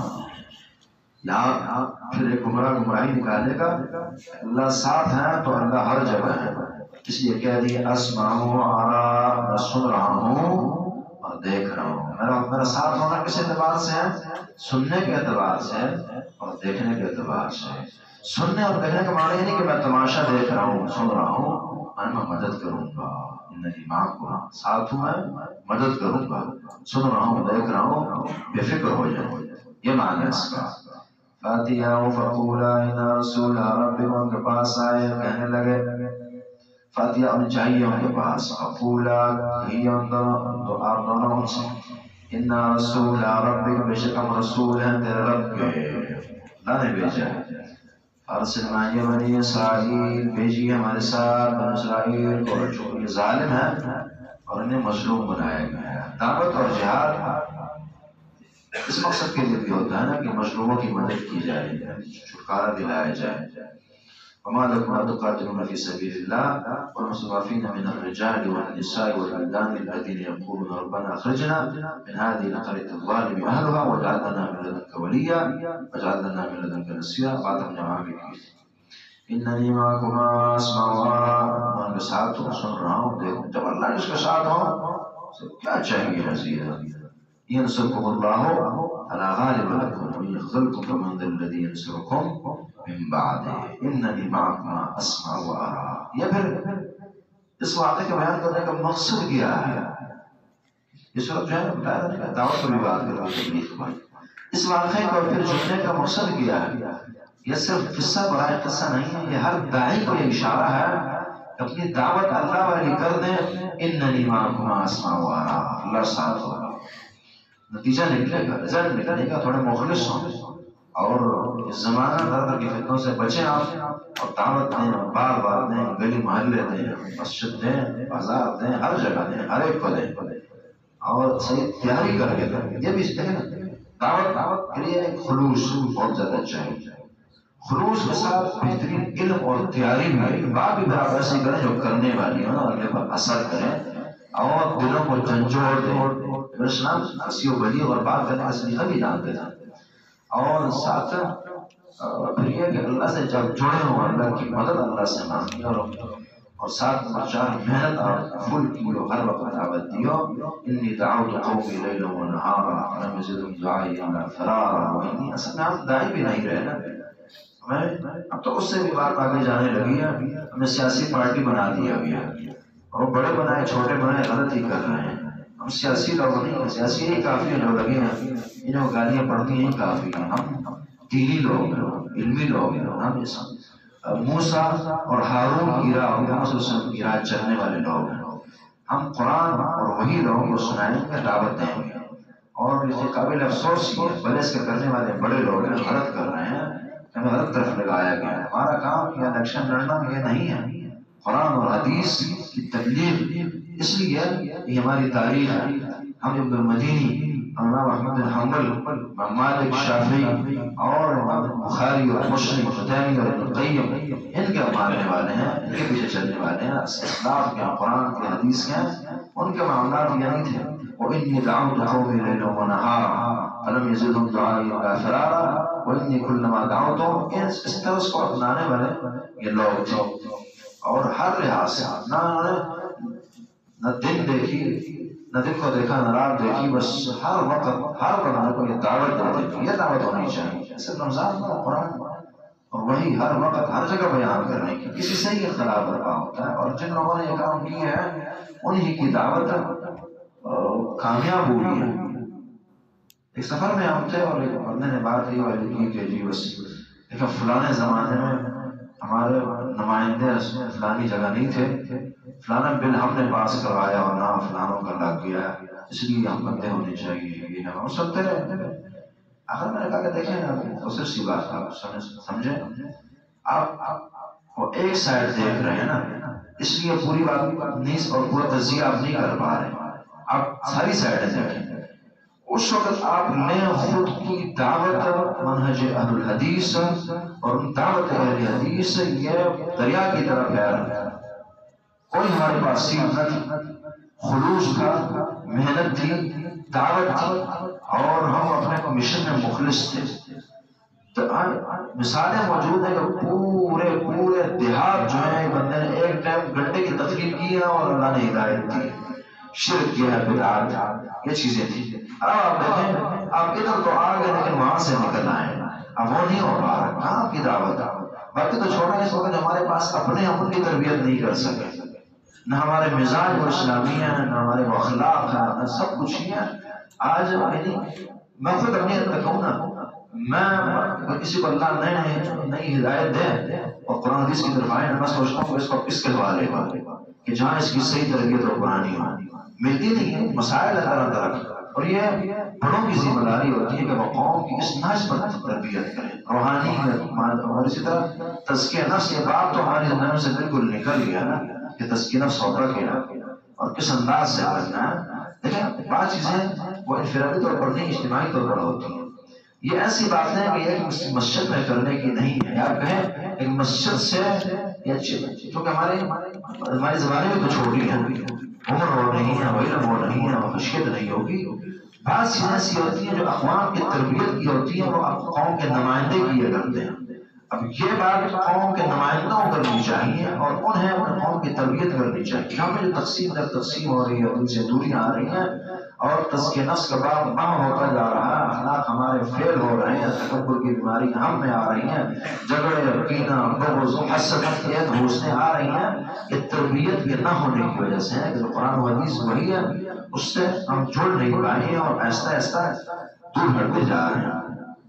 یہاں پھر ایک گمراہ گمراہی نکالے گا اللہ ساتھ ہے تو اللہ ہر جگہ ہے اس لیے کہہ دیے اسمع و ارا میں سن رہا ہوں اور دیکھ رہا ہوں میرا میرا ساتھ ہونا کس اعتبار سے ہے سننے کے اعتبار سے اور دیکھنے کے اعتبار سے سننے اور دیکھنے کا معنی نہیں کہ میں تماشا دیکھ رہا ہوں سن رہا ہوں اور میں مدد کروں گا اننی معکما ساتھ ہوں میں مدد کروں گا سن رہا ہوں دیکھ رہا ہوں بے فکر ہو جائے یہ معنی ہے اس کا فاتحہ فقولا ان رسول ربکم ان کے پاس آئے کہنے لگے فاتحہ ان چاہیے ان کے پاس فقولا ہی ان دونوں آپ دونوں ان سے ان رسول ربک بے شک ہم رسول ہیں تیرے رب کے اللہ نے بھیجا ہے ارسل معی بنی اسرائیل بھیجیے ہمارے ساتھ بنی اسرائیل کو جو یہ ظالم ہے اور انہیں مظلوم بنایا گیا ہے دعوت اور جہاد اس مقصد کے لیے بھی ہوتا ہے نا کہ مظلوموں کی مدد کی جائے چھٹکارا دلایا جائے وما لكم لا تقاتلون في سبيل الله والمستضعفين من الرجال والنساء والولدان الذين يقولون ربنا اخرجنا من هذه القرية الظالم اهلها واجعل لنا من لدنك وليا واجعل لنا من لدنك نصيرا بعد نعمك انني معكما اسمع وارى من ساتھ ہوں سن رہا ہوں دیکھ جب اللہ اس کے ساتھ ہو کیا چاہیے مزید ينصركم الله فلا غالب لكم وإن يخذلكم فمن ذا الذي ينصركم من بعده إنني معكما أسمع وأرى یہ پھر اس واقعے کے بیان کرنے کا مقصد کیا ہے اس وقت جو ہے بتایا تھا دعوت پر بھی بات کر رہا تبلیغ پر اس واقعے کو پھر سننے کا مقصد کیا ہے یہ صرف قصہ برائے قصہ نہیں ہے یہ ہر داعی کو یہ اشارہ ہے اپنی دعوت اللہ والی کر دیں اننی معکما اسمع وارى اللہ ساتھ ہوگا نتیجہ نکلے گا رزلٹ نکلے گا تھوڑے مخلص ہوں اور اس زمانہ در در کی فتنوں سے بچیں آپ اور دعوت دیں بار بار دیں گلی محلے دیں مسجد دیں بازار دیں ہر جگہ دیں ہر ایک کو دیں اور صحیح تیاری کر کے دیں یہ بھی ہے نا دعوت دعوت کے لیے ایک خلوص بہت زیادہ چاہیے خلوص کے ساتھ بہترین علم اور تیاری میں بات بھی آپ ایسی کریں جو کرنے والی ہوں اور اگلے پر اثر کریں اور دلوں کو جھنجھوڑ دیں اسلام ہنسی و بلی اور بات کرنے کا سلیقہ بھی جانتے ہیں اور ساتھ پھر یہ کہ اللہ سے جب جڑے ہوں اللہ کی مدد اللہ سے مانگی اور اور ساتھ چار محنت اور فل کیو ہر وقت دعوت دیو انی دعوت قومی لیلا و نہارا ولم یزدهم دعائی الا فرارا وانی اصل میں ہم داعی بھی نہیں رہے نا ہمیں اب تو اس سے بھی بات آگے جانے لگی ہے ہمیں سیاسی پارٹی بنا دیا گیا اور بڑے بنائے چھوٹے بنائے غلط ہی کر رہے ہیں ہم سیاسی لوگ نہیں ہیں سیاسی یہی کافی ہیں جو لگے ہیں انہیں گالیاں پڑھتی ہیں یہی کافی ہیں ہم دینی لوگ ہیں علمی لوگ ہیں ہم موسیٰ اور ہارون کی راہ ہم کی راہ چلنے والے لوگ ہیں ہم قرآن اور وہی لوگوں کو سنائیں گے دعوت دیں گے اور اس قابل افسوس ہی ہے بھلے اس کے کرنے والے بڑے لوگ ہیں غلط کر رہے ہیں ہمیں غلط طرف لگایا گیا ہے ہمارا کام یا الیکشن لڑنا یہ نہیں ہے قرآن اور حدیث کی تبلیغ اس لیے یہ ہماری تاریخ ہے ہم ابن المدینی امام احمد بن حنبل مالک شافعی اور امام بخاری اور مسلم ختیمی اور ابن قیم ان کے ماننے والے ہیں ان کے پیچھے چلنے والے ہیں اسلاف کے قرآن کے حدیث کے ان کے معاملات یہ نہیں تھے وإني دعوت قومي ليلا ونهارا فلم يزدهم دعائي إلا فرارا وإني كلما دعوتهم اس طرح اس کو اپنانے والے یہ لوگ تھے اور ہر لحاظ سے نہ انہوں نے نہ دن دیکھی نہ دن کو دیکھا نہ رات دیکھی بس ہر وقت ہر بندے کو یہ دعوت دیتے تھے یہ دعوت ہونی چاہیے صرف رمضان کا قرآن اور وہی ہر وقت ہر جگہ بیان کرنے کی کسی سے ہی اختلاف برپا ہوتا ہے اور جن لوگوں نے یہ کام کیا ہے انہی کی دعوت کامیاب ہوئی ہے ایک سفر میں ہم تھے اور ایک بندے نے بات یہ والی کی کہ جی بس ایک فلانے زمانے میں ہمارے نمائندے فلانی جگہ نہیں تھے فلانا بل ہم نے پاس کروایا اور نام فلانوں کا لگ گیا اس لیے ہم بندے ہونے چاہیے یہ نہ ہم سنتے رہے آخر میں نے کہا کہ دیکھیں نا دوسری سی بات آپ سمجھیں آپ وہ ایک سائڈ دیکھ رہے ہیں نا اس لیے پوری بات نیز اور پورا تجزیہ آپ نہیں کر پا رہے، آپ ساری سائڈیں دیکھیں۔ اس وقت آپ نے خود کی دعوت منہج اہل الحدیث اور دعوت اہل حدیث یہ دریا کی طرف ہے، کوئی ہمارے پاس سیرت خلوص تھا، محنت تھی، دعوت تھی، اور ہم اپنے کو مشن میں مخلص تھے۔ تو مثالیں موجود ہیں کہ پورے پورے دیہات جو ہیں بندے نے ایک ٹائم گھنٹے کی تقریر کی ہے اور اللہ نے ہدایت دی، شرک کیا ہے، بدعات، یہ چیزیں تھی۔ اب آپ دیکھیں آپ ادھر تو آ گئے لیکن وہاں سے نکل آئے، اب وہ نہیں ہو پا رہا، کہاں آپ کی دعوت؟ باقی تو چھوڑا اس وقت ہمارے پاس اپنے ہم ان کی تربیت نہیں کر سکے، نہ ہمارے مزاج و اسلامی ہیں، نہ ہمارے اخلاق ہیں، نہ سب کچھ ہی ہے۔ آج میں خود اپنی حد تک کہوں نا، میں کسی کو اللہ نئے نئی ہدایت دے اور قرآن حدیث کی طرف آئے، میں سوچتا ہوں کہ اس کو کس کے حوالے کہ جہاں اس کی صحیح تربیت اور قرآنی ہو ملتی نہیں ہے، مسائل ہے طرح طرح کی، اور یہ بڑوں کی ذمہ داری ہوتی ہے کہ وہ قوم کی اس نہج پر تربیت کریں، روحانی اور اسی طرح تزکیہ نفس۔ یہ بات تو ہماری زندگی سے بالکل نکل گیا نا کہ تزکیہ نفس ہوتا کیا اور کس انداز سے کرنا ہے۔ دیکھیں بعض چیزیں وہ انفرادی طور پر نہیں، اجتماعی طور پر ہوتی ہیں۔ یہ ایسی بات ہے کہ ایک مسجد میں کرنے کی نہیں ہے، آپ کہیں ایک مسجد سے، کیونکہ ہمارے ہماری زبانیں بھی تو چھوٹی ہیں، عمر ہو نہیں ہے، علم ہو نہیں ہے، خشیت نہیں ہوگی۔ بعض چیزیں ایسی ہوتی ہیں جو اقوام کی تربیت کی ہوتی ہیں، وہ قوم کے نمائندے کیے کرتے ہیں۔ اب یہ بات قوم کے نمائندوں کو کرنی چاہیے اور انہیں اپنے قوم کی تربیت کرنی چاہیے۔ ہمیں جو تقسیم در تقسیم ہو رہی ہے، ان سے دوریاں آ رہی ہیں اور تزکیہ نفس کا باب بم ہوتا جا رہا ہے، اخلاق ہمارے فیل ہو رہے ہیں، تکبر کی بیماری ہم میں آ رہی ہیں، جھگڑے، کینہ، بغض، حسد، گھوسنے آ رہی ہیں۔ یہ تربیت کے نہ ہونے کی وجہ سے ہے کہ جو قرآن و حدیث وہی ہے اس سے ہم جڑ نہیں پائے ہیں اور آہستہ آہستہ دور ہٹتے جا رہے ہیں۔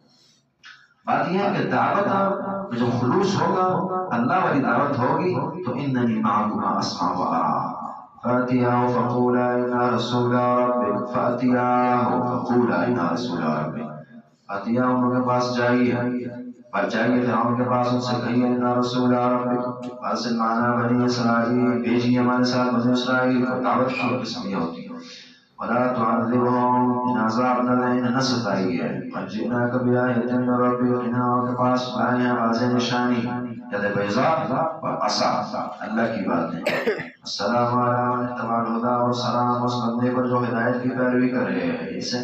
بات یہ ہے کہ دعوت میں جو خلوص ہوگا، اللہ والی دعوت ہوگی تو اننی معکما اسمع و ارى فاتیاہ فقولا انا رسول ربک فاتیاہ فقولا انا رسول ربک۔ فاتیاہ ان کے پاس جائیے، بات جائیے فرعون کے پاس، ان سے کہیے انا رسول ربک، واصل معنی بنی اسرائیل، بھیجیے ہمارے ساتھ بنی اسرائیل کو۔ دعوت کی قسم یہ ہوتی ہے وَلَا تُعَذِّبْهُمْ، انہیں عذاب نہ دیں، انہیں نہ ستائیے۔ قَدْ جِئْنَاكَ بِآیَةٍ مِّن رَّبِّكَ، انہیں آپ کے پاس لائے ہیں واضح نشانی، ید بیضاء اور عصا، اللہ کی بات ہے۔ السلام علی من اتبع الہدی، اور سلام اس بندے پر جو ہدایت کی پیروی کرے۔ اسے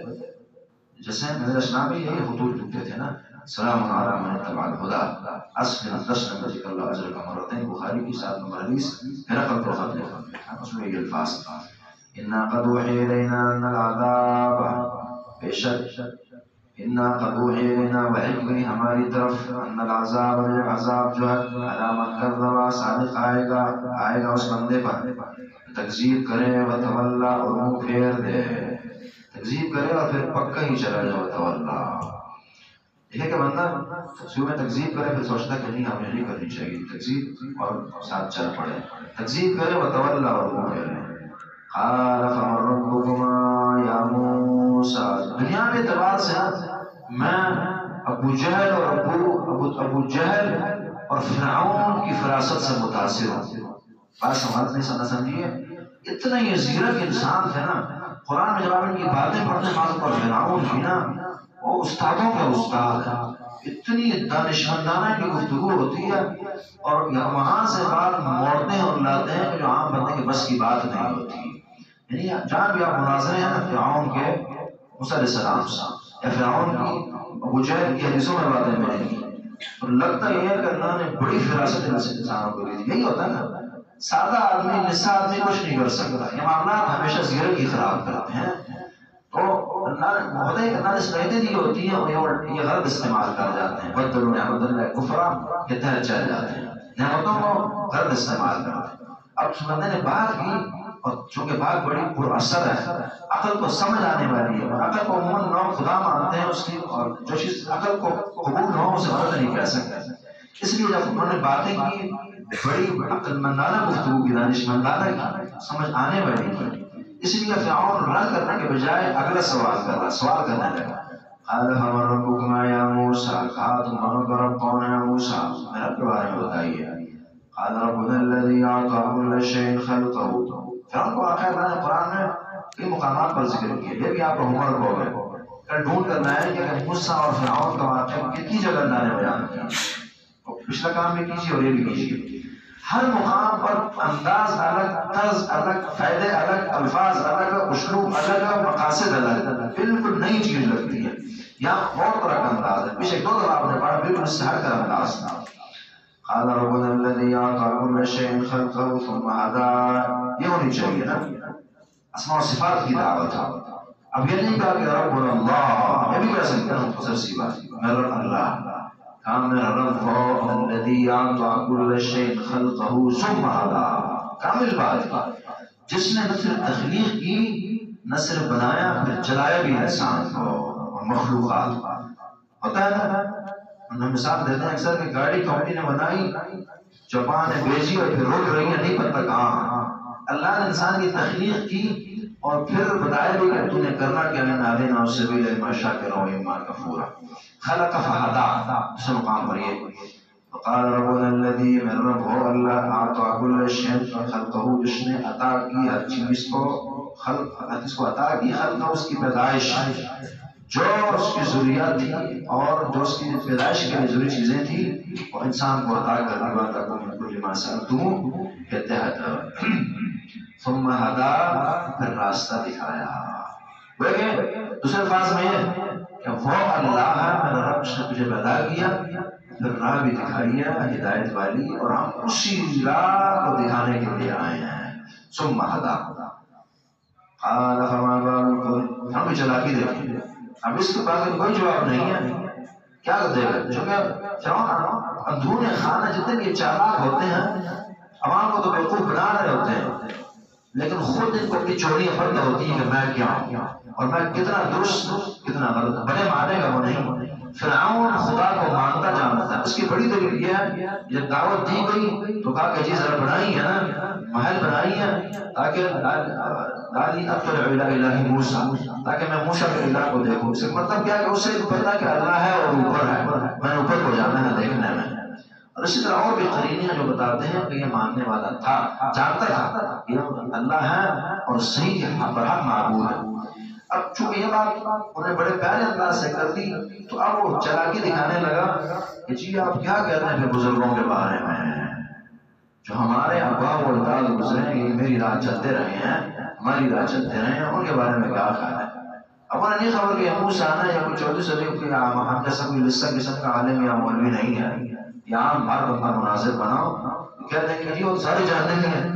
جیسے نبی اسلام بھی یہی خطوط لکھتے تھے نا، السلام علی من اتبع الہدی، اسلم تسلم بذکر اللہ اجر کا مرتين، بخاری کی سات نمبر حدیث ہرقل کو خط لکھا، اس میں یہ الفاظ تھا انا قد وحی الینا ان العذاب، بے شک انا قد وحی الینا، وحی گئی ہماری طرف، ان العذاب، عذاب جو ہے، علی من کذب، صادق آئے گا، آئے گا اس بندے پر تکذیب کرے وتولا، اور منہ پھیر دے، تکذیب کرے اور پھر پکا ہی چلا جائے وتولا۔ دیکھیں کہ بندہ شروع میں تکذیب کرے پھر سوچتا کہ نہیں ہمیں نہیں کرنی چاہیے تکذیب، اور ساتھ چل پڑے، تکذیب کرے وتولا اور منہ پھیر دے۔ قال فمن ربكما یا موسیٰ، دنیا کے اعتبار سے میں ابو جہل اور ابو ابو ابو جہل اور فرعون کی فراست سے متاثر ہوں۔ بات سمجھ نہیں سمجھ سمجھیے، اتنا یہ زیرک انسان تھے نا، قرآن میں جب آپ ان کی باتیں پڑھنے معلوم پر فرعون بھی نا وہ استادوں کا استاد ہے، اتنی دانشمندانہ کی گفتگو ہوتی ہے اور وہاں سے بات موڑتے اور لاتے ہیں کہ جو عام بندے کے بس کی بات نہیں ہوتی۔ یعنی جہاں بھی آپ مناظرے ہیں فرعون کے موسیٰ علیہ السلام سے یا فرعون کی ابو جہل کی حدیثوں میں باتیں ملیں گی، اور لگتا یہ ہے کہ اللہ نے بڑی فراست انسانوں کو دی تھی۔ یہی ہوتا ہے نا، سادہ آدمی نسا آدمی کچھ نہیں کر سکتا، یہ معاملات ہمیشہ زیرک ہی خراب کرتے ہیں۔ تو اللہ نے ہوتا ہے کہ اللہ نے صلاحیتیں دی ہوتی ہیں اور یہ غلط استعمال کر جاتے ہیں، بدلوا نعمت اللہ کفرا کے تحت چل جاتے ہیں، نعمتوں کو غلط استعمال کرتے ہیں۔ اب اس بندے نے بات کی اور چونکہ بات بڑی پر اثر ہے، عقل کو سمجھ آنے والی ہے، اور عقل کو عموماً لوگ خدا مانتے ہیں اس کی، اور جو چیز عقل کو قبول نہ ہو اسے غلط نہیں کہہ سکتے۔ اس لیے جب انہوں نے باتیں کی بڑی عقل مندانہ گفتگو کی، دانش مندانہ کی، سمجھ آنے والی کی، اس لیے فرعون رد کرنے کے بجائے اگلا سوال کر رہا سوال کرنے لگا۔ قال فمن ربكما یا موسیٰ، کہا تمہارا رب کون ہے موسیٰ، میرا کے بارے میں بتائیے۔ قال ربنا الذي اعطى كل شيء خلقه. فرعون کو واقعہ اللہ نے قرآن میں کئی مقامات پر ذکر کیا. یہ بھی آپ کو ہوم ورک ہوگا کل ڈھونڈ کرنا ہے کہ موسیٰ اور فرعون کا واقعہ کتنی جگہ اللہ نے بیان کیا. پچھلا کام بھی کیجیے اور یہ بھی کیجیے. ہر مقام پر انداز الگ، طرز الگ، فائدے الگ، الفاظ الگ، اسلوب الگ، مقاصد الگ، بالکل نئی چیز لگتی ہے. یہاں بہت طرح کا انداز ہے. پیچھے دو دفعہ آپ نے پڑھا بالکل اس سے ہٹ کر انداز تھا. قال ربنا الذي اعطى كل شيء خلقه ثم هدى. یہ ہونی چاہیے نا اسماء و صفات کی دعوت. اب یہ نہیں کہا کہ ربنا اللہ، یہ بھی کہہ سکتے ہیں مختصر سی بات میرا اللہ. کام میرا رب ہو الذی اعطى كل شيء خلقه ثم هدى. کامل بات جس نے نہ صرف تخلیق کی نہ صرف بنایا پھر چلایا بھی انسان کو اور مخلوقات. ہوتا ہے نا ہم مثال دیتے ہیں اکثر کہ گاڑی کمپنی نے بنائی، جاپان نے بھیجی اور پھر روک رہی ہے نہیں پتہ کہاں. اللہ نے انسان کی تخلیق کی اور پھر بتایا بھی کہ تو نے کرنا کیا ہے. نادینا سبیل اما شاکرا و اما کفورا. خلق فہدا اس مقام پر یہ وقال ربنا الذي من رب هو اللہ اعطى كل شيء خلقه، جس نے عطا کی ہر چیز کو، خلق اس کو عطا کی، خلق اس کی پیدائش، جو اس کی ضروریات تھی اور جو اس کی پیدائش کے لیے ضروری چیزیں تھیں وہ انسان کو عطا کر دی. بات کو من كل ما سألتم کے تحت ثم هدى پھر راستہ دکھایا. دیکھیں دوسرے الفاظ میں یہ کہ وہ اللہ ہے میرا رب نے تجھے پیدا کیا پھر راہ بھی دکھائی ہے ہدایت والی، اور ہم اسی راہ کو دکھانے کے لیے آئے ہیں. ثم هدى قال فما بالكم. ہم بھی چلا کے دیکھیں. اب اس کے بعد کوئی جواب نہیں ہے. کیا دے گا؟ چونکہ فرعون اندھون خانہ جتنے بھی چالاک ہوتے ہیں عوام کو تو بیوقوف بنا رہے ہوتے ہیں، لیکن خود ان کو اپنی چوریاں پتہ ہوتی ہیں کہ میں کیا ہوں اور میں کتنا درست کتنا غلط. بڑے مانے گا وہ نہیں. فرعون خدا کو مانتا جانتا ہے. اس کی بڑی دلیل یہ ہے جب دعوت دی گئی تو کہا کہ جی ذرا بنائی ہے نا محل بنائی ہے تاکہ دالی اطلع الہ الہ موسیٰ، تاکہ میں موسیٰ کے الہ کو دیکھوں. اس کا مطلب کیا کہ اسے پتہ کہ اللہ ہے اور اوپر ہے، میں نے اوپر کو جانا ہے دیکھنے میں. اور اسی طرح اور بھی قرینیاں جو بتاتے ہیں کہ یہ ماننے والا تھا، جانتا تھا کہ اللہ ہے اور صحیح برحق معبود ہے. اب چونکہ یہ بات انہیں بڑے پیارے انداز سے کر دی تو اب وہ چلاکی دکھانے لگا کہ جی آپ کیا کہتے ہیں کہ بزرگوں کے بارے میں جو ہمارے آبا و اجداد گزرے ہیں، میری راہ چلتے رہے ہیں، ہماری راہ چلتے رہے ہیں، ان کے بارے میں کیا خیال ہے. اب انہیں نہیں خبر کہ موسیٰ آنا یا کوئی چودہ صدی کے ہم جیسا کوئی لسہ قسم کا عالم یا مولوی نہیں ہے. یہاں بار بندہ مناظر بناؤ کہتے ہیں کہ جی وہ سارے جانتے ہیں.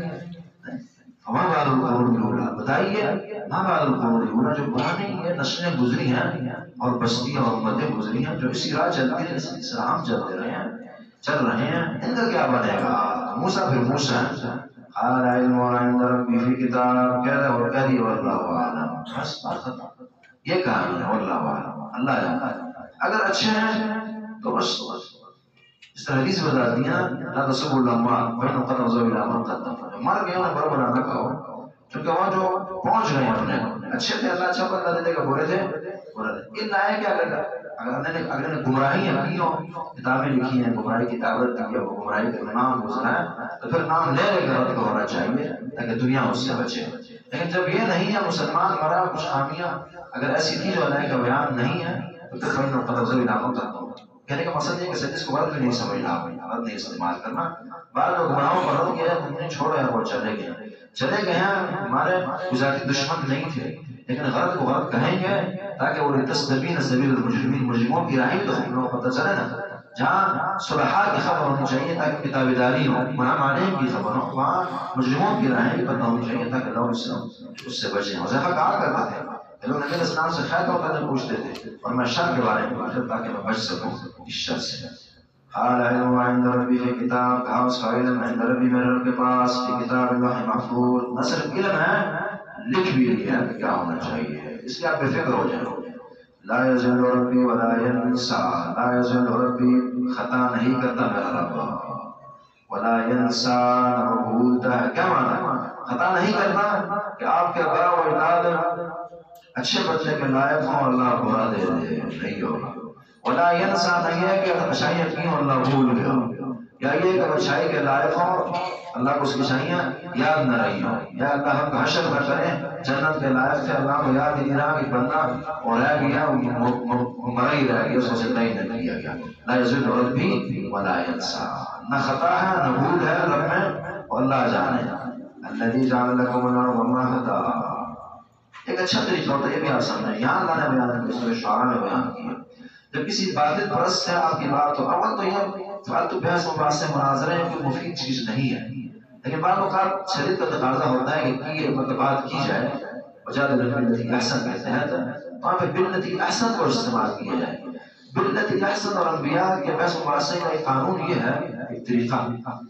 ہمارا بعد القرون بتائیے ہاں بعد القرون جو پرانی یہ نسلیں گزری ہیں اور بستیاں اور امتیں گزری ہیں جو اسی راہ چلتی ہیں، اس راہ ہم چلتے رہے ہیں چل رہے ہیں، ان کا کیا بنے گا. موسیٰ پھر موسیٰ قال علم عند ربی فی کتاب کہہ اور کہہ دی واللہ اعلم. بس بات ختم. یہ کہانی ہے واللہ اعلم، اللہ جانتا ہے. اگر اچھے ہیں تو بس اس طرح حدیث بتا دیا لا تصبوا الاموات وان قد نظروا الى من قدم. مر گئے انہیں برابر نہ کہو کیونکہ وہ جو پہنچ گئے اپنے اچھے تھے، اللہ اچھا بدلہ دے دے گا، برے تھے برے تھے. ان لائے کیا کرے گا اگر اگر نے گمراہیاں کی ہوں، کتابیں لکھی ہیں گمراہی کی دعوت دی ہے، وہ گمراہی کا نام گزرا ہے تو پھر نام لے لے کر رد ہونا چاہیے تاکہ دنیا اس سے بچے. لیکن جب یہ نہیں ہے مسلمان مرا کچھ خامیاں اگر ایسی تھی جو اللہ کا بیان نہیں ہے تو پھر فن قد نظروا الى من قدم. کہنے کا مقصد یہ کہ سچس کو غلط بھی نہیں سمجھنا، غلط نہیں استعمال کرنا. بعض لوگ گناہوں پر رد گئے تم نے چھوڑا ہے وہ چلے گئے چلے گئے ہیں، ہمارے ذاتی دشمن نہیں تھے لیکن غلط کو غلط کہیں گے تاکہ وہ لتستبین سبیل المجرمین، مجرموں کی راہیں تو ہم لوگوں کو پتہ چلے نا. جہاں صلحاء کی خبر ہونی چاہیے تاکہ کتاب داری ہو، منع مانے کی خبر ہو، وہاں مجرموں کی راہیں بھی پتہ ہونی چاہیے تاکہ لوگ اس سے بچیں. حذیفہ کہا کرتے تھے لوگ نبی علیہ السلام سے خیر کا مطلب پوچھتے تھے اور میں شر کے بارے میں پوچھتا تاکہ میں بچ سکوں اس شر سے. قال علم عند ربی فی کتاب، کہا اس کا علم عند ربی میرے رب کے پاس فی کتاب اللہ محفوظ. نہ صرف علم ہے لکھ بھی لیا کہ کیا ہونا چاہیے، اس لیے آپ بے فکر ہو جائیں. لا یضل ربی ولا ینسا، لا یضل ربی خطا نہیں کرتا میرا رب، ولا ینسا نہ بھولتا ہے. کیا معنی خطا نہیں کرتا کہ آپ کے آباء و اجداد اچھے بچے کے لائق ہوں اللہ برا دے دے، نہیں ہوگا. ولا ینسا نہیں ہے کہ اچھائیاں کی ہوں اللہ بھول گیا، یا یہ کہ اچھائی کے لائق ہوں اللہ کو اس کی اچھائیاں یاد نہ رہی ہوں، یا اللہ ہم کو حشر نہ کریں جنت کے لائق تھے اللہ کو یاد ہی نہیں رہا کہ بندہ اور رہ گیا مرا ہی رہ گیا، اس کو زندہ ہی نہ کیا گیا۔ لا یضل ربی ولا ینسیٰ، نہ خطا ہے نہ بھول ہے رب میں، اور اللہ جانے الذی جعل لکم الارض مہدا۔ ایک اچھا طریقہ ہوتا ہے، یہ بھی آپ سمجھیں، یہاں اللہ نے بیان کیا، سورہ شعراء میں بیان کیا، جب کسی باطل پرست سے آپ کی بات ہو، اول تو یہ فالتو بحث مباحث مناظرے ہیں کہ مفید چیز نہیں ہے، لیکن بعض اوقات شریعت کا تقاضا ہوتا ہے کہ یہ مطلب بات کی جائے، وجادل باللتی احسن کے تحت وہاں پہ باللتی احسن کو استعمال کیا جائے۔ باللتی احسن اور انبیاء کے بحث مباحثے کا ایک قانون یہ ہے، ایک طریقہ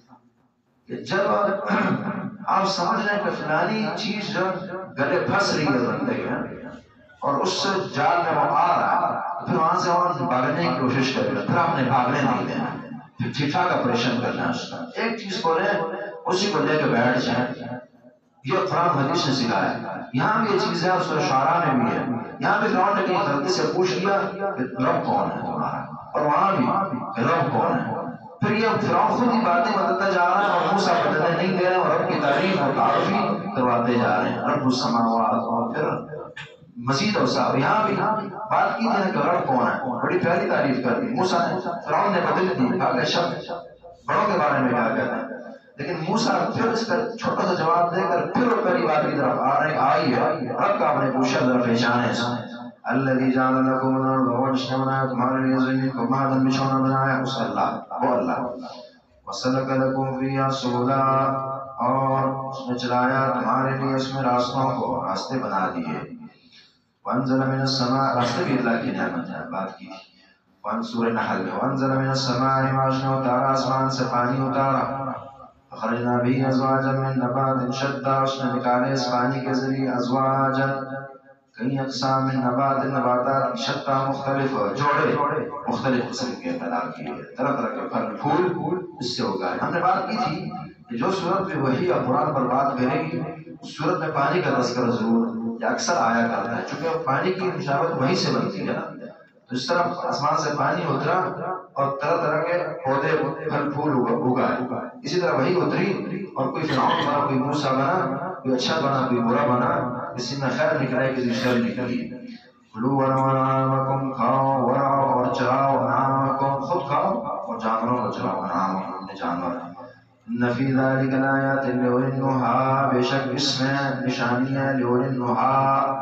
کہ جب آپ سمجھ رہے ہیں کہ فلانی چیز جو گلے پھنس رہی ہے بندے کے اور اس سے جال میں وہ آ رہا ہے، پھر وہاں سے وہاں بھاگنے کی کوشش کرے گا، پھر آپ نے بھاگنے نہیں دینا، پھر ٹھیک ٹھاک آپریشن کرنا ہے اس کا۔ ایک چیز کو لیں اسی کو لے کے بیٹھ جائیں، یہ قرآن حدیث نے سکھایا ہے۔ یہاں بھی یہ چیز ہے، سورہ شعراء میں بھی ہے، یہاں بھی فرعون نے کہیں غلطی سے پوچھ لیا کہ رب کون ہے تمہارا، اور وہاں بھی کہ رب کون ہے، پھر یہ فرعون خود ہی باتیں بدلتا جا رہا ہے اور موسیٰ بدلنے نہیں دے رہے اور رب کی تعریف اور تعارف ہی کرواتے جا رہے ہیں، رب السماوات، اور پھر مزید اوصاف۔ یہاں بھی بات کی ہے کہ رب کون ہے، بڑی پیاری تعریف کر دی موسیٰ نے، فرعون نے بدل دی، کہا شب بڑوں کے بارے میں کیا کہتے ہیں، لیکن موسیٰ پھر اس کا چھوٹا سا جواب دے کر پھر وہ پہلی بات کی طرف آ رہے آئی ہے، رب کا آپ نے پوچھا ذرا پہچانے سے، الذی جعل لکم الارض، وہ جس نے بنایا تمہارے لیے زمین کو مہدا بچھونا بنایا، اس اللہ وہ اللہ، وسلک لکم فیہا سبلا، اور اس نے چلایا تمہارے لیے اس میں راستوں کو، راستے بنا دیے، وانزل من السماء، راستے بھی اللہ کی نعمت ہے، بات کی تھی وان سورہ نحل میں، وانزل من السماء، ماء، نے اتارا آسمان سے پانی اتارا، فخرجنا به ازواجا من نبات شتى، اس نے نکالے اس پانی کے ذریعے ازواجا کئی اقسام من نبات، نباتات شتى مختلف جوڑے مختلف قسم کے پیدا کیے، طرح طرح کے پھل پھول اس سے اگائے۔ ہم نے بات کی تھی کہ جو صورت میں وحی اور قرآن پر بات کرے گی اس صورت میں پانی کا تذکرہ ضرور یا اکثر آیا کرتا ہے، چونکہ پانی کی مشابہت وحی سے بنتی ہے نا، تو اس طرح آسمان سے پانی اترا اور طرح طرح کے پودے پھل پھول اگائے، اسی طرح وہی اتری اور کوئی فرعون بنا، کوئی موسیٰ بنا، کوئی اچھا بنا، کوئی برا بنا، کسی میں خیر نکلے کسی شر نکلی۔ کلوا وارعوا انعامکم، کھاؤ ورعوا اور چراؤ، انعامکم خود کھاؤ اور جانوروں کو چراؤ، انعامکم اپنے جانور۔ ان فی ذلک لآیات لأولی النہی، بے شک اس میں نشانی ہے لأولی النہی،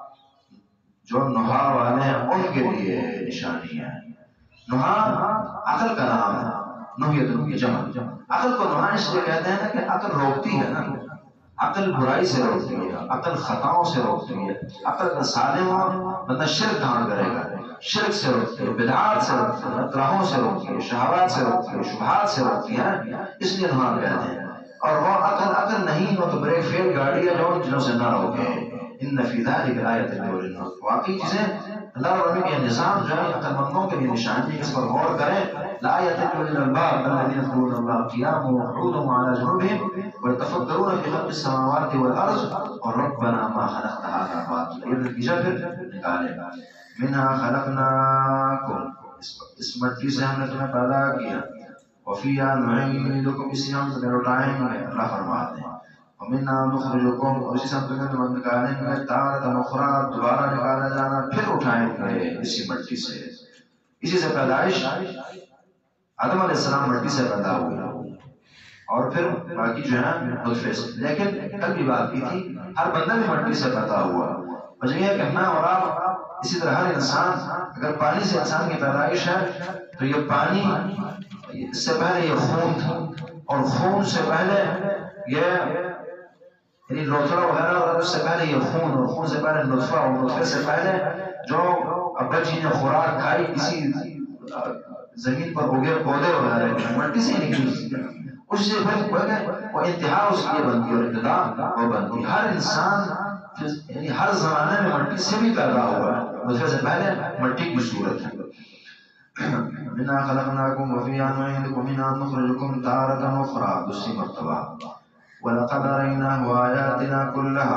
جو نہا والے ہیں ان کے لیے نشانی ہے۔ نہا عقل کا نام ہے، نہیت کی جمع، عقل کو نہا اس لیے کہتے ہیں کہ عقل روکتی ہے نا، عقل برائی سے روکتی ہے، عقل خطاؤں سے روکتی ہے، عقل کا سالم ہو بندہ شرک کہاں کرے گا، شرک سے روکتی ہے، بدعات سے روکتی ہے، اطراحوں سے روکتی ہے، شہوات سے روکتی ہے، شبہات سے روکتی ہے، اس لیے نہا کہتے ہیں۔ اور وہ عقل عقل نہیں ہو تو بریک فیل گاڑی ہے جو جنوں سے نہ روکے۔ ان فی ذلک لآیات لأولی النہی، واقعی چیزیں اللہ رب کے نظام جو ہے عقل مندوں کے لیے نشانی، اس پر غور کریں۔ لآیات لأولی الألباب الذین یذکرون اللہ قیاما وقعودا وعلی جنوبہم ویتفکرون فی خلق السماوات والارض ربنا ما خلقت ھذا باطلا، یہ نتیجہ پھر نکالے گا۔ منہا خلقناکم، اس مٹی سے ہم نے تمہیں پیدا کیا، وفیہا نعیدکم، اسی ہم تمہیں لوٹائیں گے، اللہ فرماتے ہیں، ومنہا نخرجکم، اور اسی سے ہم تمہیں نکالیں گے، تارۃ اخری، دوبارہ نکالا جانا، پھر اٹھائیں گے اسی مٹی سے۔ اسی سے پیدائش، آدم علیہ السلام مٹی سے پیدا ہوئے اور پھر باقی جو ہے نطفے سے، لیکن کل بھی بات کی تھی ہر بندہ بھی مٹی سے پیدا ہوا، وجہ یہ ہے کہ میں اور آپ اسی طرح ہر انسان، اگر پانی سے انسان کی پیدائش ہے تو یہ پانی، اس سے پہلے یہ خون تھا، اور خون سے پہلے یہ یعنی لوتھڑا وغیرہ، اور اس سے پہلے یہ خون، اور خون سے پہلے نطفہ، اور نطفے سے پہلے جو ابا جی نے خوراک کھائی کسی زمین پر اگے پودے وغیرہ مٹی سے نکلی، اس سے پھر وہ انتہا اس کی بنتی ہے اور ابتدا وہ بنتی ہے۔ ہر انسان یعنی ہر زمانے میں مٹی سے بھی پیدا ہوا ہے، نطفے سے پہلے مٹی کی صورت ہے۔ منہا خلقناکم وفیہا نعیدکم ومنہا نخرجکم تارۃ اخری، دوسری مرتبہ۔ وَلَقَدْ أَرَيْنَاهُ آيَاتِنَا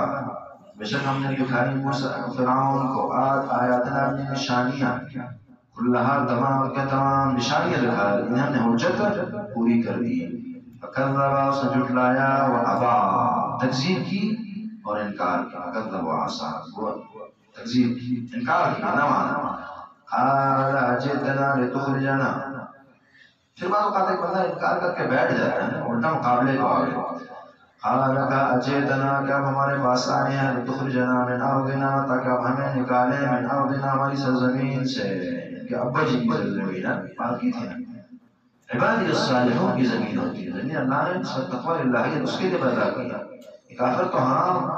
كُلَّهَا، بے شک ہم نے دکھائی موسیٰ فرعون کو آیاتنا اپنی نشانیاں کلہا تمام کے تمام نشانیاں دکھا دی، انہوں نے حجت پوری کر دی. فکذب اس نے جھٹلایا، وابا تکذیب کی اور انکار کیا. فکذب وعصا وہ تکذیب کی، انکار کیا، نہ مانا. قال اجئتنا لتخرجنا. پھر بعض اوقات ایک بندہ انکار کر کے بیٹھ جاتا ہے، الٹا مقابلے کو آگے. قال اجئتنا، کیا ہمارے پاس آئے ہیں، لتخرجنا من ارضنا، تاکہ آپ ہمیں نکالیں، من ارضنا ہماری سرزمین سے. کہ ابا جی کی سرزمین ہے، باقی تھی عبادی الصالحون کی زمین ہوتی ہے. زمین اللہ نے تقوی اللہ اس کے لیے پیدا کیا. کافر تو حرام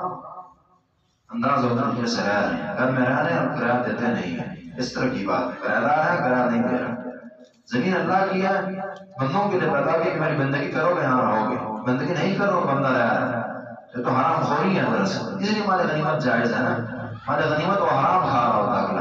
انداز ہوتا ہے، جیسے رہ رہے ہیں، گھر میں رہ رہے ہیں اور کرایہ دیتے نہیں ہیں، اس طرح کی بات ہے. کرایہ دار ہے، کرایہ نہیں دے رہا. زمین اللہ کی ہے، بندوں کے لیے پیدا کی کہ میری بندگی کرو گے یہاں رہو گے، بندگی نہیں کرو بندہ رہ رہا ہے. یہ تو حرام خوری ہے دراصل. اس لیے مال غنیمت جائز ہے نا. مال غنیمت وہ حرام کھا رہا ہوتا اگلا.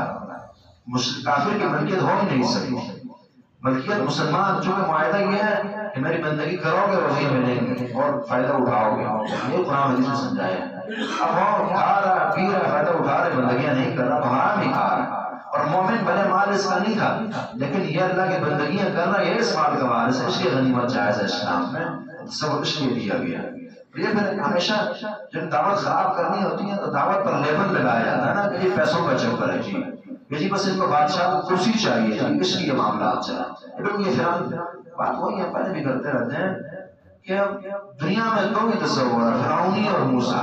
کافر کی ملکیت ہو ہی نہیں سکتی. ملکیت مسلمان، چونکہ معاہدہ یہ ہے کہ میری بندگی کرو گے روزیاں ملیں گی اور فائدہ اٹھاؤ گے. یہ قرآن حدیث میں سمجھایا. اب وہ کھا رہا پی رہا فائدہ اٹھا رہے، بندگیاں نہیں کر رہا، تو حرام ہی کھا رہا. اور مومن بھلے مال اس کا نہیں تھا، لیکن یہ اللہ کی بندگیاں کر رہا ہے، یہ اس مال کا وارث ہے، اس کی غنیمت جائز ہے اسلام میں. سب اس لیے دیا گیا. یہ پھر ہمیشہ جب دعوت خراب کرنی ہوتی ہے تو دعوت پر لیبل لگایا جاتا ہے نا کہ یہ پیسوں کا چکر ہے جی، یہ جی بس ان کو بادشاہ کو کرسی چاہیے جی، اس لیے معاملات چلا. لیکن یہ فرعون بات وہی ہے، پہلے بھی کرتے رہتے ہیں کہ دنیا میں دو ہی تصور ہے، فرعونی اور موسیٰ.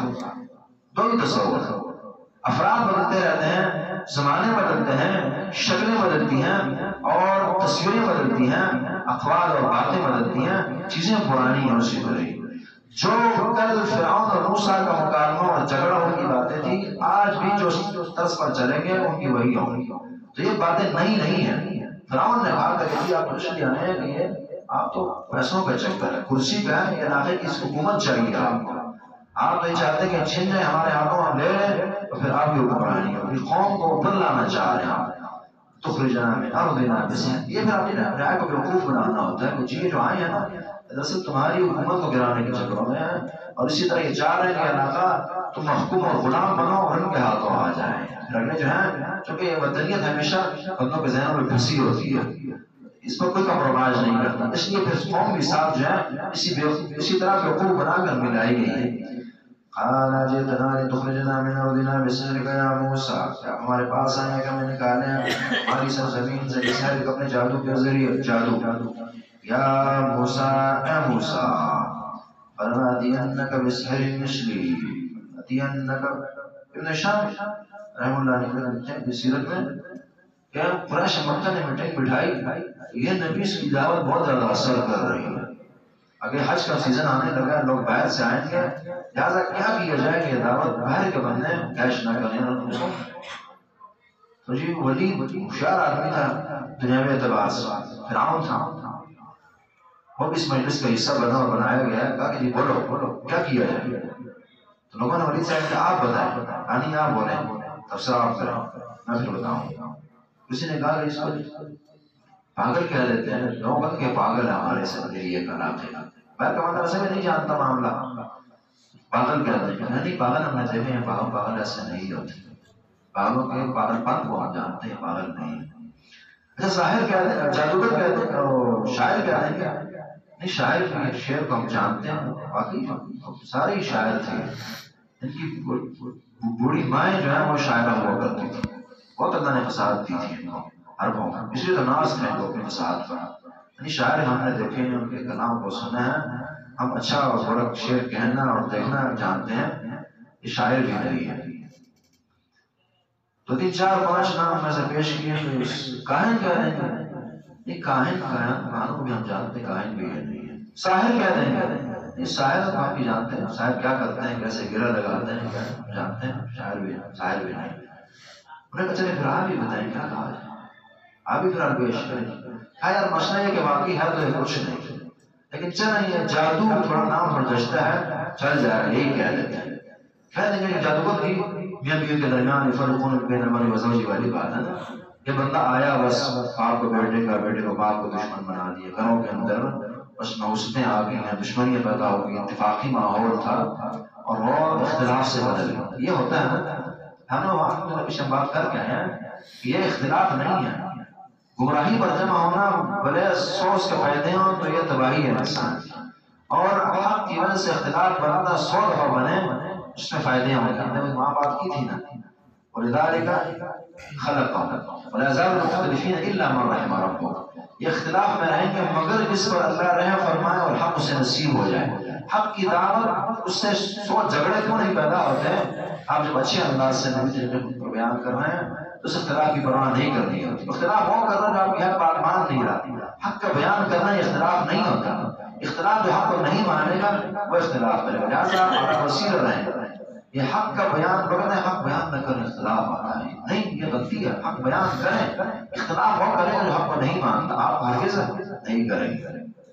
دو ہی تصور ہے. افراد بدلتے رہتے ہیں، زمانے بدلتے ہیں، شکلیں بدلتی ہیں اور تصویریں بدلتی ہیں، اقوال اور باتیں بدلتی ہیں، چیزیں پرانی ہیں اسی طرح. جو کل فرعون اور موسیٰ کا مکالمہ اور جھگڑا ان کی باتیں تھی، آج بھی جو طرز پر چلیں گے ان کی وہی ہوں گی. تو یہ باتیں نئی نہیں ہیں. فرعون نے کہا کہ آپ اس لیے آئے ہیں کہ یہ آپ تو پیسوں کا چکر ہے، کرسی پہ ہے، یہ علاقے کی حکومت چاہیے آپ کو. آپ نہیں چاہتے کہ چھین جائے ہمارے ہاتھوں، ہم لے لیں تو پھر آپ کی حکمرانی ہوگی. قوم کو اوپر لانا چاہ رہے ہیں آپ. تخرجنا من ارضنا بسحر. یہ پھر اپنی رعایا کو بیوقوف بنانا ہوتا ہے کہ جی جو آئے ہیں نا دراصل تمہاری حکومت کو گرانے کے چکروں میں ہیں، اور اسی طرح یہ چاہ رہے ہیں کہ علاقہ تم محکوم اور غلام بنو اور ان کے ہاتھوں آ جائیں. رکھنے جو ہیں چونکہ یہ وطنیت ہمیشہ بندوں کے ذہنوں میں پھنسی ہوتی ہے، اس پر کوئی کمپرومائز نہیں کرتا. اس لیے پھر قوم بھی ساتھ جو ہے اسی اسی طرح بیوقوف بنا کر ملائی گئی ہے. قال جئتنا لتخرجنا من ارضنا بسحرك يا موسى. ہمارے پاس آئے کہ ہمیں نکالیں ہماری سرزمین سے بسحرک اپنے جادو کے ذریعے. جادو یا موسیٰ، اے موسیٰ، فَلَنَأْتِيَنَّكَ بِسِحْرٍ مِثْلِهِ. أَتِيَنَّكَ ابن شام رحم اللہ نے لکھتے ہیں سیرت میں کہ قریش مکہ نے میٹنگ بٹھائی، یہ نبی کی دعوت بہت زیادہ اثر کر رہی ہے. اگر حج کا سیزن آنے لگا لوگ باہر سے آئیں گے، لہٰذا کیا کیا جائے کہ دعوت باہر کے بندے کیش نہ کریں. تو جی ولید ہوشیار آدمی تھا دنیاوی اعتبار سے، فرعون تھا، وہ اس مجلس کا حصہ بنا اور بنایا گیا. کہا کہ جی بولو بولو کیا کیا جائے. تو لوگوں نے ولید صاحب کہ آپ بتائیں، یعنی آپ بولیں، تفسیر آپ کریں، میں پھر بتاؤں. کسی نے کہا کہ اس کو پاگل کہہ دیتے ہیں لوگ کہ پاگل ہے ہمارے سے یہ کا نام ہے. باہر کا مدرسے میں نہیں جانتا معاملہ، پاگل کہتے ہیں. نہیں پاگل ہم نے دیکھے ہیں، پاگل پاگل ایسے نہیں ہوتے. پاگلوں کے پاگل پن کو ہم جانتے ہیں، پاگل نہیں. اچھا ظاہر کہتے ہیں، جادوگر کہتے ہیں اور شاعر کہتے ہیں. نہیں شاعر کی شعر کو ہم جانتے ہیں، باقی سارے ہی شاعر تھے. ان کی بوڑھی مائیں جو ہیں وہ شاعرہ ہوا کرتی تھی، بہت اللہ نے فساد دی تھی ان کو عربوں میں، اس لیے تو ناز تھے لوگ اپنے فساد پر. یعنی شاعر ہم نے دیکھے ہیں، ان کے کلام کو سنا ہے، ہم اچھا اور بڑا شعر کہنا اور دیکھنا جانتے ہیں. یہ شاعر بھی نہیں ہے. تو تین چار پانچ نام میں سے پیش کیے. کاہن کہہ رہے ہیں، یہ کاہن کاہن کہانوں کو بھی ہم جانتے ہیں، کاہن بھی ہے نہیں ہے. ساحر کہہ رہے ہیں، یہ ساحر کو آپ بھی جانتے ہیں، ساحر کیا کرتے ہیں، کیسے گرہ لگاتے ہیں جانتے ہیں. شاعر بھی ساحر بھی نہیں. انہیں کہا چلے پھر آپ بھی بتائیں کیا کہا جائے، آپ بھی پھر پیش کریں. ہاں یار مسئلہ یہ کہ باقی ہے تو کچھ نہیں، لیکن چلیں یہ جادو تھوڑا نام برداشتہ ہے، چل جائے گا یہی کہہ دیتے ہیں. کہہ دیں گے جادوگر کی میاں بیوی کے درمیان فرقون بین المرء وزوجہ والی بات ہے نا. یہ بندہ آیا بس باپ کو بیٹے کا، بیٹے کو باپ کو دشمن بنا دیا. گھروں کے اندر بس نوستیں آ گئی ہیں، دشمنیاں پیدا ہو گئی. اتفاقی ماحول تھا اور وہ اختلاف سے بدل گیا. یہ ہوتا ہے نا. ہم نے وہاں پہ بات کر کے ہیں کہ یہ اختلاف نہیں ہے، گمراہی پر جمع ہونا بھلے سو اس کے فائدے ہوں تو یہ تباہی ہے انسان کی، اور حق کی وجہ سے اختلاف بنانا سو دفعہ بنے اس میں فائدے ہوں گے. ہم نے وہاں بات کی تھی نا، وَلِذَلِكَ خَلَقَهُمْ وَلَا يَزَالُونَ مُخْتَلِفِينَ إِلَّا مَنْ رَحِمَ رَبُّكَ. یہ اختلاف میں رہیں گے مگر جس پر اللہ رحم فرمائے اور حق اسے نصیب ہو جائے. حق کی دعوت اس سے سو جھگڑے کیوں نہیں پیدا ہوتے ہیں؟ آپ جب اچھے انداز سے نبی کو بیان کر رہے ہیں تو اس اختلاف کی پرواہ نہیں کرنی ہوتی. اختلاف وہ کر رہا ہے جو آپ کی حق بات مان نہیں رہا. حق کا بیان کرنا یہ اختلاف نہیں ہوتا. اختلاف جو حق کو نہیں مانے گا وہ اختلاف کرے گا. لہٰذا آپ وسیلہ رہیں. یہ حق کا بیان بغیر حق بیان نہ کریں اختلاف آتا ہے. نہیں، یہ غلطی ہے. حق بیان کریں. اختلاف وہ کریں جو حق کو نہیں مانتا. آپ ہرگز نہیں کریں گے.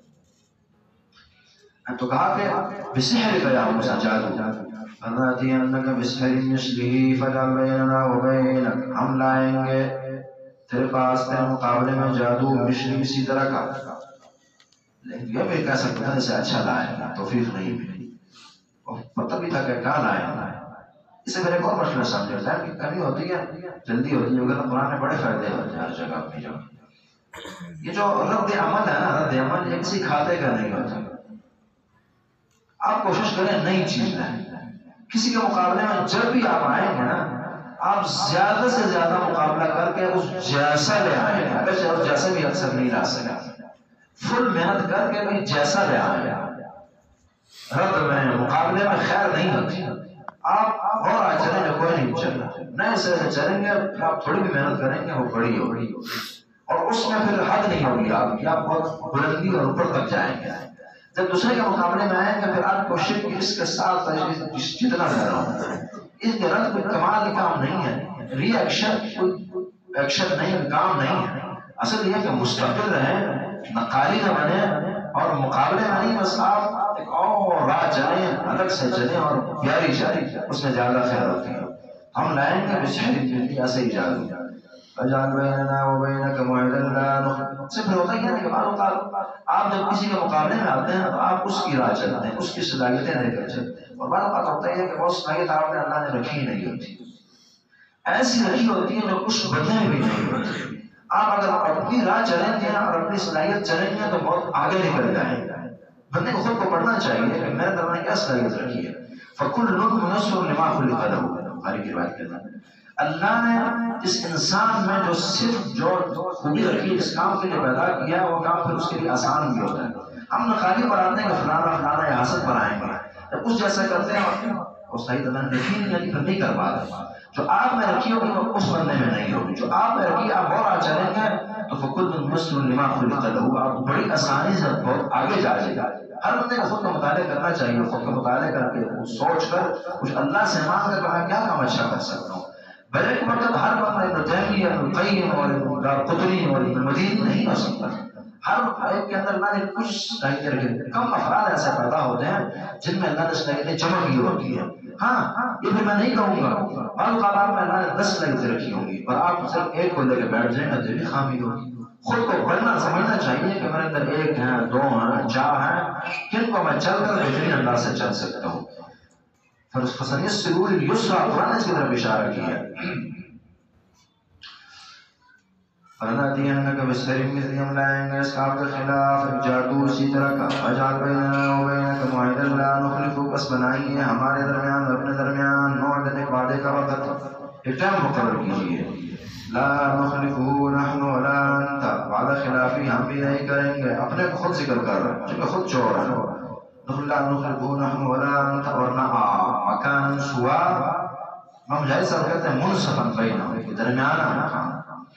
تو کہا کہ بسحر کا یا موسیٰ جادو فَنَأْتِيَنَّكَ بِسِحْرٍ مِثْلِهِ فَاجْعَلْ بَيْنَنَا وَبَيْنَكَ. ہم لائیں گے تیرے پاس تیرے مقابلے میں جادو مثل اسی طرح کا. لیکن یہ بھی کہہ سکتا ہے اسے اچھا لائے گا، توفیق نہیں ملی. پتہ بھی تھا کہ کہاں لائے گا. اسے پھر ایک اور مشورہ سمجھے ٹائم کی کمی ہوتی ہے، جلدی ہوتی ہے. اگر قرآن میں بڑے فائدے ہوتے ہیں ہر جگہ اپنی جگہ. یہ جو رد عمل ہے نا، رد عمل یہ کسی کھاتے کا نہیں ہوتا. آپ کوشش کریں نئی چیز لائیں. کسی کے مقابلے میں جب بھی آپ آئیں گے نا، آپ زیادہ سے زیادہ مقابلہ کر کے اس جیسا لے آئیں گے. اگرچہ اس جیسے بھی اکثر نہیں لا سکا، فل محنت کر کے بھی جیسا لے آئیں گے. رد میں مقابلے میں خیر نہیں ہوتی. آپ اور آج چلیں گے کوئی نہیں چل رہا. نئے سے چلیں گے آپ تھوڑی بھی محنت کریں گے وہ بڑی ہوگی اور اس میں پھر حد نہیں ہوگی آپ کی. آپ بہت بلندی اور اوپر تک جائیں گے. جب دوسرے کے مقابلے میں آئیں گے پھر آپ کوشش کی اس کے ساتھ جتنا زیادہ ہوتا ہے. اس کے رد کوئی کمال کا کام نہیں ہے، ری ایکشن کوئی ایکشن نہیں، کام نہیں ہے. اصل یہ کہ مستقل رہیں، نقالی نہ بنے اور مقابلے میں نہیں. بس آپ ایک اور راہ چلیں، الگ سے چلیں اور پیاری چلیں، اس میں زیادہ خیر ہوتی ہے. ہم لائیں گے بشہری ایسے ہی جادو. فَجَعَلْ بَيْنَنَا وَبَيْنَكَ مَوْعِدًا لَا نُخْلِفُهُ. صرف ہوتا ہی ہے کہ بعض اوقات آپ جب کسی کے مقابلے میں آتے ہیں تو آپ اس کی راہ چلتے ہیں، اس کی صلاحیتیں لے کر چلتے ہیں. اور بعض اوقات ہوتا ہے کہ وہ صلاحیت آپ نے اللہ نے رکھی نہیں ہوتی، ایسی رکھی ہوتی ہے جو کچھ بدلے بھی نہیں ہوتی. آپ اگر اپنی راہ چلیں گے اور اپنی صلاحیت چلیں گے تو بہت آگے نکل جائیں گے. بندے کو خود کو پڑھنا چاہیے کہ میرے درمیان نے کیا صلاحیت رکھی ہے. فَكُلٌّ مُيَسَّرٌ لِمَا خُلِقَ لَهُ. بخاری کی روایت کہتا ہے اللہ نے اس انسان میں جو صرف جو خوبی رکھی جس کام کے لیے پیدا کیا وہ کام پھر اس کے لیے آسان بھی ہوتا ہے. ہم نقالی پر آتے ہیں کہ فلانا فلانا یہ حاصل پر آئیں گے، جب اس جیسا کرتے ہیں وہ صحیح طرح یقین نہیں کر پاتے. جو آپ میں رکھی ہوگی وہ اس بندے میں نہیں ہوگی. جو آپ میں رکھی آپ اور آ چلیں گے تو فَكُلٌّ مُيَسَّرٌ لِمَا خُلِقَ لَهُ. آپ بڑی آسانی سے بہت آگے جائے گا. ہر بندے کو خود کا مطالعہ کرنا چاہیے. خود کا مطالعہ کر کے سوچ کر کچھ اللہ سے مانگ کر کہا کیا کام اچھا کر سکتا ہوں. بلکہ مطلب ہر بندہ ابن تیمیہ ابن قیم اور ابن قطنی اور ابن مدین نہیں ہو سکتا. ہر ایک کے اندر اللہ نے کچھ صلاحیتیں رکھی. کم افراد ایسے پیدا ہوتے ہیں جن میں اللہ نے صلاحیتیں جمع کی ہوتی ہیں. ہاں یہ بھی میں نہیں کہوں گا بعض اوقات میں اللہ نے دس صلاحیتیں رکھی ہوں گی اور آپ صرف ایک کو لے کے بیٹھ جائیں گے تو بھی خامی ہوگی. خود کو پڑھنا سمجھنا چاہیے کہ میرے اندر ایک ہیں، دو ہیں، چار ہیں، کن کو میں چل کر بہترین انداز سے چل سکتا ہوں. فَسَنُيَسِّرُهُ لِلْيُسْرَىٰ قرآن اس کی طرف اشارہ کیا ہے. فَلَنَأْتِيَنَّكَ بِسِحْرٍ مِثْلِهِ. ہم لائیں گے اس کام کے خلاف ایک جادو اسی طرح کا. فَاجْعَلْ بَيْنَنَا وَبَيْنَكَ مَوْعِدًا لَا نُخْلِفُهُ. بس بنائیں گے ہمارے درمیان اور اپنے درمیان موعدًا ایک وعدے کا وقت، ایک ٹائم مقرر کیجیے. لا نخلفه نحن ولا انت. وعدہ خلافی ہم بھی نہیں کریں گے. اپنے خود ذکر کر رہے ہیں چونکہ خود چور ہے. لا نخلفه نحن ولا انت. اور نہ مکان سوا. امام مجاہد صاحب کہتے ہیں منصفا بینہم، درمیانہ مکان.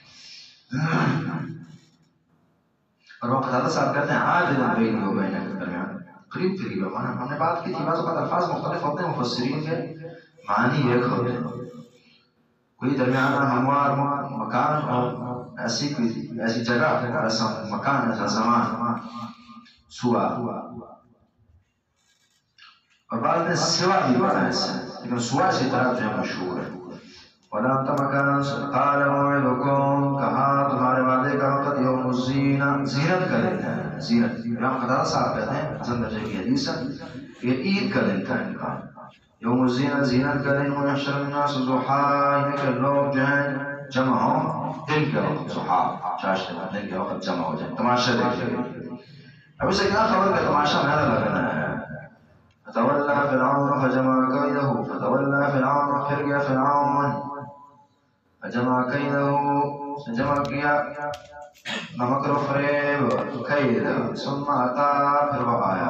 اور وہ قتادہ صاحب کہتے ہیں عادلا بینہ و بینک، درمیان قریب قریب ہے. ہم نے بات کی تھی بعض اوقات الفاظ مختلف ہوتے ہیں، مفسرین کے معنی ایک ہوتے ہیں. کوئی درمیانہ ہموار مکان اور ایسی کوئی ایسی جگہ ایسا مکان ایسا زمان سوا. اور بعض نے سوا بھی پڑھا ہے لیکن سوا اسی طرح جو مشہور ہے. وَلَا أَنْتَ مَكَانًا قَالَ مَوْعِدُكُمْ. کہا تمہارے وعدے کا وقت یوم الزینہ، زینت کا دن ہے. زینت امام قتادہ صاحب کہتے ہیں حسن درجے کی حدیث ہے یہ عید کا دن تھا ان کا. یوم الزینہ، زینت کا دن. وَيَحْشَرُ النَّاسُ ضُحًى. یہ کہ لوگ جو ہیں جمع ہو دن کے وقت صحاب چاشتے میں دن کے وقت جمع ہو جائیں تماشا دیکھیں اب اسے کیا خبر کہ تماشا میرا لگنا ہے فتولى فرعون فجمع كيده فتولى فرعون پھر گیا فرعون فجمع كيده جمع کیا مکر و فریب کید ثم اتا پھر وہ آیا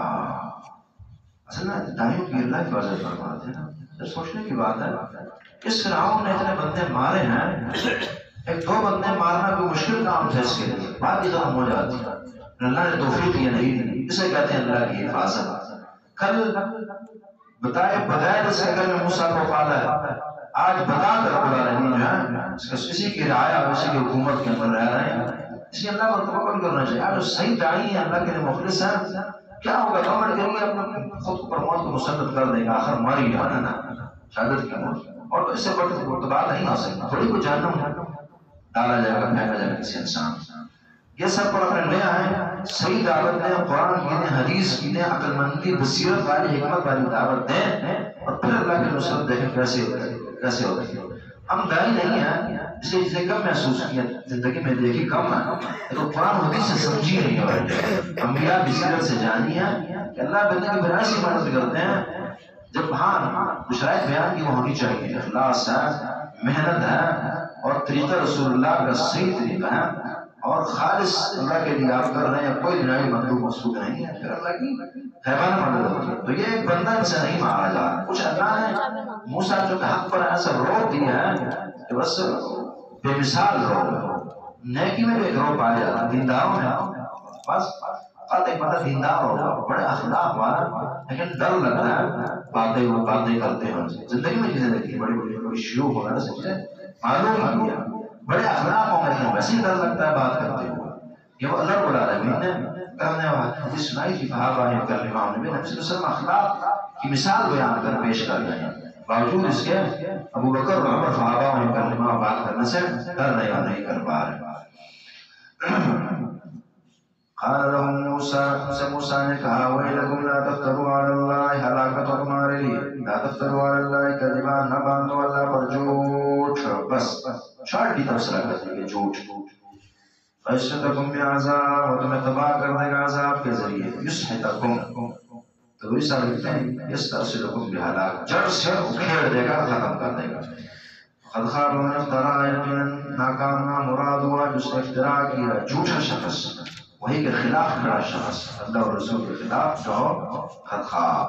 اصل میں دائیوں کی اللہ کی واضح فرماتے ہیں جب سوچنے کی بات ہے اس فرعون نے اتنے بندے مارے ہیں ایک دو بندے مارنا کوئی مشکل کام تھا اس کے لیے بات ہی ختم ہو جاتی ہے اللہ نے توفیق یہ نہیں اسے کہتے ہیں اللہ کی حفاظت کل بتائے بغیر اس کے میں موسیٰ کو پالا ہے آج بتا کر رب العالمین جو ہے کسی کی رعایا کسی کی حکومت کے اندر رہ رہے ہیں اس لیے اللہ پر توکل کرنا چاہیے آج صحیح داعی ہے اللہ کے لیے مخلص ہے کیا ہوگا کمنٹ کریں گے اپنے خود پر موت کو مسلط کر دے گا آخر ماری جانا نا شہادت کی موت اور اس سے بڑھ بات نہیں ہو سکتی تھوڑی کو جہنم ڈالا جائے گا پھینکا جائے گا کسی انسان یہ سب پر اپنے لے آئے صحیح دعوت دیں قرآن کی دیں حدیث کی دیں عقل مندی بصیرت والی حکمت والی دعوت دیں اور پھر اللہ کی نصرت دیکھیں کیسے کیسے ہوتی ہے ہم دائی نہیں ہیں اس لیے چیزیں کم محسوس کی زندگی میں دیکھی کم ہے تو قرآن حدیث سے سمجھی نہیں ہوئی انبیاء بصیرت سے جانی ہے کہ اللہ بندے کی بنائی سے مدد کرتے ہیں جب ہاں شرائط بیان کی وہ ہونی چاہیے اخلاص ہے محنت ہے اور طریقہ رسول اللہ کا صحیح طریقہ ہے اور خالص اللہ کے لیے آپ کر رہے ہیں کوئی دنیاوی مطلوب مقصود نہیں ہے پھر اللہ کی حیوان مدد ہوتی ہے تو یہ ایک بندہ ان سے نہیں مارا جا رہا کچھ اللہ نے موسیٰ جو کہ حق پر ایسا روک دیا ہے کہ بس بے مثال روک نیکی میں بھی ایک روک پایا جاتا ہے دینداروں میں بس قطع پتہ دیندار ہوگا بڑے اخلاق والا لیکن ڈر لگتا ہے باتیں وہ باتیں کرتے ہیں زندگی میں چیزیں دیکھی بڑی بڑی بڑی شیوخ وغیرہ سے چیزیں معلوم کیا بڑے اخلاق ہوں گے ویسے ہی ڈر لگتا ہے بات کرتے ہوئے یہ وہ اللہ رب العالمین نے کرنے والی حدیث سنائی تھی صحابہ نے کر امام نبی صلی اللہ علیہ وسلم اخلاق کی مثال بیان کر پیش کر رہے ہیں باوجود اس کے ابو بکر اور عمر صحابہ میں کلمہ بات کرنے سے ڈر نہیں نہیں کر پا رہے قال لهم موسیٰ سے موسیٰ نے کہا وَإِلَكُمْ لَا تَفْتَرُوا عَلَى اللَّهِ حلاکت و تمہارے لیے لا تفتروا علی اللہ کذبا نہ باندھو اللہ پر جھوٹ بس شارٹ کی تفسیر کرتے ہیں جھوٹ فَيَسْحِتَكُمْ بِعَذَابٍ اور تمہیں تباہ کر دے گا عذاب کے ذریعے يُسْحِتَكُمْ تو وہی سال لکھتے ہیں يَسْتَرْسِلَكُمْ بِحَلَاكَ جڑ سے اکھیڑ دے گا ختم کر دے گا قد خاب من افترا یقینا ناکام مراد ہوا جس نے افتراء کیا جھوٹا شخص وہی کے خلاف کھڑا شخص اللہ اور رسول کے خلاف جو قد خاب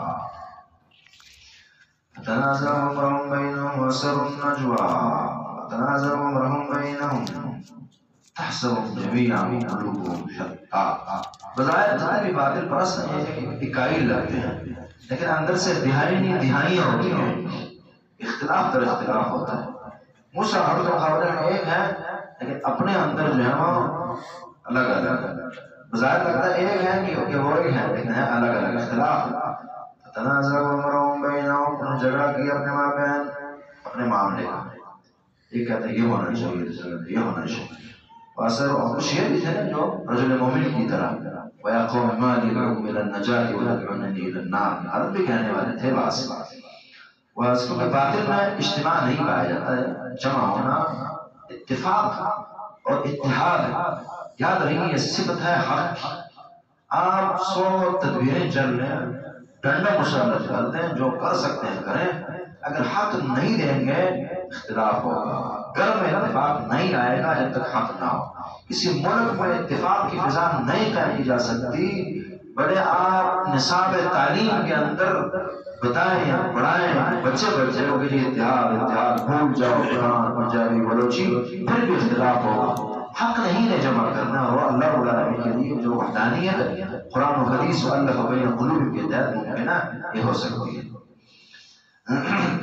تنازع امرهم بينهم واسروا النجوى تنازع امرهم بينهم تحسبهم جميعا قلوبهم شتى بظاہر جتنے بھی باطل پرست ہیں اکائی لگتے ہیں لیکن اندر سے دہائی نہیں دہائیاں ہوتی ہیں اختلاف در اختلاف ہوتا ہے موسیٰ ہر مقابلے میں ایک ہے لیکن اپنے اندر جو ہے وہ الگ الگ بظاہر لگتا ہے ایک ہے کہ وہ ایک ہے لیکن ہے الگ الگ اختلاف تنازع امرهم بینہم انہوں نے جھگڑا کیا اپنے ماں بہن اپنے معاملے کا یہ کہتا ہے یہ ہونا چاہیے یہ ہونا چاہیے واثر اور کچھ یہ بھی تھے جو رجل مومن کی طرح وَيَا قَوْمِ مَا لِي لَكُمْ إِلَى النَّجَاةِ وَتَدْعُونَنِي إِلَى النَّارِ عرب بھی کہنے والے تھے واس واس کیونکہ باطل میں اجتماع نہیں پایا جاتا ہے جمع ہونا اتفاق اور اتحاد یاد رہی یہ صفت ہے حق آپ سو تدبیریں چل رہے ہیں ڈنڈا مسلط کرتے ہیں جو کر سکتے ہیں کریں اگر حق نہیں دیں گے اختلاف ہوگا گھر میں اتفاق نہیں آئے گا جب تک حق نہ ہو کسی ملک میں اتفاق کی فضا نہیں قائم کی جا سکتی بڑے آپ نصاب تعلیم کے اندر بتائیں یا پڑھائیں بچے بچے کو کہ اتحاد اتحاد بھول جاؤ قرآن پنجابی بلوچی پھر بھی اختلاف ہوگا حق نہیں ہے جمع کرنا ہو اللہ رب العالمین کے لیے جو وحدانیت قرآن و حدیث و اللہ بین قلوب کے تحت ممکنہ یہ ہو سکتی ہے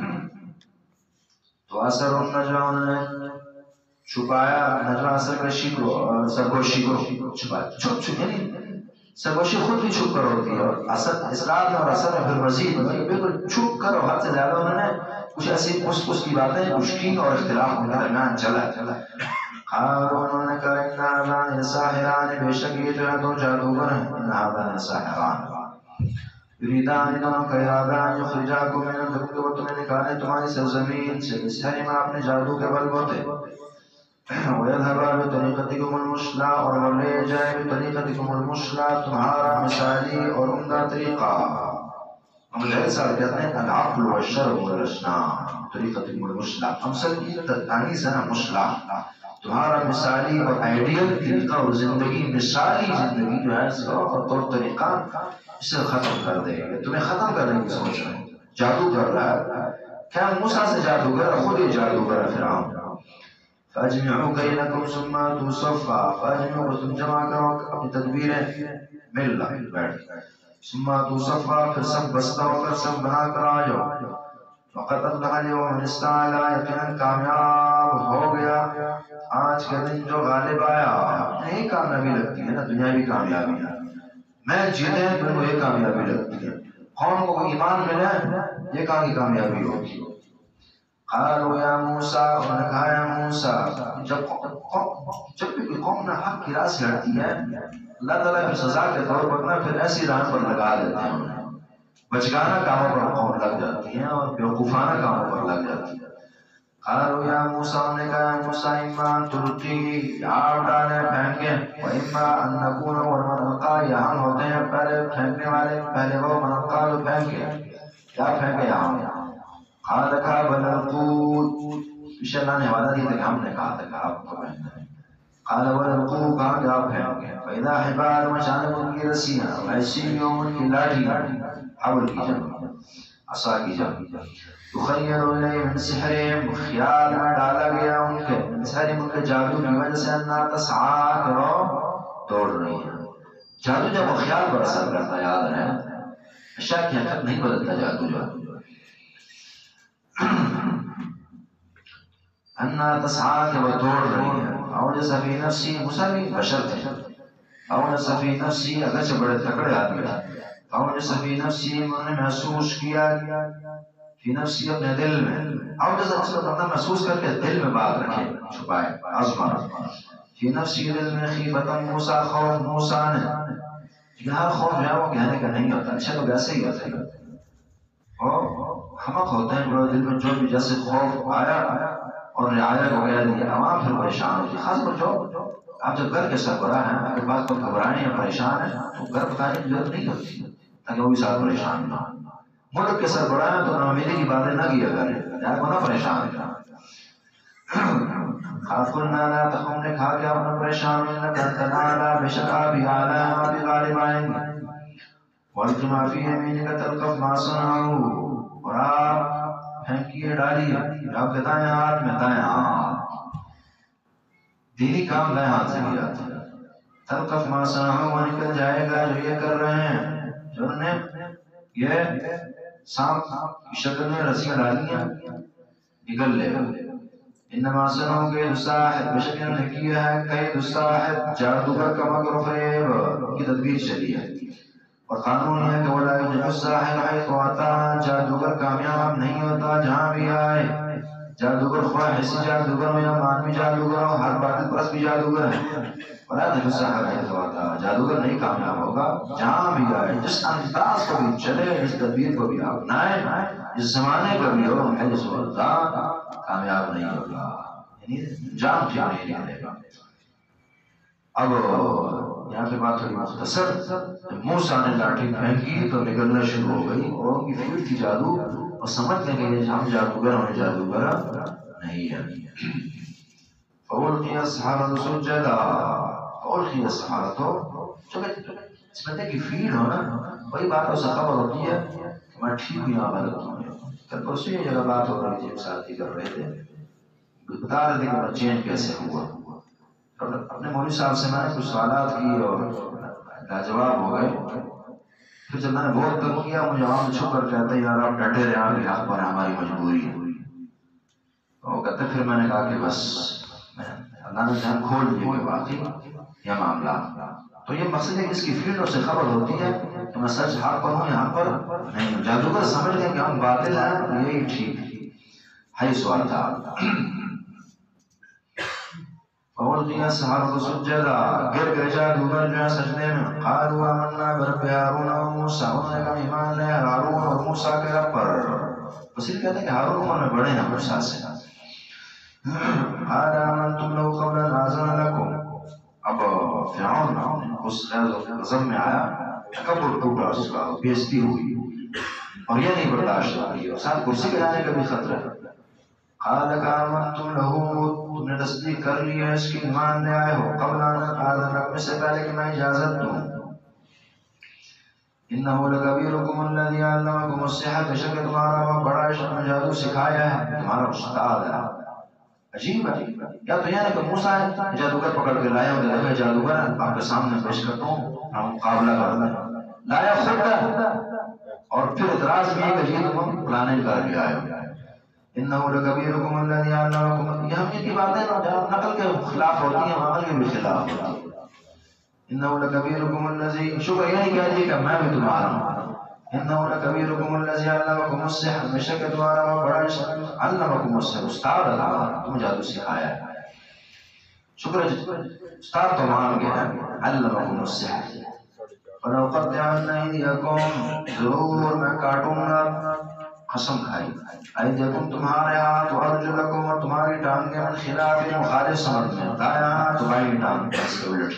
تو اثر النجوہ نے چھپایا نجوہ سرگوشی کو سرگوشی کو چھپایا چھپ چھپ یعنی سرگوشی خود بھی چھپ کر ہوتی ہے اور اثر اسرار میں اور اثر میں پھر مزید بالکل چھپ کر اور حد سے زیادہ انہوں نے کچھ ایسی پس پس کی باتیں کچھ کی اور اختلاف ان کے درمیان چلا چلا قالوا انہوں نے کہا ان هذان ساحران بے شک یہ جو ہے دو جادوگر ہیں ان هذان ساحران یریدان انہوں کا ارادہ یخرجاکم من الارض وہ تمہیں نکالے تمہاری سرزمین سے اس ہے میں اپنے جادو کے بل بوتے وَيَذْهَبَا بِطَرِيقَتِكُمُ الْمُثْلَىٰ اور وہ لے جائے بِطَرِيقَتِكُمُ الْمُثْلَىٰ تمہارا مثالی اور عمدہ طریقہ. ہم غیر صاحب کہتے ہیں العقل والشرع والاسلام طریقتِكُمُ الْمُثْلَىٰ. امثل کی تانیث ہے نا مثلیٰ، تمہارا مثالی اور آئیڈیل طریقہ اور زندگی، مثالی زندگی جو ہے اس کا اور طور طریقہ اسے ختم کر دے گا. تمہیں ختم کرنے کی سوچ رہے ہیں، جادو کر رہا ہے. کیا موسیٰ سے جادوگر، خود ہی جادوگر ہے فرعون. فَأَجْمِعُوا كَيْدَكُمْ ثُمَّ أَتُوا صَفًّا فَأَجْمِعُوا تم جمع کرو اپنی تدبیریں مل رہا بیٹھ. ثُمَّ أَتُوا صَفًّا پھر سب بستہ ہو کر سب بنا کر آ جاؤ. وَقَدْ أَفْلَحَ الْيَوْمَ مَنِ اسْتَعْلَىٰ یقیناً کامیاب ہو گیا آج کے دن جو غالب آیا. نہیں کامیابی لگتی ہے نا دنیاوی کامیابی ہے، میں جیتے ہیں تو یہ کامیابی لگتی ہے. قوم کو ایمان ملے یہ کہاں کی کامیابی ہوگی. قالوا یا موسیٰ انہوں نے کہا یا موسیٰ جب جب بھی کوئی قوم نے حق کی راہ سے ہٹتی ہے اللہ تعالیٰ پھر سزا کے طور پر نہ پھر ایسی راہ پر لگا دیتے ہیں. انہیں بچگانہ کاموں پر قوم لگ جاتی ہیں اور بیوقوفانہ کاموں پر لگ جاتی ہے. قالوا یا موسیٰ انہوں نے کہا یا موسیٰ اما ان تلقی آب ڈالیں پھینکیں و اما ان نکون ورمن القا یا ہم ہوتے ہیں پہلے پھینکنے والے پہلے وہ من القا جو پھینکے کیا پھینکے یہاں. قال کہا بل القوا پیچھے اللہ نے حوالہ دیا تھا کہ ہم نے کہا تھا کہ آپ کو پھینکنا ہے. قال بل القوا کہا کہ آپ پھینکیں فإذا حبال مشانب ان کی رسیاں ویسی یوم ان کی لاٹھی حول کی جمع عصا کی جمع تخیر الیہ من سحرہم خیال میں ڈالا گیا ان کے من سحرہم ان کے جادو کی وجہ سے انہا تسعا کرو دوڑ رہی ہیں. جادو جب وہ خیال پر اثر کرتا یاد رہے اشیاء کی حقیقت نہیں بدلتا جادو جو انہا تسعا کہ وہ دوڑ رہی ہے. اوجس فی نفسی مساوی بشر تھے اوجس فی نفسی اگرچہ بڑے تکڑے آدمی تھے. اوجس فی نفسی انہوں نے محسوس کیا فی نفسی اپنے دل میں اوجس اچھا بندہ محسوس کر کے دل میں بات رکھے چھپائے عظمہ فی نفسی دل میں خیفتا موسیٰ خوف موسیٰ نے. لیکن ہر خوف جو ہے وہ کہنے کا نہیں ہوتا. اچھا لوگ ایسے ہی ہوتے ہیں اور حمق ہوتے ہیں جو دل میں جو بھی جیسے خوف آیا اور رعایا کو کہہ دیا عوام پھر پریشان ہوتی ہے. خاص پر جو آپ جب گھر کے سربراہ ہیں اگر بات پر گھبرانے یا پریشان ہیں تو گھر بتانے کی ضرورت نہیں ہوتی تاکہ وہ بھی ساتھ پریشان نہ ہو. ملک کے سربراہ ہیں تو ناامیدی کی باتیں نہ کیا کریں یا کو نہ پریشان کریں. خاف قلنا لا تخم نے کہا کہ آپ نہ پریشان ہوئے نہ تنالا بے شک آپ ہی آلہ ہیں آپ ہی غالب آئیں گے. وَالْقِمَا فِي يَمِينِكَ تَلْقَفْ مَا صَنَعُوا اور آپ پھینکیے ڈالیے آپ کے دائیں ہاتھ میں دائیں ہاتھ دینی کام دائیں ہاتھ سے کیا تھا. تلقف ما صنعوا وہ نکل جائے گا جو یہ کر رہے ہیں جو انہوں نے یہ سانپ کی شکل میں رسیاں ڈالی ہیں نکل لے گا. انما صنعوا قید الساحر بشک انہوں نے کیا ہے قید الساحر جادوگر کا مکر و فریب کی تدبیر چلی ہے. اور قانون یہ ہے کہ وَلَا يُفْلِحُ السَّاحِرُ حَيْثُ أَتَىٰ جادوگر کامیاب نہیں ہوتا جہاں بھی آئے. جادوگر خواہ حسی جادوگر ہو یا مانوی جادوگر ہو ہر باطل پرست بھی جادوگر ہے. وَلَا يُفْلِحُ السَّاحِرُ حَيْثُ أَتَىٰ جادوگر نہیں کامیاب ہوگا جہاں بھی آئے جس انداز کو بھی چلے جس تدبیر کو بھی اپنائے جس زمانے کا بھی ہو حیث أَتَىٰ کامیاب نہیں ہوگا یعنی جام ٹھیک نہیں نکلے گا. اب یہاں پہ بات تھوڑی مختصر. موسیٰ نے لاٹھی پھینکی تو نکلنا شروع ہو گئی اور ان کی فیلڈ تھی جادو اور سمجھنے کے لیے ہم جادوگر ہمیں جادوگر نہیں ہے. فَأُلْقِيَ السَّحَرَةُ سُجَّدًا فَأُلْقِيَ السَّحَرَةُ چونکہ اس بندے کی فیلڈ ہو نا وہی بات اسے خبر ہوتی ہے کہ میں ٹھیک ہوں یا غلط ہوں. کل پرسوں یہ جگہ بات ہو رہی تھی ایک ساتھی کر رہے تھے بتا رہے تھے کہ میں چینج کیسے ہوا. اپنے مولوی صاحب سے میں نے کچھ سوالات کی اور لاجواب ہو گئے. پھر جب میں نے بہت تک کیا مجھے عوام چھپ کر کہتے یار آپ ڈٹے رہے آپ کے حق پر ہماری مجبوری ہے. تو وہ کہتے پھر میں نے کہا کہ بس اللہ نے ذہن کھول دیا کہ واقعی یہ معاملہ تو یہ مقصد ہے کہ اس کی فیلڈوں سے خبر ہوتی ہے کہ میں سچ حق پر ہوں یہاں پر نہیں ہوں. جادوگر سمجھ گئے کہ ہم باطل ہیں یہی ٹھیک ہے سوال تھا. فَأُلْقِيَ السَّحَرَةُ سُجَّدًا گر گئے جادوگر جو ہے سجدے میں. قَالُوا آمَنَّا بِرَبِّ هَارُونَ وَمُوسَىٰ انہوں نے کہا ایمان لے ہارون اور موسیٰ کے رب پر. بس یہ کہتے ہیں کہ ہارون عمر میں بڑے ہیں موسیٰ سے. قال آمنتم له قبل أن آذن لكم. اب فرعون اس غضب میں آیا، تکبر ٹوٹا اس کا، بےزتی ہوئی اور یہ نہیں برداشت ہوئی اور ساتھ کرسی پہ جانے کا بھی خطرہ ہے۔ قال آمنتم له، تم نے تصدیق کر لی ہے اس کی، ایمان لے آئے ہو، قبل ان آذن لكم، اس سے پہلے کہ میں اجازت دوں۔ انه لکبیرکم الذی علمکم السحر، بے شک تمہارا وہ بڑا جادو سکھایا ہے، تمہارا استاد ہے۔ عجیب ہے، یا تو یہ کہ موسیٰ جادوگر پکڑ کے لایا ہوں، دیکھا جادوگر آپ کے سامنے پیش کرتا ہوں، ہم مقابلہ کرتے ہیں، لایا خود ہے اور پھر اعتراض بھی ہے کہ یہ تم پلاننگ کر کے آئے ہو۔ انه لکبیرکم الذی علمکم، یہ ہم کی باتیں نقل کے خلاف ہوتی ہیں، عمل کے بھی خلاف ہوتی ہیں۔ انه لکبیرکم الذی، شکر یہ نہیں کہہ دیا کہ میں بھی تمہارا ہوں۔ انه لکبیرکم الذی علمکم السحر، بے شک تمہارا وہ بڑا علمکم السحر، استاد ہے تمہارا، تم جادو سکھایا ہے۔ شکر ہے استاد تو مان گیا، علمکم السحر۔ فلأقطعن أيديكم، ضرور میں کاٹوں گا، قسم کھائی، ایدیکم تمہارے ہاتھ، وارجلکم اور تمہاری ٹانگیں، من خلاف مخالف سمت میں، دائیں ہاتھ تو بائیں ٹانگ ایسے الٹ،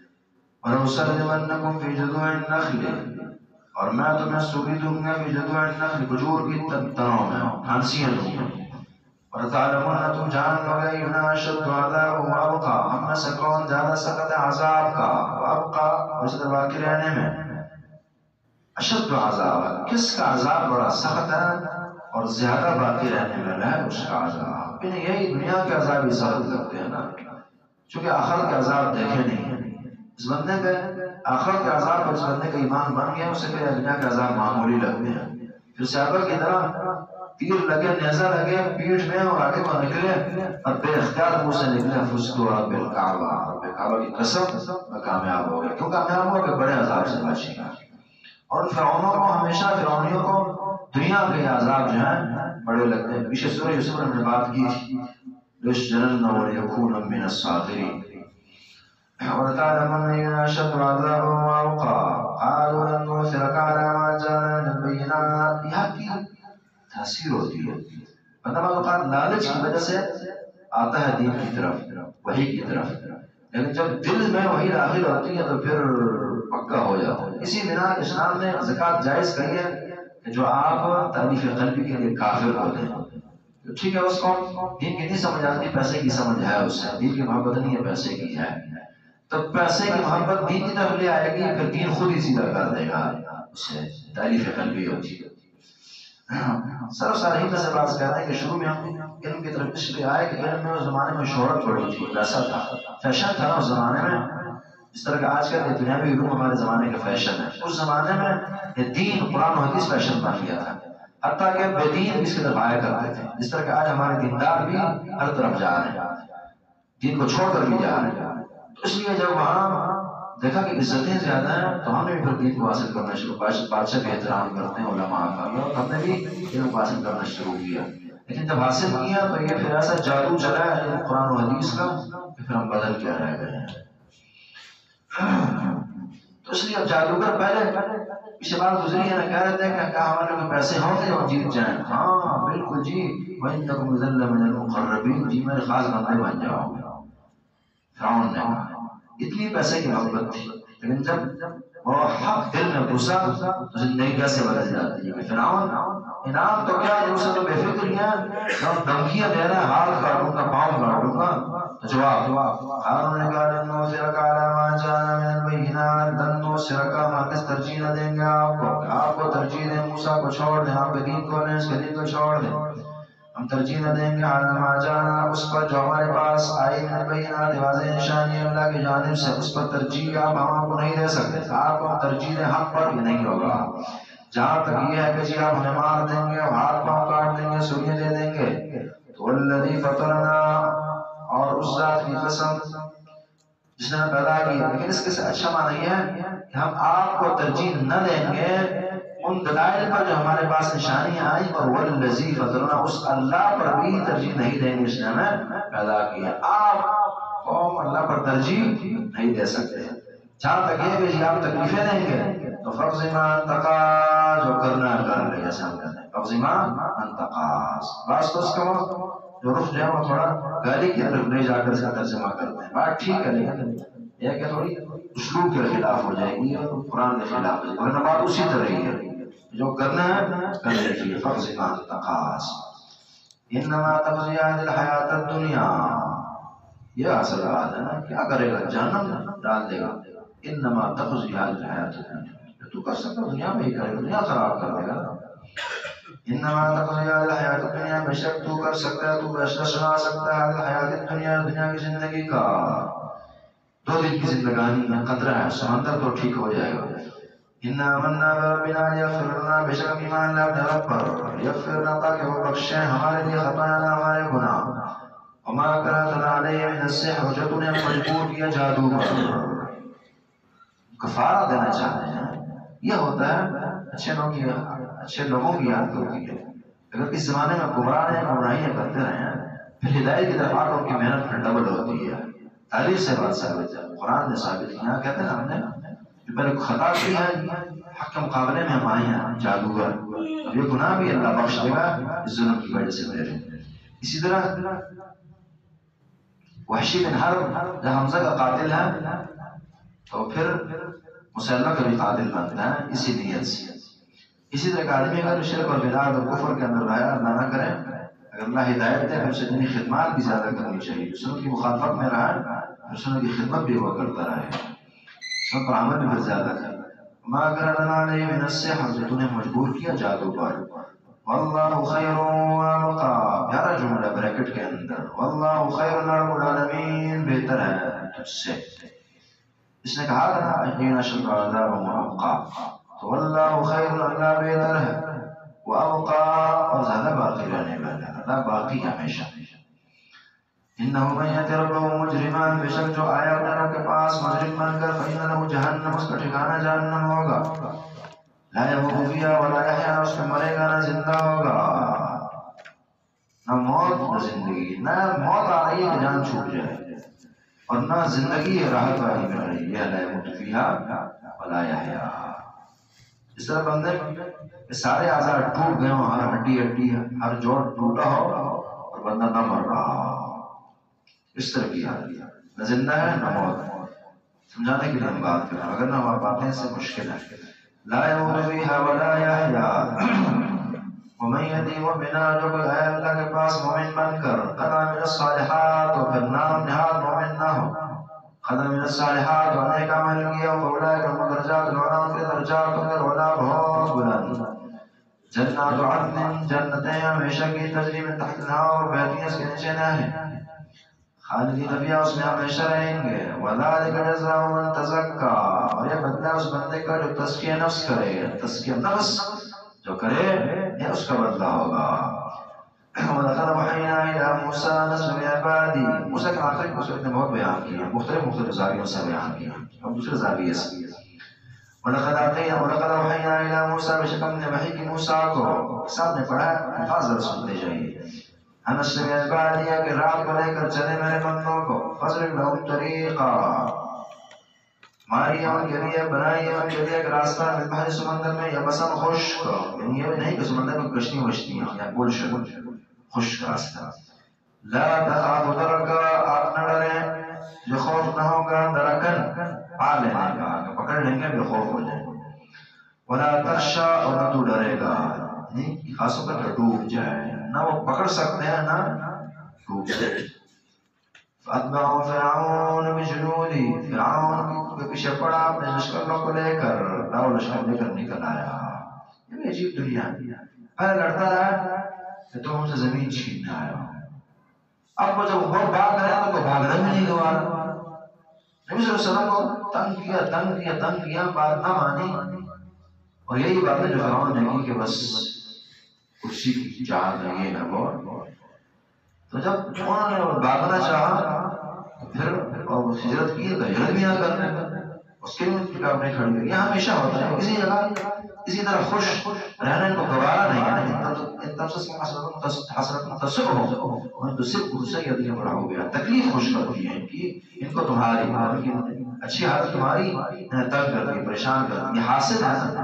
ولأصلبنکم فی جذوع النخل، اور میں تمہیں سولی دوں گا فی جذوع النخل، کھجور کی تنوں میں، پھانسیاں دوں گا، وَلَتَعْلَمُنَّ، تم جان لو گے، اِنَّ أَشَدُّ عَذَابًا وَأَبْقَىٰ، ہم میں سے کون زیادہ سخت ہے عذاب کا، وَأَبْقَىٰ، اور اس طرح باقی رہنے میں۔ اشد عذاب، کس کا عذاب بڑا سخت ہے اور زیادہ باقی رہنے میں ہے اس کا عذاب۔ انہیں یہی دنیا کے عذاب ہی سخت لگتے ہیں نا، چونکہ آخر کے عذاب دیکھے نہیں ہیں۔ اس بندے کے آخر کے عذاب پر اس بندے کا ایمان بن گیا، اسے پھر دنیا کے عذاب معمولی لگتے ہیں۔ پھر صحابہ کی طرح تیر لگے، نیزہ لگے پیٹھ میں اور آگے کو نکلے اور بے اختیار منہ سے نکلے، فزت رب الکعبہ، رب کعبہ کی قسم میں کامیاب ہو گیا۔ کیوں کامیاب ہوا؟ کہ بڑے عذاب سے بچے گا۔ اور فرعونوں کو ہمیشہ، فرعونیوں کو دنیا کے عذاب جو ہیں بڑے لگتے ہیں۔ پیچھے سورہ یوسف میں ہم نے بات کی تھی، لَيُسْجَنَنَّ وَلِيَكُونَ مِنَ الصَّاغِرِينَ، وَلَتَعْلَمُنَّ أَيُّنَا أَشَدُّ عَذَابًا وَأَبْقَىٰ، قَالُوا لَن نُّؤْثِرَكَ عَلَىٰ مَا جَاءَنَا مِنَ الْبَيِّنَاتِ۔ یہاں کی تاثیر ہوتی ہے، مطلب اوقات لالچ کی وجہ سے آتا ہے دین کی طرف، وحی کی طرف، لیکن جب دل میں وحی داخل ہوتی ہے تو پھر پکا ہو جاتا ہے۔ اسی بنا اسلام نے زکوٰۃ جائز کہی ہے کہ جو آپ تالیف قلبی کے لیے کافر ہوتے ہیں، تو ٹھیک ہے، اس کو دین کی نہیں سمجھ آتی، پیسے کی سمجھ ہے، اس سے دین کی محبت نہیں ہے، پیسے کی ہے، تو پیسے کی محبت دین کی طرف لے آئے گی، پھر دین خود ہی سیدھا کر دے گا، اسے تالیف قلبی ہوتی ہے۔ سر صالحین میں سے بات کہتے ہیں کہ شروع میں ہم علم کی طرف اس لیے آئے کہ علم میں اس زمانے میں شہرت بڑی تھی، پیسہ تھا، فیشن تھا اس زمانے میں، اس طرح کہ آج کل دنیاوی علوم ہمارے زمانے کا فیشن ہے۔ اس زمانے میں یہ دین، قرآن و حدیث فیشن بن گیا تھا، حتیٰ کہ بے دین اس کی طرف آیا کرتے تھے، جس طرح کہ آج ہمارے دیندار بھی ہر طرف جا رہے ہیں، دین کو چھوڑ کر بھی جا رہے ہیں۔ تو اس لیے جب وہاں دیکھا کہ عزتیں زیادہ ہیں تو ہم نے بھی پھر دین کو حاصل کرنا شروع، بادشاہ کا احترام کرتے ہیں، علماء کا، ہم نے بھی علم کو حاصل کرنا شروع کیا۔ لیکن جب حاصل کیا تو یہ پھر ایسا جادو چلا ہے قرآن و حدیث کا کہ پھر ہم بدل کیا رہ گئے ہیں۔ تو اس لیے اب جادوگر پہلے پیچھے بات گزری ہے نا، کہہ رہے تھے کہ کہا ہمارے کوئی پیسے ہوں گے اور جیت جائیں، ہاں بالکل جی، وَإِنَّكُمْ إِذًا لَّمِنَ الْمُقَرَّبِينَ، جی میرے خاص بندے بن جاؤ گے۔ فرعون نے اتنی پیسے کی محبت تھی، لیکن جب وہ حق دل میں گھسا تو زندگی کیسے بدل جاتی ہے۔ فرعون انعام تو کیا، اسے تو بے فکر کیا، جب دھمکیاں دے رہے ہیں ہاتھ کاٹوں گا، پاؤں کاٹوں گا، تو جواب قالوا لن نؤثرك على ما جاءنا من البينات، لن نؤثرك، ہم کس ترجیح نہ دیں گے آپ کو، آپ کو ترجیح دیں، موسیٰ کو چھوڑ دیں، آپ کے دین کو لیں، اس کے دین کو چھوڑ دیں، ہم ترجیح نہ دیں گے على ما جاءنا، اس پر جو ہمارے پاس آئی من البينات، واضح نشانی اللہ کی جانب سے، اس پر ترجیح آپ ہم کو نہیں دے سکتے، آپ کو ترجیح دیں حق پر بھی نہیں ہوگا۔ جہاں تک یہ ہے کہ جی آپ ہمیں مار دیں گے، ہاتھ پاؤں کاٹ دیں گے، سولیاں دے دیں گے، تو والذی فطرنا، اور اس ذات کی قسم جس نے پیدا کی، لیکن اس کے سے اچھا معنی یہ ہے کہ ہم آپ کو ترجیح نہ دیں گے ان دلائل پر جو ہمارے پاس نشانیاں آئیں، اور والذی فطرنا، اس اللہ پر بھی ترجیح نہیں دیں گے جس نے ہمیں پیدا کیا۔ آپ قوم اللہ پر ترجیح نہیں دے سکتے۔ جہاں تک یہ کہ آپ تکلیفیں دیں گے تو فقض ما انتقا، جو کرنا کر لے، جیسا ہم کہتے ہیں فقض ما انتقا، بس تو اس کا جو رخ جو ہے وہ تھوڑا گالی کی طرف لے جا کر اس کا ترجمہ کرتے ہیں. بات ٹھیک ہے لیکن یہ کہ تھوڑی اسلوب کے خلاف ہو جائے گی اور قرآن کے خلاف ہو جائے گی، ورنہ بات اسی طرح ہی ہے. جو کرنا ہے کر لیجیے. فقط ما تقاص انما تقضی هذه الحیات الدنیا. یہ اصل بات ہے نا، کیا کرے گا؟ جہنم ڈال دے گا. انما تقضی هذه الحیات الدنیا، تو کر سکتا دنیا میں ہی کرے گا، دنیا خراب کر دے گا. انما تقضی هذه الحیات الدنیا، بے شک تو کر سکتا ہے، تو فیصلہ سنا سکتا ہے الحیات الدنیا، دنیا کی زندگی کا. دو دن کی زندگانی میں قطرہ ہے، سمندر تو ٹھیک ہو جائے گا. اِنَّا آمَنَّا بِرَبِّنَا لِيَغْفِرَ لَنَا، بے شک ایمان لے اپنے رب پر، یغفر لنا تاکہ وہ بخشے ہمارے لیے خطایا ہمارے گناہ. وما كرهتنا علیہ من السحر، جو تو نے مجبور کیا جادو پر. کفارہ دینا چاہتے ہیں. یہ ہوتا ہے اچھے لوگوں کی اچھے لوگوں کی یاد ہوتی ہے. اگر اس زمانے میں گمراہ ہیں، گمراہیاں کرتے رہے ہیں، پھر ہدایت کی طرف آ کر ان کی محنت پھر ڈبل ہوتی ہے. تاریخ سے بات ثابت ہے، قرآن نے ثابت کیا. کہتے ہیں ہم نے جو پہلے خطا کی ہے، حق کے مقابلے میں ہم آئے ہیں جادوگر، اب یہ گناہ بھی اللہ بخش دے گا اس ظلم کی وجہ سے میرے. اسی طرح وحشی بن حرب جب حمزہ کا قاتل ہے تو پھر مسلمہ کا بھی قاتل بنتا ہے اسی نیت سے. اسی طرح آدمی اگر شرک اور بدعت اور کفر کے اندر رہا اللہ نہ کرے، اگر اللہ ہدایت دے پھر اسے دینی خدمات بھی زیادہ کرنی چاہیے. سنت کی مخالفت میں رہا ہے، سنت کی خدمت بھی وہ کرتا رہے، سنت پر عمل بھی زیادہ کرے. ما کرنا علیہ من السحر، جو تو نے مجبور کیا جادو پر. واللہ خیر وابقا، پیارا جملہ بریکٹ کے اندر. واللہ خیر رب العالمین، بہتر ہے تجھ سے. اس نے کہا تھا احین اشد عذاب وابقا، تو واللہ خیر، اللہ بہتر ہے. وابقا، اور زیادہ باقی رہنے والا، اللہ باقی ہمیشہ. انہو من یأتی ربہ مجرما، بے شک جو آیا اپنے رب کے پاس مجرم بن کر، فإن لہ جہنم، اس کا ٹھکانہ جہنم ہوگا. لا يموت فیہا ولا یحیا، اس میں مرے گا نہ زندہ ہوگا. نہ موت نہ زندگی، نہ موت آ رہی ہے کہ جان چھوٹ جائے، اور نہ زندگی راحت والی مل رہی ہے. لا يموت فیہا ولا یحیا. اس طرح بندے کے سارے اعضاء ٹوٹ گئے ہوں، ہر ہڈی ہڈی ہر جوڑ ٹوٹا ہو اور بندہ نہ مر رہا ہو، اس طرح کی حال ہے. نہ زندہ ہے نہ موت. سمجھانے کے لیے ہم بات کریں، اگر نہ ہماری باتیں سے مشکل ہے. لا يموت فيها ولا يحيا. ومن يأتي مؤمنا، جو کوئی آئے اللہ کے پاس مومن بن کر، قد عمل الصالحات، تو پھر نام نہاد مومن نہ ہو، قد عمل الصالحات، اور نیک عمل کیا، فاولئک هم درجات العلی، ان کے درجات ان کے علی بہت بلند. جنات عدن، جنتیں ہمیشہ کی، تجری من تحت الانہار، بہتی ہیں اس کے نیچے نہریں، خالدین فیہا، اس میں ہمیشہ رہیں گے. وذالک جزاء من تزکا، اور یہ بدلہ اس بندے کا جو تزکیہ نفس کرے، تزکیہ نفس جو کرے یہ اس کا بدلہ ہوگا. وَلَقَدْ أَوْحَيْنَا إِلَىٰ مُوسَىٰ نَسْلُ عِبَادِي، موسیٰ کے آخری کو صورت نے بہت بیان کیا، مختلف مختلف زاویوں سے بیان کیا، اور دوسرے زاویے سے. وَلَقَدْ آتَيْنَا وَلَقَدْ أَوْحَيْنَا إِلَىٰ مُوسَىٰ، بے شک ہم نے وحی کی موسیٰ کو. ساتھ نے پڑھا ہے، الفاظ ذرا سنتے جائیے. انس نے عبادیہ کہ رات کو لے کر چلے میرے بندوں کو، فضرب لہم طریقا، ماری ان کے لیے، بنائی ان کے لیے ایک راستہ، من بحر، سمندر میں، یا بسن خشک، یعنی یہ نہیں کہ سمندر میں کشتی وشتی یا گلش خشک راستہ. لا تخاف درکا، آپ نہ ڈریں، جو خوف نہ ہوگا، درکن پا لینے کا، پکڑ لیں گے بے خوف ہو جائیں. ولا تخشا، اور نہ تو ڈرے گا، یعنی خاص کر کے ڈوب جائے، نہ وہ پکڑ سکتے ہیں نہ ڈوب جائے. فَأَتْبَعَهُ فِرْعَوْنُ بِجُنُودِهِ، فرعون کے پیچھے پڑا اپنے لشکروں کو لے کر، لاؤ لشکر لے کر نکل آیا. یہ بھی عجیب دنیا ہے، پہلے لڑتا رہا کہ تم ہم سے زمین چھیننے آئے ہو، اب وہ جب وہ بھاگ رہے ہیں تو بھاگنا بھی نہیں گوارا. نبی صلی اللہ علیہ وسلم کو تنگ کیا تنگ کیا تنگ کیا، بات نہ مانی، اور یہی بات ہے جو فرعون نے کی کہ بس کرسی کی چاہت ہے یہ ہے وہ. تو جب انہوں نے بھاگنا چاہا پھر اور ہجرت کی تو ہجرت بھی نہ کرنے، اس کے لیے اپنے کھڑی کر. یہ ہمیشہ ہوتا ہے کسی جگہ اسی طرح خوش رہنے کو گوارا نہیں ہے. حسرت تصب ہو تو صرف غصہ کی عدل بڑا ہو گیا، تکلیف خوش کرتی ہے کہ ان کو تمہاری ان کی اچھی حالت تمہاری تنگ کرتی، پریشان کرتی، یہ حاصل ہے.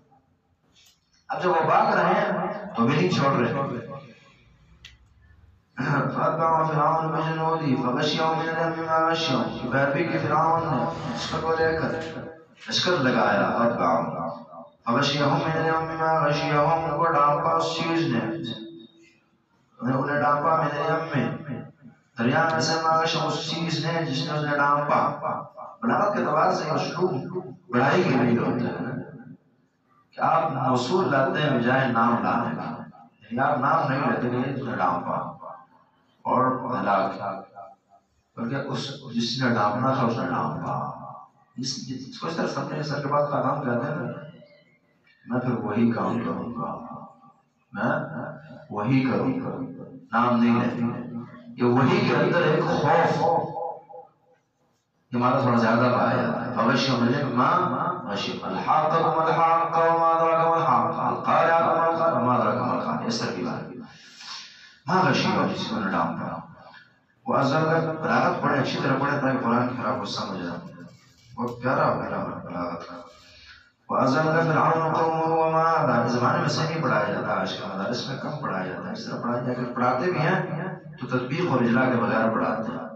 اب جب وہ بھاگ رہے ہیں تو بھی نہیں چھوڑ رہے. فأتبعهم فرعون بجنوده فغشيهم من اليم ما غشيهم بابی کی فرعون نے لشکر کو لے کر لشکر لگایا فأتبعهم فغشيهم من اليم ما غشيهم ان کو ڈانپا اس چیز نے انہیں ڈانپا من الیم میں دریا میں سے ما غشیهم اس چیز نے جس نے انہیں ڈانپا بلاغت کے اعتبار سے اسلوب بڑائی کے لیے ہوتا ہے کہ آپ موصول لاتے ہیں بجائے نام لانے کا یعنی آپ نام نہیں لیتے کہ اس نے ڈانپا اور ہلاک کیونکہ اس جس نے ڈانپنا تھا اس نے ڈانپا جس جس کو اس طرح سب نے سر کے بعد کا کام کہتے ہیں میں پھر وہی کام کروں گا میں وہی کروں گا نام نہیں لیتے یہ وہی کے اندر ایک خوف یہ ہمارا تھوڑا زیادہ پایا جاتا ہے فغشیهم من الیم ما غشیهم الحاقة ما الحاقة وما أدراك ما الحاقة القارعة ما القارعة وما أدراك ما القارعة اس طرح کی بات ما غشیهم جس کو نے ڈام پڑا وہ ازل بلاغت پڑھے اچھی طرح پڑھے تاکہ قرآن کی آپ کو سمجھ آئے بہت پیارا پیارا بلاغت وَأَزَلَّ فِرْعَوْنُ قَوْمَهُ وَمَا هَدَىٰ اس زمانے میں سے نہیں پڑھایا جاتا آج کے مدارس میں کم پڑھایا جاتا ہے اس طرح پڑھایا جاتا ہے پڑھاتے بھی ہیں تو تطبیق اور اجرا کے بغیر پڑھاتے ہیں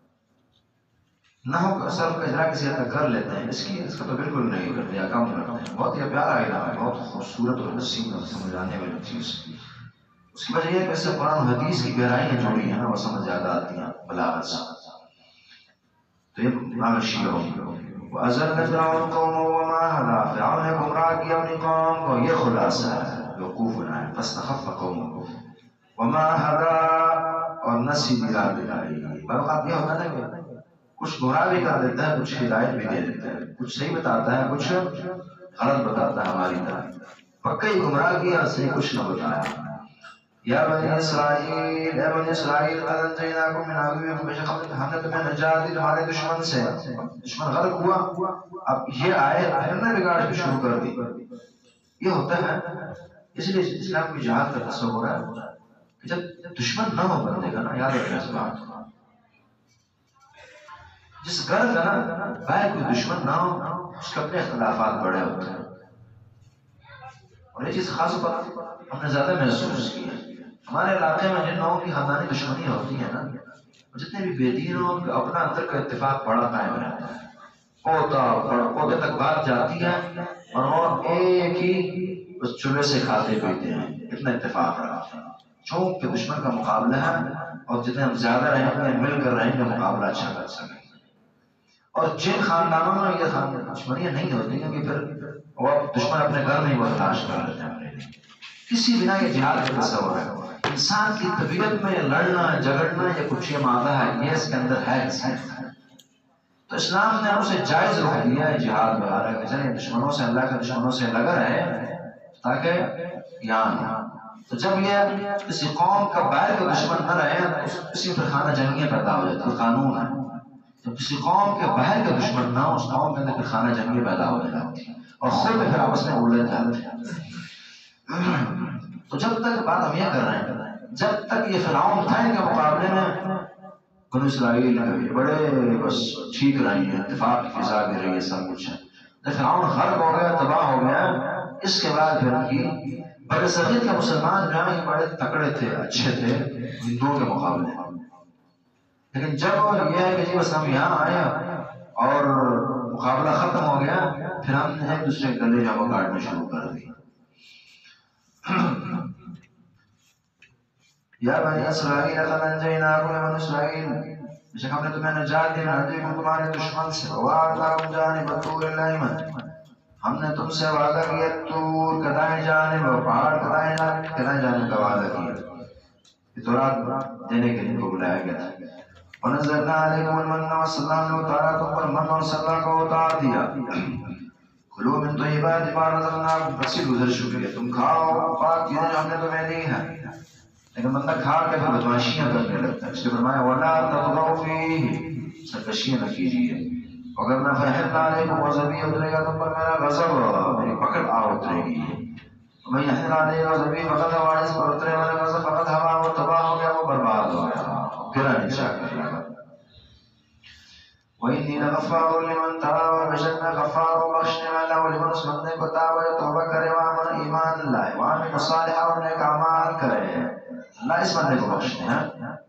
نحو کا صرف کا اجرا کسی حد تک کر لیتے ہیں اس کی اس کا تو بالکل نہیں کرتے یا کم کرتے ہیں بہت ہی پیارا اجرا ہے بہت خوبصورت اور حسین اور سمجھانے والی چیز اس کی وجہ یہ ہے کہ اس سے قرآن و حدیث کی گہرائیاں جوڑی ہیں وہ سمجھ زیادہ آتی ہیں بلاغت سے تو یہ ماغشی ہو وَأَزَلَّ فِرْعَوْنُ قَوْمَهُ وَمَا هَدَىٰ فرعون نے گمراہ کیا اپنی قوم کو یہ خلاصہ ہے وقوف ہے فَاسْتَخَفَّ قَوْمَهُ وَمَا هَدَىٰ اور نہ سیدھی راہ دکھائی بلکہ یہ ہوتا ہے کہ کچھ گمراہ بھی کر دیتا ہے کچھ ہدایت بھی دے دیتا ہے کچھ صحیح بتاتا ہے کچھ غلط بتاتا ہے ہماری طرح پکا ہی گمراہ کیا صحیح کچھ نہ بتایا یا بنی اسرائیل اے بنی اسرائیل قد انجیناکم من عدوکم بے شک ہم نے تمہیں نجات دی تمہارے دشمن سے دشمن غرق ہوا اب یہ آئے ہم نے بگاڑ کے شروع کر دی یہ ہوتا ہے اس لیے اسلام کی جہاد کا تصور ہے کہ جب دشمن نہ ہو بندے کا نا یاد رکھنا اس بات جس گھر کا نا باہر کوئی دشمن نہ ہو اس کے اپنے اختلافات بڑے ہوتے ہیں اور یہ چیز خاص پر ہم نے زیادہ محسوس کی ہے ہمارے علاقے میں جن لوگوں کی خاندانی دشمنی ہوتی ہے نا جتنے بھی بے دین ہوں ان کا اپنا اندر کا اتفاق بڑا قائم رہتا ہے پوتا پوتے تک بات جاتی ہے اور وہ ایک ہی اس چولہے سے کھاتے پیتے ہیں اتنا اتفاق رہا چونکہ دشمن کا مقابلہ ہے اور جتنے ہم زیادہ رہیں گے مل کر رہیں گے مقابلہ اچھا کر سکیں اور جن خاندانوں میں یہ دشمنیاں نہیں ہوتی ہیں کہ پھر وہ دشمن اپنے گھر میں ہی برداشت کر لیتے ہیں کسی بنا یہ جہاد کا تصور ہے انسان کی طبیعت میں لڑنا جھگڑنا یا کچھ یہ مادہ ہے یہ اس کے اندر ہے تو اسلام نے اسے جائز رکھ دیا ہے جہاد وغیرہ کہ چلیں دشمنوں سے اللہ کے دشمنوں سے لگا رہے تاکہ یہاں تو جب یہ کسی قوم کا باہر کا دشمن نہ رہے تو کسی پر خانہ جنگیاں پیدا ہو جاتی قانون ہے تو کسی قوم کے باہر کا دشمن نہ اس قوم کے اندر خانہ جنگی پیدا ہو جاتی اور خود میں پھر آپس میں الجھ جاتے ہیں تو جب تک بات ہم یہ کر رہے ہیں جب تک یہ فرعون تھا ان کے مقابلے میں بنو اسرائیل بڑے بس ٹھیک رہی ہیں اتفاق کی فضا بھی رہی ہے سب کچھ ہے جب فرعون غرق ہو گیا تباہ ہو گیا اس کے بعد پھر ان کی بڑے صغیر کے مسلمان جو ہیں بڑے تکڑے تھے اچھے تھے ہندوؤں کے مقابلے لیکن جب یہ ہے کہ جی بس ہم یہاں آئے اور مقابلہ ختم ہو گیا پھر ہم نے ایک دوسرے کے گلے جامع کاٹنا شروع کر دی یا بنی اسرائیل قد انجیناکم من اسرائیل بے شک ہم نے تمہیں نجات دی من تمہارے دشمن سے وَأَعْطَاكُمْ جَانِبَ الطُّورِ الْأَيْمَنِ ہم نے تم سے وعدہ کیا طور کا دائیں جانب اور پہاڑ کا دائیں جانب کا دائیں جانب کا وعدہ کیا یہ تورات دینے کے لیے کو بلایا گیا تھا وَنَزَّلْنَا عَلَيْكُمُ الْمَنَّ وَالسَّلْوَىٰ ہم نے اتارا تم پر من اور سلوہ کو اتار دیا کلوا من طیبات ما رزقناکم بسی گزر چکی ہے تم کھاؤ پاک چیزیں جو ہم نے تمہیں دی ہیں لیکن بندہ کھا کے پھر بدمعاشیاں کرنے لگتا ہے اس لیے فرمایا وَلَا تَطْغَوْا فِيهِ سرکشیاں نہ کیجیے اگر نہ فَحِلْنَا عَلَيْكُمْ غَضَبِي اترے گا تم پر میرا غضب میری پکڑ آ اترے گی میں یحل علیہ غضبی فقط ہوا اس پر اترے والا غضب فقط ہوا وہ تباہ ہو گیا وہ برباد ہو گیا گرا نیچا کر لگا وَإِنِّي لَغَفَّارٌ لِمَنْ تَابَ وَبَشَرْنَا غَفَّارٌ بخشنے والا ولمن اس بندے کو تاب ہے توبہ کرے وآمن ایمان لائے وعمل صالحا اور نیک اعمال کرے اللہ اس بندے کو بخشنے ہیں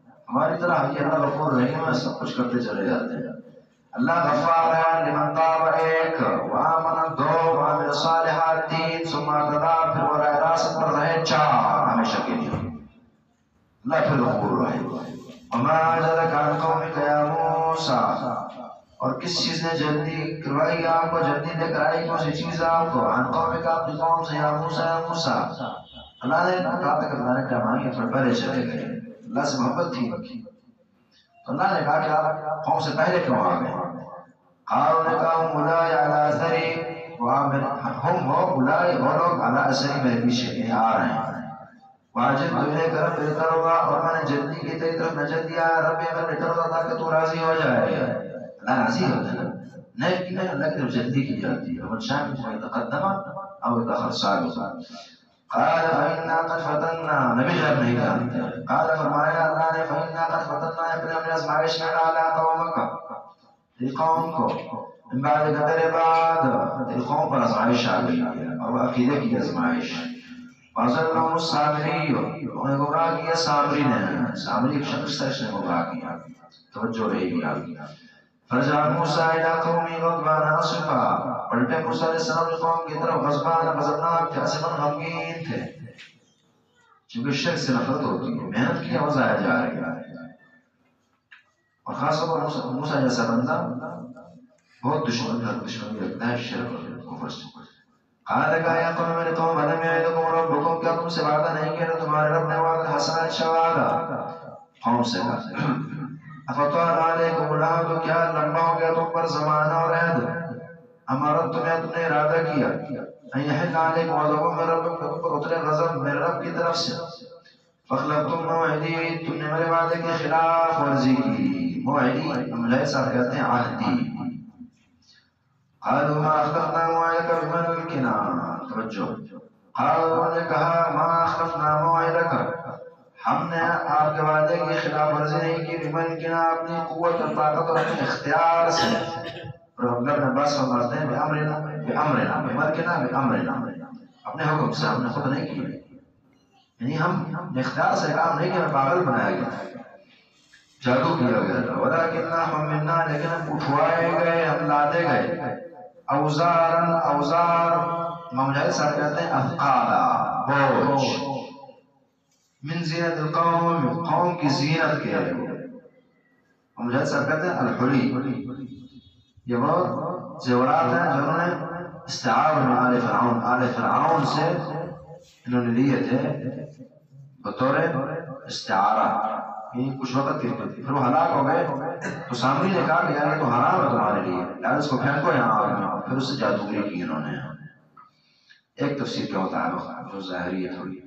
میں سب کچھ کرتے چلے جاتے ہیں. اللہ غفار ہے لمن تاب ایک وآمن دو وعمل صالحات تین ثم اهتدى پھر براہ راست پر رہے چار ہمیشہ کے لیے. اللہ پھر غفور رہے. وما أعجلك عن قومك يا موسى اور کس چیز نے جلدی کروائی آپ کو جلدی لے کر آئی کون سی چیز آپ کو عن قومك اپنی قوم سے یا موسیٰ یا موسیٰ. اللہ نے کہا تک اللہ نے کہا کہ پھر پہلے چلے گئے. اللہ سے محبت تھی تو اللہ نے کہا کہ آپ قوم سے پہلے کیوں آ گئے. قالوا نے کہا ہم اولائی علی اثری ہم وہ اولائی وہ لوگ علی اثری میرے پیچھے یعنی آ رہے ہیں. واجب تمہیں کرم بہتر ہوگا اور میں نے جلدی کی تیری طرف نجات دیا. رب میں بہتر ہوتا تھا کہ تو راضی ہو جائے. اللہ راضی ہوتا ہے نیک کی نہیں اللہ کی طرف جلدی کی جاتی ہے. ومن شاء منكم يتقدم او يتأخر صالحا. قال فإنا قد فتنا نبی جب نہیں جانتے. قال فرمایا اللہ نے فإنا قد فتنا اپنے ہم نے آزمائش میں ڈالا قومک تیری قوم کو من بعد تیرے بعد تیری قوم پر آزمائش آ گئی اور وہ عقیدے کی آزمائش. فَأَضَلَّهُمُ السَّامِرِيُّ انہیں گمراہ کیا سامری نے. سامری ایک شخص تھا اس نے گمراہ کیا. توجہ رہے گی آگے. فَرَجَعَ مُوسَىٰ إِلَىٰ قَوْمِهِ غَضْبَانَ أَسِفًا پلٹے موسیٰ علیہ السلام کی قوم کی طرف غضبان غضبناک تھے اسفاً غمگین تھے. چونکہ شرک سے نفرت ہوتی ہے محنت کی آواز آیا جا رہی ہے اور خاص طور پر موسیٰ جیسا بندہ بہت دشمن دشمنی رکھتا ہے شرک اور کفر سے. قال کہا یا قوم میرے قوم الم یعدکم ربکم کیا تم سے وعدہ نہیں کیا تمہارے رب نے وعدہ حسنا اچھا وعدہ. قوم سے کہا افطال علیکم العہد کیا لمبا ہو گیا تم پر زمانہ اور عہد. ہمارا تمہیں تم نے ارادہ کیا ان یحل علیکم غضب من ربکم پر اترے غضب میرے رب کی طرف سے. فاخلفتم موعدی تم نے میرے وعدے کے خلاف ورزی کی. موعدی ہم لیسا کہتے ہیں عہدی. قالوا ما اخلفنا موعدك بملكنا توجہ. قالوا نے کہا ما اخلفنا موعدك ہم نے آپ کے وعدے کی خلاف ورزی نہیں کی بملكنا اپنی قوت اور طاقت اور اپنے اختیار سے. اور عبداللہ بن عباس فرماتے ہیں بامرنا بامرنا بملكنا بامرنا اپنے حکم سے ہم نے خود نہیں کی یعنی ہم اختیار سے کام نہیں کیا پاگل بنایا گیا جادو کیا گیا. ولكننا حملنا لیکن ہم اٹھوائے گئے ہم لادے گئے اوزارن اوزار مجاہد صاحب کہتے ہیں اثقالا بوجھ من زینت القوم قوم کی زینت کے مجاہد صاحب کہتے ہیں الحلی. یہ وہ زیورات ہیں جنہوں نے استعار میں آل فرعون آل فرعون سے انہوں نے لیے تھے بطور استعارہ یعنی کچھ وقت کے لیے. پھر وہ ہلاک ہو گئے تو سامری نے کہا کہ یار یہ تو حرام ہے تمہارے لیے یار اس کو پھینکو یہاں آگ میں. پھر اس سے جادوگری کی انہوں نے. ایک تفسیر کے مطابق جو ظاہری ہے تھوڑی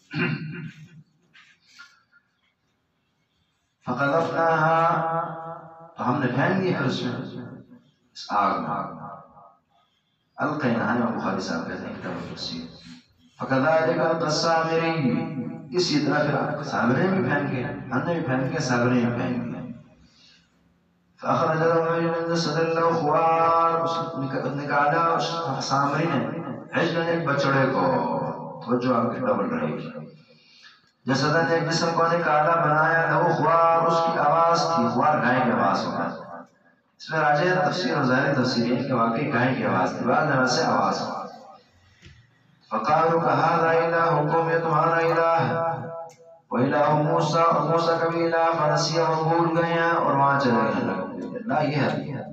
فقذفناها تو ہم نے پھینک دی پھر اس میں اس آگ میں. القیناها امام بخاری صاحب کہتے ہیں کتاب التفسیر. فكذلك القى السامري اسی طرح پھر سامری بھی پھینکے ہم نے بھی پھینکے سامری بھی پھینکے. فأخرج لهم من جسد له خوار نکالا سامری نے عجل ایک بچڑے کو. توجہ آپ کی ڈبل رہے گی. جسد نے ایک جسم کو نکالا بنایا له خوار اس کی آواز تھی. خوار گائے کی آواز ہوگا. اس میں راجع تفسیر اور ظاہر تفسیر ہے کہ واقعی گائے کی آواز تھی بعد میں سے آواز ہوا. فقالوا هذا إلهكم یہ تمہارا الہ ہے وإلہ موسیٰ اور موسیٰ کا بھی الہ فنسیہ وہ بھول گئے ہیں اور وہاں چلے گئے. اللہ یہ ہے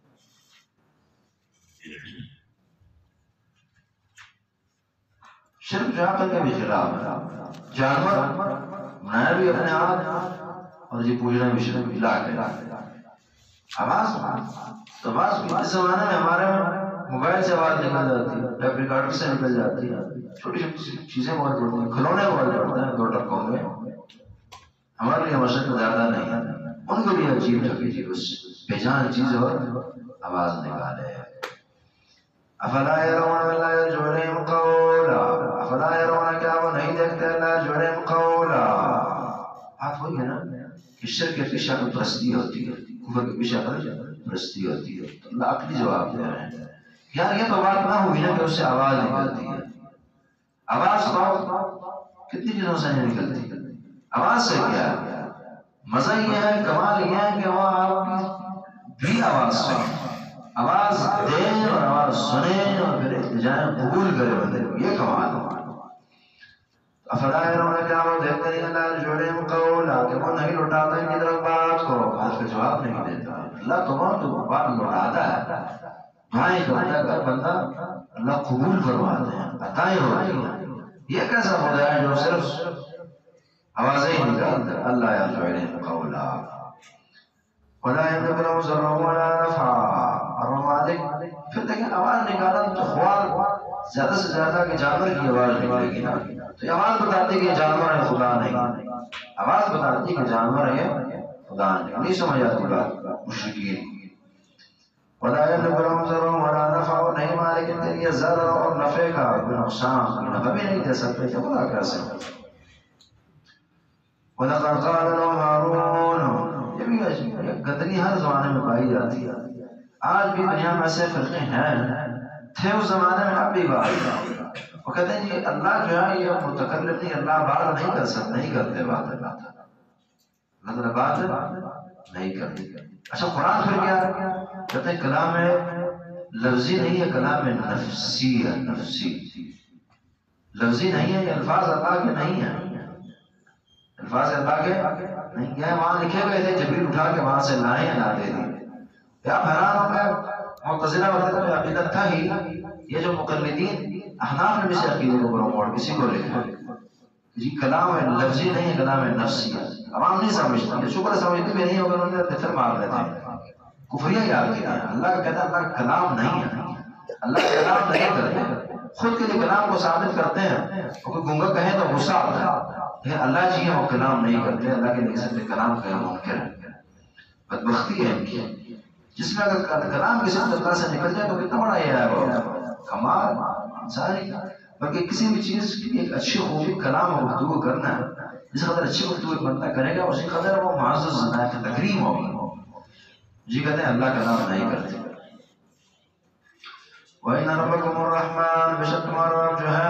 شرک جو عقل کے بھی خلاف ہے. جانور بنایا بھی اپنے آپ اور یہ پوجنا بھی شرک الہ کے. آواز تو آواز اس زمانے میں ہمارے موبائل سے آواز نکل جاتی ہے ٹیپ ریکارڈر سے نکل جاتی ہے. چھوٹی چھوٹی چیزیں بہت پڑتی ہیں کھلونے بہت پڑتے ہیں دو ٹکوں میں. ہمارے لیے مشقت زیادہ نہیں ہے ان کے لیے عجیب لگی تھی بس بےجان چیز اور آواز نکالے. افلا يرون لا يرجعون إليهم قولا افلا يرون کیا وہ نہیں دیکھتے لا يرجعون إليهم قولا. بات وہی ہے نا کہ شرک کے پیچھے پرستی ہوتی ہے کفر کے پیچھے پرستی ہوتی ہے. اللہ عقلی جواب دے رہے ہیں یار یہ تو بات نہ ہوئی نا کہ اس سے آواز نکلتی ہے. آواز تو کتنی چیزوں سے نہیں نکلتی. آواز سے کیا مزہ یہ ہے، کمال یہ ہے کہ وہ آپ کی بھی آواز سنے، آواز دے اور آواز سنے اور پھر التجائیں قبول کرے بندے کو، یہ کمال ہے۔ افلا يرون کیا وہ دیکھتے نہیں اللہ جوڑیم قولا کہ وہ نہیں لٹاتا ان کی طرف بات کو، بات کا جواب نہیں دیتا۔ اللہ تو وہ تو بات لٹاتا ہے، دعائیں کرتا ہے بندہ، اللہ قبول فرماتے ہیں، عطائیں ہوتی ہیں۔ یہ کیسا خدا ہے جو صرف آوازیں ہی نکالتا ہے؟ اللہ یا جوڑیم قولا ولا يملك له ضرا ولا نفع، اور وہ مالک پھر دیکھیں آواز نکالا تو خوار زیادہ سے زیادہ کہ جانور کی آواز نکلے گی نا، تو یہ آواز بتاتی کہ جانور ہے خدا نہیں، آواز بتاتی کہ جانور ہے خدا نہیں، نہیں سمجھ آتی بات مشرکین۔ ولا يملك له ضرا ولا نفع، اور نہیں مالک ان کے لیے ضرر اور نفع کا، نقصان نفع بھی نہیں دے سکتے کہ خدا کیسے۔ وَلَقَدْ قَالَ لَهُمْ هَارُونُ، یہ بھی گندگی ہر زمانے میں پائی جاتی ہے، آج بھی دنیا میں ایسے فرقے ہیں، تھے اس زمانے میں اب بھی بات، وہ کہتے ہیں جی اللہ جو ہے یہ متکلم نہیں، اللہ بات نہیں کر سکتے، نہیں کرتے بات، اللہ تعالیٰ بات نہیں کرتے۔ اچھا قرآن پھر کیا کہتے ہیں؟ کلام لفظی نہیں ہے، کلام نفسی ہے، نفسی لفظی نہیں ہے، یہ الفاظ اللہ کے نہیں ہیں، الفاظ اللہ کے نہیں ہے، وہاں لکھے گئے تھے جبریل اٹھا کے وہاں سے لائیں یا نہ دے دی۔ آپ حیران ہو گئے، معتزلہ وغیرہ میں عقیدت تھا ہی، یہ جو مقلدین احناف نے بھی سے عقیدے کو پروموٹ کسی کو لکھا جی کلام لفظی نہیں ہے، کلام نفسی ہے، عوام نہیں سمجھتے، شکر سمجھتے بھی نہیں ہوگا، انہوں نے پتھر مار دیتے ہیں، کفریہ یاد کیا ہے۔ اللہ کا کہتا ہے اللہ کا کلام نہیں ہے، اللہ کا کلام نہیں کرتے، خود کے لیے کلام کو ثابت کرتے ہیں، کوئی گنگا کہے تو غصہ آتا ہے، لیکن اللہ جی ہے وہ کلام نہیں کرتے، اللہ کے لیے کسی کلام کا منکر ہے، بدبختی ہے ان کی۔ جس میں اگر کلام کسی اللہ سے نکل جائے تو کتنا بڑا یہ ہے وہ کمال انسانی کا، بلکہ کسی بھی چیز کی ایک اچھی خوبی کلام اور گفتگو کرنا ہے، جس قدر اچھی گفتگو بندہ کرے گا اسی قدر وہ معزز تکریم ہوگی۔ جی کہتے ہیں اللہ کلام نہیں کرتے۔ وَإِنَّ رَبَّكُمُ الرَّحْمَنُ، بے شک تمہارا رب جو ہے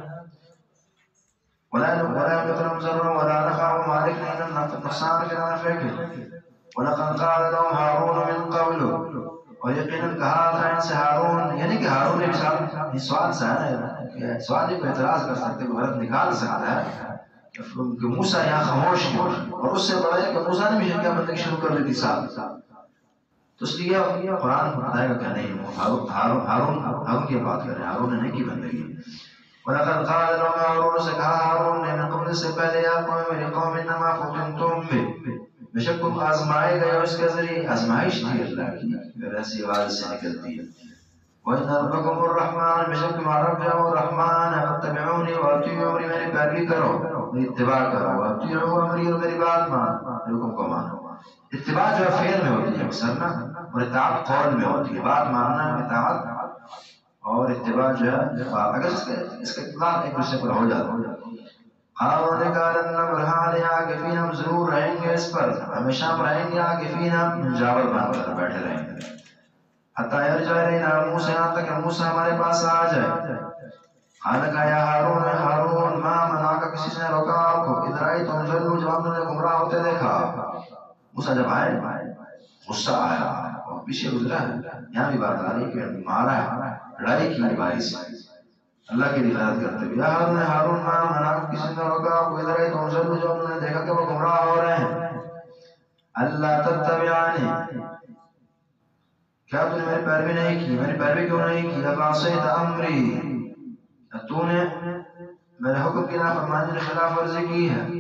وَلَا يَمْلِكُ لَهُ ضَرٌّ وَلَا نَفْعٌ، مالک نہیں نہ نقصان کے نہ نفع کے۔ وَلَقَدْ قَالَ لَهُمْ هَارُونُ مِن قَبْلُ، اور یقیناً کہا تھا ان سے ہارون، یعنی کہ ہارون ایک سوال یہ سوال سے ہے، سوال ہی کو اعتراض کر سکتے، کوئی غلط نکال سکتا ہے کہ موسیٰ یہاں خاموش کیوں، اور اس سے بڑا ہے کہ موسیٰ نے بھی شرکیہ بندگی شروع کر لی تھی ساتھ، تو اس لیے قرآن بتائے گا کہ نہیں ہارون ہارون ہارون کی بات کریں، ہارون نے نہیں کی بندگی۔ وَلَقَدْ قَالَ لَهُمْ، ہارون سے کہا ہارون نے من قبل سے پہلے، یا قوم میری قوم انما فتنتم بہ، بے شک تم آزمائے گئے ہو اس کے ذریعے، آزمائش تھی اللہ کی، پھر ایسی آواز سے نکلتی ہے۔ وَإِنَّ رَبَّكُمُ الرَّحْمَنُ، بے شک تمہارا رب جو ہے رحمان ہے، فَاتَّبِعُونِی وَأَطِیعُوا امری، میری پیروی کرو، میری اتباع کرو، وَأَطِیعُوا امری، اور میری بات مانو، حکم کو مانو۔ اتباع جو ہے فعل میں ہوتی ہے اکثر نا، اور اطاعت قول میں ہوتی ہے، بات ماننا اطاعت، اور اتباع جو ہے بات، اگر اس کا اس کا اطلاق ایک دوسرے پر ہو جاتا ہے۔ ہارون نے کہا لن نبرح علیہا عاکفین، ہم ضرور رہیں گے اس پر، ہمیشہ ہم رہیں گے عاکفین، ہم جاور بن کر بیٹھے رہیں گے، حتی یرجع الینا موسیٰ، یہاں تک کہ موسیٰ ہمارے پاس آ جائے۔ قال کہا یا ہارون، اے ہارون، ما منعک، کسی نے روکا آپ کو، اذ رأیتم ضلوا، جب ہم نے گمراہ ہوتے دیکھا۔ موسیٰ جب آئے غصہ آیا اور پیچھے گزرا ہے، یہاں بھی بات آ رہی کہ مارا ہے، لڑائی کی بائی سے اللہ کی رعایت کرتے ہوئے، یا ہارون ہارون ما منعک، کسی نے روکا آپ کو، اذ رأیتم ضلوا، جب ہم نے دیکھا کہ وہ گمراہ ہو رہے ہیں، اللہ تتبعانی، کیا تو نے میری پیروی نہیں کی، میری پیروی کیوں نہیں کی، افعصیت امری، تو نے میرے حکم کی نافرمانی نے خلاف ورزی کی ہے،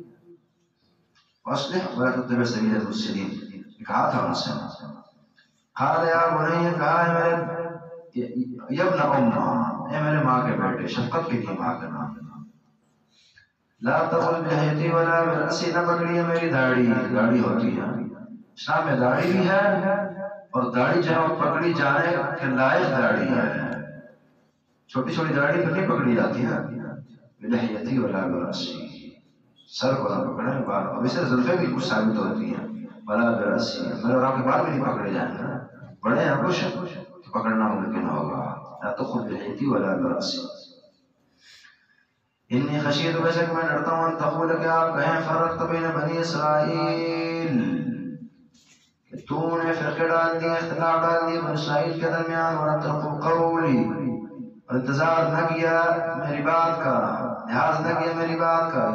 واصلح ولا تتبع سبیل المفسدین، کہا تھا ان سے۔ قال یا بنی، کہا ہے میرے یبن امہ، اے میرے ماں کے بیٹے، شفقت کے لیے ماں کا نام، لا تأخذ بلحیتی ولا برأسی، نہ پکڑیے میری داڑھی، داڑھی ہوتی ہے اسلام میں، داڑھی بھی ہے اور داڑھی جو ہے پکڑی جانے کے لائق داڑھی ہے، چھوٹی چھوٹی داڑھی پھر نہیں پکڑی جاتی ہے، بلحیتی ولا برأسی، سر کو نہ پکڑے، بال، اب اسے زلفے بھی کچھ ثابت ہوتی ہیں، ولا برأسی، میرے آپ کے بال بھی نہیں پکڑے جائیں گے، بڑے ہیں کچھ تو پکڑنا ممکن ہوگا، لا تأخذ بلحیتی ولا برأسی۔ انی خشیت بے شک میں ڈرتا ہوں ان تقول کہ آپ کہیں فرقت بین بنی اسرائیل کہ تو نے فرقے ڈال دیے اختلاف ڈال دیے بنی اسرائیل کے درمیان ولم ترقب قولی اور انتظار نہ کیا میری بات کا لحاظ نہ کیا میری بات کا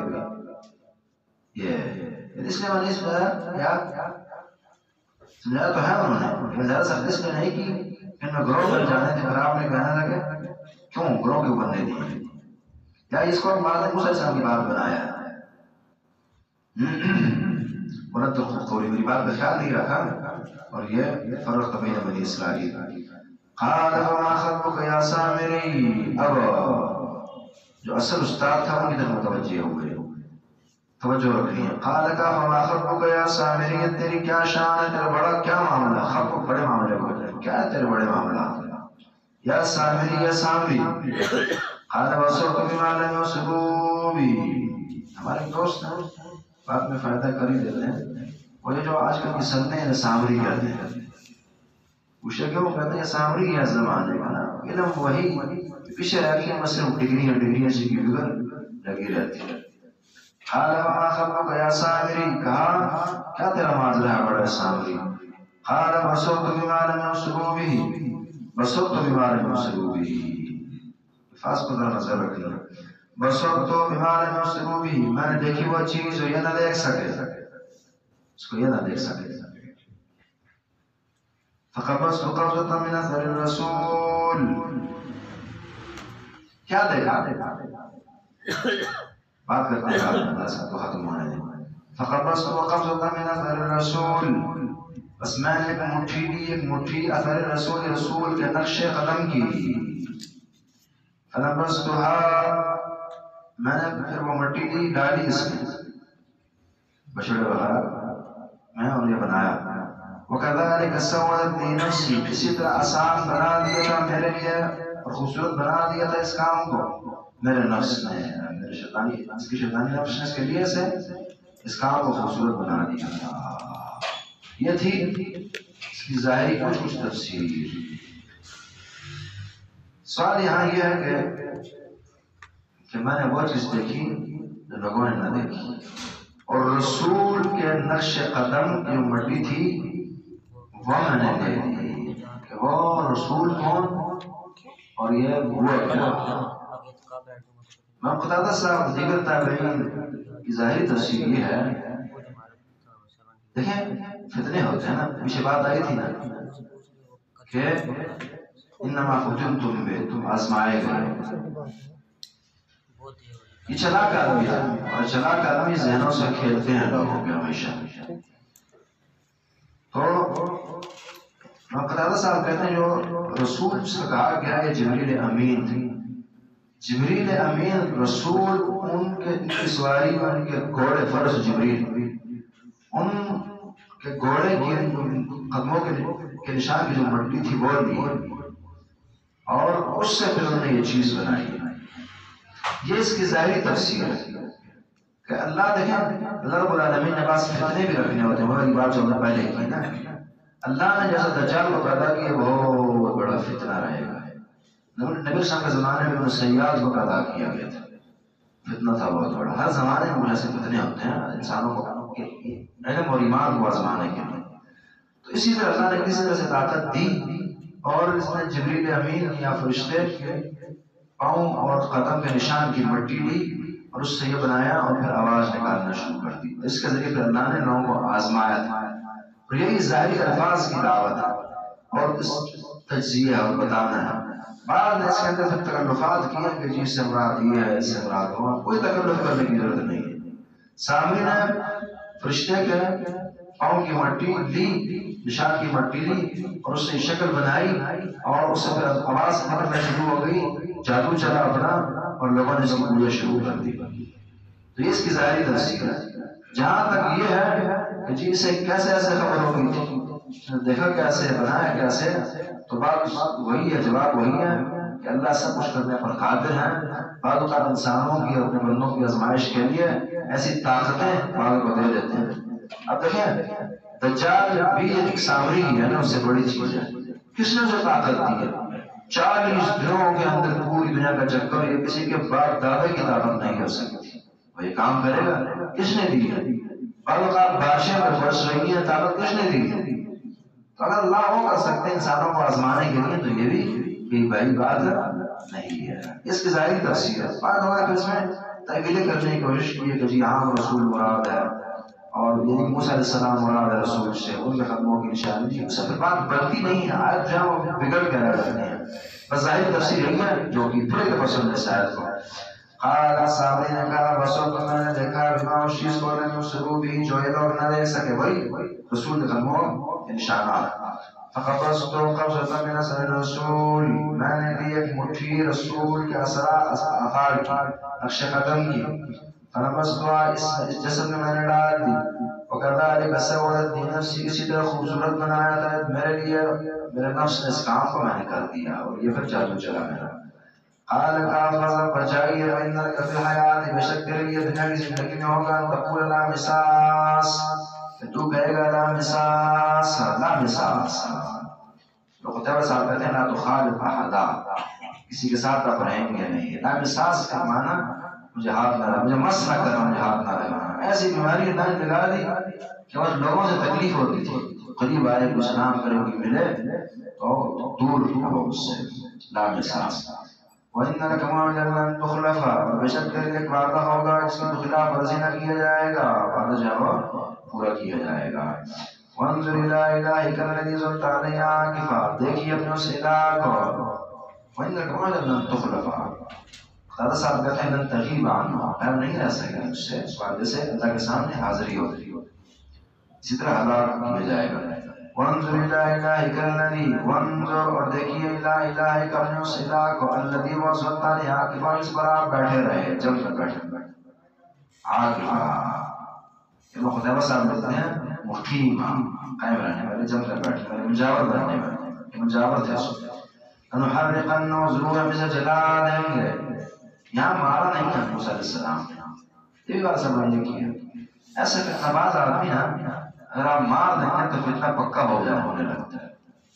یہ اس لیے بنی اسرائیل یا سمجھایا تو ہے انہوں نے لیکن زیادہ سخت اس لیے نہیں کی ان میں گروہ بن جانے تھے پھر آپ نے کہنے لگے کیوں گروہ کیوں بننے دیے یا اس کو بعد موسیٰ السلام کی بات بنایا ورنہ تو قولی میری بات کا خیال نہیں رکھا اور یہ فرق بین بنی اسرائیل قال وما خطبك یا سامری اب جو اصل استاد تھا ان کی طرف متوجہ ہوئے توجہ رکھنی ہے قال کا وما خطبك یا سامری تیری کیا شان ہے تیرا بڑا کیا معاملہ خطب بڑے معاملے کو کیا ہے تیرے بڑے معاملات یا سامری یا سامری قال وصلت بما لم يوصلوا بي ہمارے دوست ہیں بات میں فائدہ کر ہی دیتے ہیں اور یہ جو آج کل کی سنتے ہیں سامری کہتے ہیں پوچھے کہ وہ کہتے ہیں سامری ہے زمانے کا نا علم وہی پیچھے رہ گئی مثلا ڈگریاں ڈگریاں سیکھی بغیر لگی رہتی ہے قال وما خطبك یا سامری کہا کیا تیرا معاملہ ہے بڑا سامری قال وصلت بما لم يوصلوا به وصلت بما لم يوصلوا به فاس کو نظر رکھنا بصرت تو بیمار میں اس کو بھی میں نے دیکھی وہ چیز جو یہ نہ دیکھ سکے اس کو یہ نہ دیکھ سکے فقبضت قبضة من اثر الرسول کیا دیکھا بات کرتے ہیں اللہ سے تو ختم ہونے دیں فقبضت قبضة من اثر الرسول بس میں نے ایک مٹھی لی ایک مٹھی اثر رسول رسول کے نقش قدم کی فنبذتها میں نے پھر وہ مٹی لی ڈالی اس میں بچڑے وغیرہ میں اور یہ بنایا وَكَذَلِكَ سَوَّلَتْ لِي نَفْسِي اسی طرح آسان بنا دیا تھا میرے لیے اور خوبصورت بنا دیا تھا اس کام کو میرے نفس نے میرے شیطانی اس کی شیطانی نفس نے اس کے لیے سے اس کام کو خوبصورت بنا دیا تھا یہ تھی اس کی ظاہری کچھ کچھ تفسیر سوال یہاں یہ ہے کہ کہ میں نے وہ چیز دیکھی جو لوگوں نے نہ دیکھی اور رسول کے نقش قدم کی مٹی تھی وہ میں نے دے دی کہ وہ رسول کون اور یہ ہوا کیا میں قتادہ صاحب دیگر تابعین کی ظاہری تفسیر یہ ہے دیکھیں فتنے ہوتے ہیں نا پیچھے بات آئی تھی نا کہ انما فتنتم بے تم آزمائے گئے یہ چلاک آدمی ہے اور چلاک آدمی ذہنوں سے کھیلتے ہیں لوگوں کے ہمیشہ تو قتادہ صاحب کہتے ہیں جو رسول سے کہا گیا ہے جبریل امین تھی جبریل امین رسول ان کے کی سواری ان کے گھوڑے فرس جبریل ان کے گھوڑے کی قدموں کے نشان کی جو مٹی تھی وہ لی اور اس سے پھر انہوں نے یہ چیز بنائی یہ اس کی ظاہری تفسیر ہے کہ اللہ دیکھیں اللہ رب العالمین نے پاس فتنے بھی رکھنے ہوتے ہیں وہ بات جو ہم نے پہلے کی نا اللہ نے جیسا دجال کو پیدا کیا بہت بڑا فتنہ رہے گا نبی صاحب کے زمانے میں انہوں سیاد کو پیدا کیا گیا تھا فتنہ تھا بہت بڑا ہر زمانے میں ایسے فتنے ہوتے ہیں انسانوں کو علم اور ایمان کو آزمانے کے لیے تو اسی طرح اللہ نے کسی طرح سے طاقت دی اور اس نے جبریل امین یا فرشتے کے پاؤں اور قدم کے نشان کی مٹی لی اور اس سے یہ بنایا اور پھر آواز نکالنا شروع کر دی اس کے ذریعے پھر اللہ نے لوگوں کو آزمایا تھا اور یہی ظاہری الفاظ کی دعوت ہے اور اس تجزیہ اور بتانا ہے بعد نے اس کے اندر پھر تکلفات کیے کہ جی سے مراد یہ ہے اس سے مراد ہوا کوئی تکلف کرنے کی ضرورت نہیں ہے سامنے نے فرشتے کے پاؤں کی مٹی لی نشان کی مٹی لی اور اس سے شکل بنائی اور اس سے پھر آواز نکلنا شروع ہو گئی جادو چلا اپنا اور لوگوں نے اس کی پوجا شروع کر دی تو یہ اس کی ظاہری تفسیر ہے جہاں تک یہ ہے کہ جی اسے کیسے ایسے خبر ہو گئی تھی دیکھا کیسے بنایا کیسے تو بات وہی ہے جواب وہی ہے کہ اللہ سب کچھ کرنے پر قادر ہیں بعض اوقات انسانوں کی اور اپنے بندوں کی آزمائش کے لیے ایسی طاقتیں بعض کو دے دیتے ہیں اب دیکھیں دجال بھی ایک سامری ہے نا اس سے بڑی چیز ہے کس نے اسے طاقت دی ہے چالیس دنوں کے اندر پوری دنیا کا چکر، یہ کسی کے باپ دادا کی طاقت نہیں کر سکتی. وہ یہ کام کرے گا کس نے دی ہے؟ اوقات بارشیں میں برس رہی ہیں، طاقت کس نے دی ہے؟ تو اگر اللہ وہ کر سکتے ہیں انسانوں کو آزمانے کے لیے، تو یہ بھی کوئی بڑی بات نہیں ہے. اس کی ظاہری تفسیر ہے. بعض لوگوں نے اس میں تعویلیں کرنے کی کوشش کی ہے کہ جی ہاں رسول مراد ہے اور یعنی موسیٰ علیہ السلام مراد ہے رسول سے، ان کے قدموں کی نشانی کی. اس پر بات بنتی نہیں ہے. آیت جو ہے وہ بگڑ کے رہ جاتی ہیں. بس ظاہری تفسیر یہی ہے جو کہ پھر کے پسند ہے شاید کو. قال صحابی نے کہا بسو تو میں نے دیکھا بما اس چیز کو لن یبصروا بھی جو یہ لوگ نہ دیکھ سکے، وہی رسول کے قدموں کے نشانات. فقبضت قبضة من اثر الرسول، میں نے لی ایک مٹھی رسول کے اثرات آثار کی، نقش قدم کی. فنبذتها اس جسد میں میں نے ڈال دی. وكذلك سولت لي نفسی، اسی طرح خوبصورت بنایا تھا میرے لیے میرے نفس نے اس کام کو میں نے کر دیا اور یہ پھر جادو چلا میرا. قال كافر بچائیے وإنك في الحياة، بے شک تیرے لیے دنیا کی زندگی میں ہوگا تقول لا مساس، کہ تو کہے گا لا مساس لا مساس. تو قتیبہ صاحب کہتے ہیں لا تخالف احدا، کسی کے ساتھ آپ رہیں گے نہیں. لا مساس کا معنی مجھے ہاتھ نہ لگا، مجھے مس نہ کرنا، مجھے ہاتھ نہ لگانا. ایسی بیماری اللہ نے لگا دی کہ وہ لوگوں سے تکلیف ہوتی تھی. قریب آئے کچھ نام کرے کوئی ملے تو دور رہو اس سے. لا مساس. وَإِنَّ لَكَ مَوْعِدًا لَّن تُخْلَفَ، بے شک تیرے لیے ایک وعدہ ہوگا جس کی تو خلاف ورزی نہ کیا جائے گا، وعدہ جو ہے پورا کیا جائے گا. وَانظُرْ إِلَىٰ إِلَٰهِكَ الَّذِي ظَلْتَ عَلَيْهِ عَاكِفًا، دیکھیے اپنے اس الہ کو. وَإِنَّ لَكَ مَوْعِدًا لَّن تُخْلَفَ، قاضی صاحب کہتے ہیں لن تغیب عنہ، غائب نہیں رہ سکے مجھ سے. اس وعدے سے اللہ کے سامنے حاضری ہوتی. اسی طرح ہلاک کیا جائے گا. وانظر الى الهك الذي، وانظر اور دیکھیے الى الهك اپنے اس الہ کو الذي وصلت علیہ عاکفہ، اس پر آپ بیٹھے رہے جم کر بیٹھے. عاکفہ یہ قتیبہ صاحب لکھتے ہیں مقیم، قائم رہنے والے، جم کر بیٹھنے والے، مجاور رہنے والے، مجاور تھے. نحرقنہ، ضرور ہم اسے جلا دیں گے. یہاں مارا نہیں ہے موسیٰ علیہ السلام نے، یہ بھی بات سمجھنے کی ہے. ایسے فتنہ باز آدمی نا اگر آپ مار دیں گے تو فتنہ پکا ہو جائے ہونے لگتا ہے.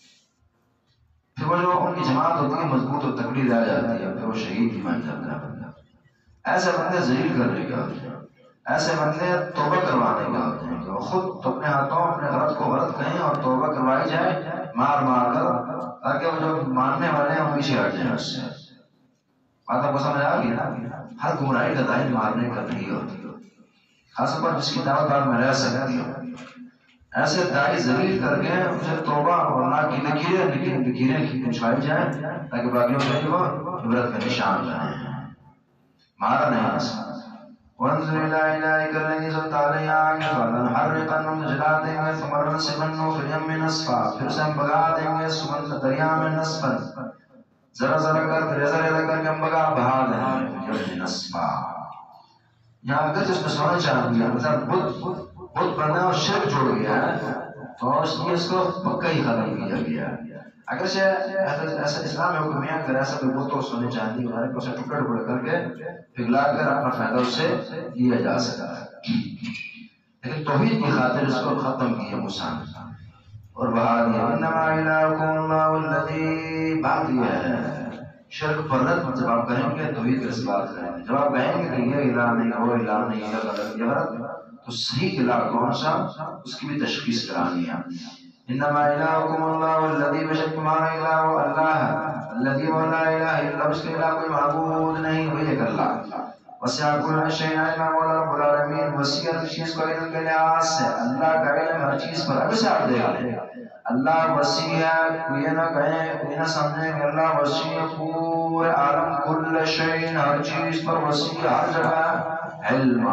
پھر وہ جو ان کی جماعت ہوتی ہے مضبوط اور تکڑی رہ جاتی ہے، پھر وہ شہید بھی بن جاتا ہے بندہ. ایسے بندے ذلیل کرنے کے ہوتے ہیں، ایسے بندے توبہ کروانے کے ہوتے ہیں کہ وہ خود اپنے ہاتھوں اپنے غلط کو غلط کہیں اور توبہ کروائی جائے مار مار کر، تاکہ وہ جو ماننے والے ہیں وہ پیچھے ہٹ جائیں اس سے. بات آپ کو سمجھ آ گئی نا؟ ہر گمراہی کا دائیں مارنے کا نہیں ہوتی، خاص طور پر جس کی دعوت بعد میں رہ سکتی ہے. ایسے دائی ذلیل کر کے اسے توبہ اور اللہ کی لکیریں لکیریں پہنچائی جائیں تاکہ باقیوں کے لیے وہ عبرت کا نشان بنے. مارا نہیں ایسا. وانظر الى الهك الذي ظلت عليه عاكفا لنحرقنه، جلا دیں گے ثم لنصبنه في اليم نصفا، پھر سے ہم بگا دیں گے سمندر دریا میں نصفا، ذرا ذرا کر کے ذرا ذرا کر کے ہم بگا بہا دیں گے في اليم نصفا. یہاں اگر جس میں سونا چاہ دیا مطلب بت بت بنا اور شرک جوڑ گیا ہے تو اس لیے اس کو پکا ہی ختم کیا گیا. اگر سے ایسا اسلام میں حکم ہے اگر ایسا کوئی بت اور سونے چاندی وغیرہ کو اسے ٹکڑے ٹکڑے کر کے پگھلا کر اپنا فائدہ اس سے لیا جا سکتا ہے، لیکن توحید کی خاطر اس کو ختم کیا موسیٰ اور بہا دیا. انما الہکم اللہ الذی، بات یہ ہے شرک پر رد جب آپ کہیں گے توحید کا اس بات کریں گے. جب آپ کہیں گے کہ یہ الہ نہیں وہ الہ نہیں یہ غلط یہ غلط، تو صحیح الہ کون سا اس کی بھی تشخیص کرانی ہے. انما الہکم اللہ الذی، بے شک تمہارا الہ اللہ ہے، الذی و لا الہ الا، اس کے علاوہ کوئی معبود نہیں، وہی ایک اللہ. وسع کل شیء علما، مولا رب العالمین وسیع ہر چیز کو علم کے لحاظ سے، اللہ کا علم ہر چیز پر. اب سے آپ دیکھ لیں اللہ وسیع ہے، کوئی نہ کہیں کوئی نہ سمجھیں کہ اللہ وسیع پورے عالم کل شیء ہر چیز پر وسیع، ہر جگہ علم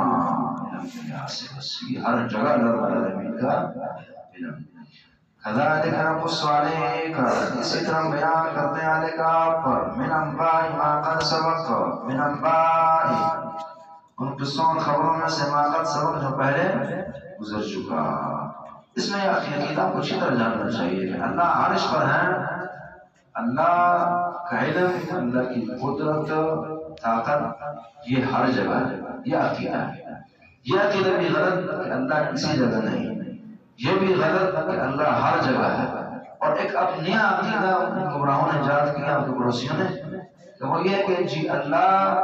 ہر جگہ اللہ رب العالمین کا علم. كذلك نقص عليك، اسی طرح بیان کرتے ہیں علیک آپ پر، من انباء ما قد سبق، من انباء ان قصوں اور خبروں میں سے ما قد سبق جو پہلے گزر چکا. اس میں یہ عقیدہ کو اچھی طرح جاننا چاہیے کہ اللہ عرش پر ہیں، اللہ کا علم، اللہ کی قدرت طاقت یہ ہر جگہ ہے. یہ عقیدہ ہے. یہ عقیدہ بھی غلط کہ اللہ کسی جگہ نہیں، یہ بھی غلط کہ اللہ ہر جگہ ہے. اور ایک اپنی عقیدہ گمراہوں نے ایجاد کیا ان کے پڑوسیوں نے کہ وہ یہ کہ جی اللہ،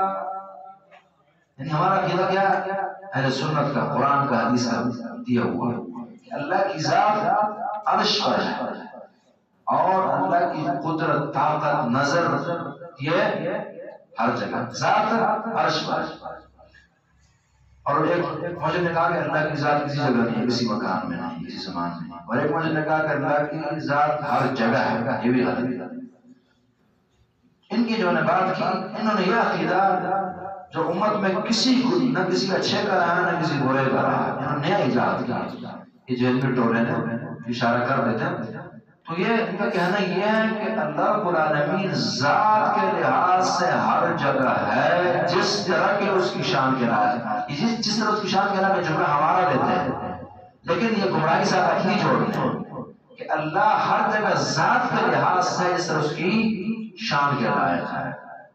یعنی ہمارا عقیدہ کیا ہے؟ اہل سنت کا، قرآن کا، حدیث کا دیا ہوا کہ اللہ کی ذات عرش پر ہے اور اللہ کی قدرت، طاقت، نظر یہ ہر جگہ، ذات عرش پر ہے۔ اور ایک مجھے نے کہا کہ اللہ کی ذات کسی جگہ نہیں ہے، کسی مکان میں نہیں، کسی زمان میں نہیں، اور ایک مجھے نے کہا کہ اللہ کی ذات ہر جگہ ہے، یہ بھی غلط ہے۔ ان کی جو نے بات کی، انہوں نے یہ عقیدہ جو امت میں کسی کو نہ کسی اچھے کا رہا نہ کسی برے کا رہا، انہوں نے نیا ایجاد کیا۔ یہ جیل میں ٹولے نے اشارہ کر دیتے ہیں تو یہ ان کا کہنا یہ ہے کہ اللہ رب العالمین ذات کے لحاظ سے ہر جگہ ہے، جس طرح کے اس کی شان کے لائق ہے، جس جس طرح اس کی شان کے لائق جملہ ہمارا لیتے ہیں، لیکن یہ گمراہی سے آپ نہیں چھوڑتے ہیں کہ اللہ ہر جگہ ذات کے لحاظ سے جس طرح اس کی شان کے لائق ہے۔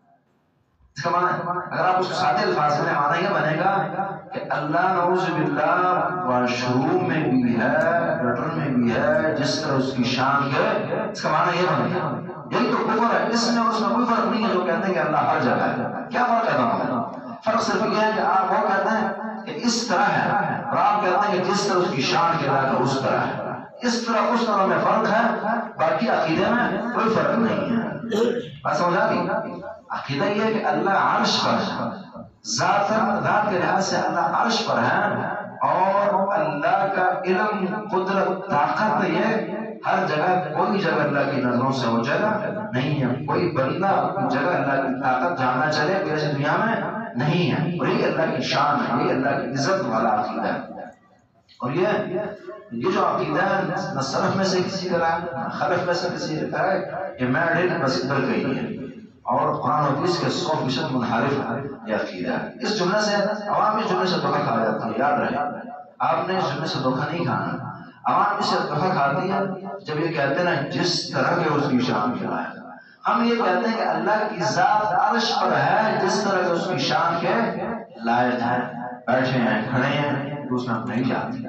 اس کا معنی اگر آپ اس کو سادے الفاظ میں معنی یہ بنے گا کہ اللہ نعوذ باللہ واشروع میں بھی ہے، گٹر میں بھی ہے، جس طرح اس کی شان کے، اس کا معنی یہ بنے گا۔ یہی تو کفر ہے، اس میں اور اس میں کوئی فرق نہیں ہے جو کہتے ہیں کہ اللہ ہر جگہ ہے۔ کیا فرق ہے دونوں؟ فرق صرف یہ ہے کہ آپ وہ کہتے ہیں کہ اس طرح ہے اور آپ کہتے ہیں کہ جس طرح اس کی شان کے لائق اس طرح ہے۔ اس طرح اس طرح میں فرق ہے، باقی عقیدے میں کوئی فرق نہیں ہے۔ بات سمجھ آ گئی؟ عقیدہ یہ ہے کہ اللہ عرش پر ہے، ذات ذات کے لحاظ سے اللہ عرش پر ہے، اور اللہ کا علم، قدرت، طاقت یہ ہر جگہ، کوئی جگہ اللہ کی نظروں سے وہ جگہ نہیں ہے، کوئی بندہ اپنی جگہ اللہ کی طاقت جاننا چلے کہ دنیا میں نہیں ہے، اور یہ اللہ کی شان ہے، یہ اللہ کی عزت والا عقیدہ ہے۔ اور یہ یہ جو عقیدہ ہے نہ سلف میں سے کسی کا ہے نہ خلف میں سے کسی کا ہے، یہ میڈ ان بس ادھر گئی ہے، اور قرآن و حدیث کے سو فیصد منحرف ہے یہ عقیدہ ہے۔ اس جملے سے عوام اس جملے سے دھوکہ کھا جاتی ہے، یاد رہے آپ نے اس جملے سے دھوکہ نہیں کھانا۔ عوام اس سے دھوکہ کھاتی ہے جب یہ کہتے ہیں نا جس طرح کے اس کی شان کے لائق۔ ہم یہ کہتے ہیں کہ اللہ کی ذات عرش پر ہے جس طرح کے اس کی شان کے لائق ہے، بیٹھے ہیں، کھڑے ہیں، تو اس میں ہم نہیں جاتے،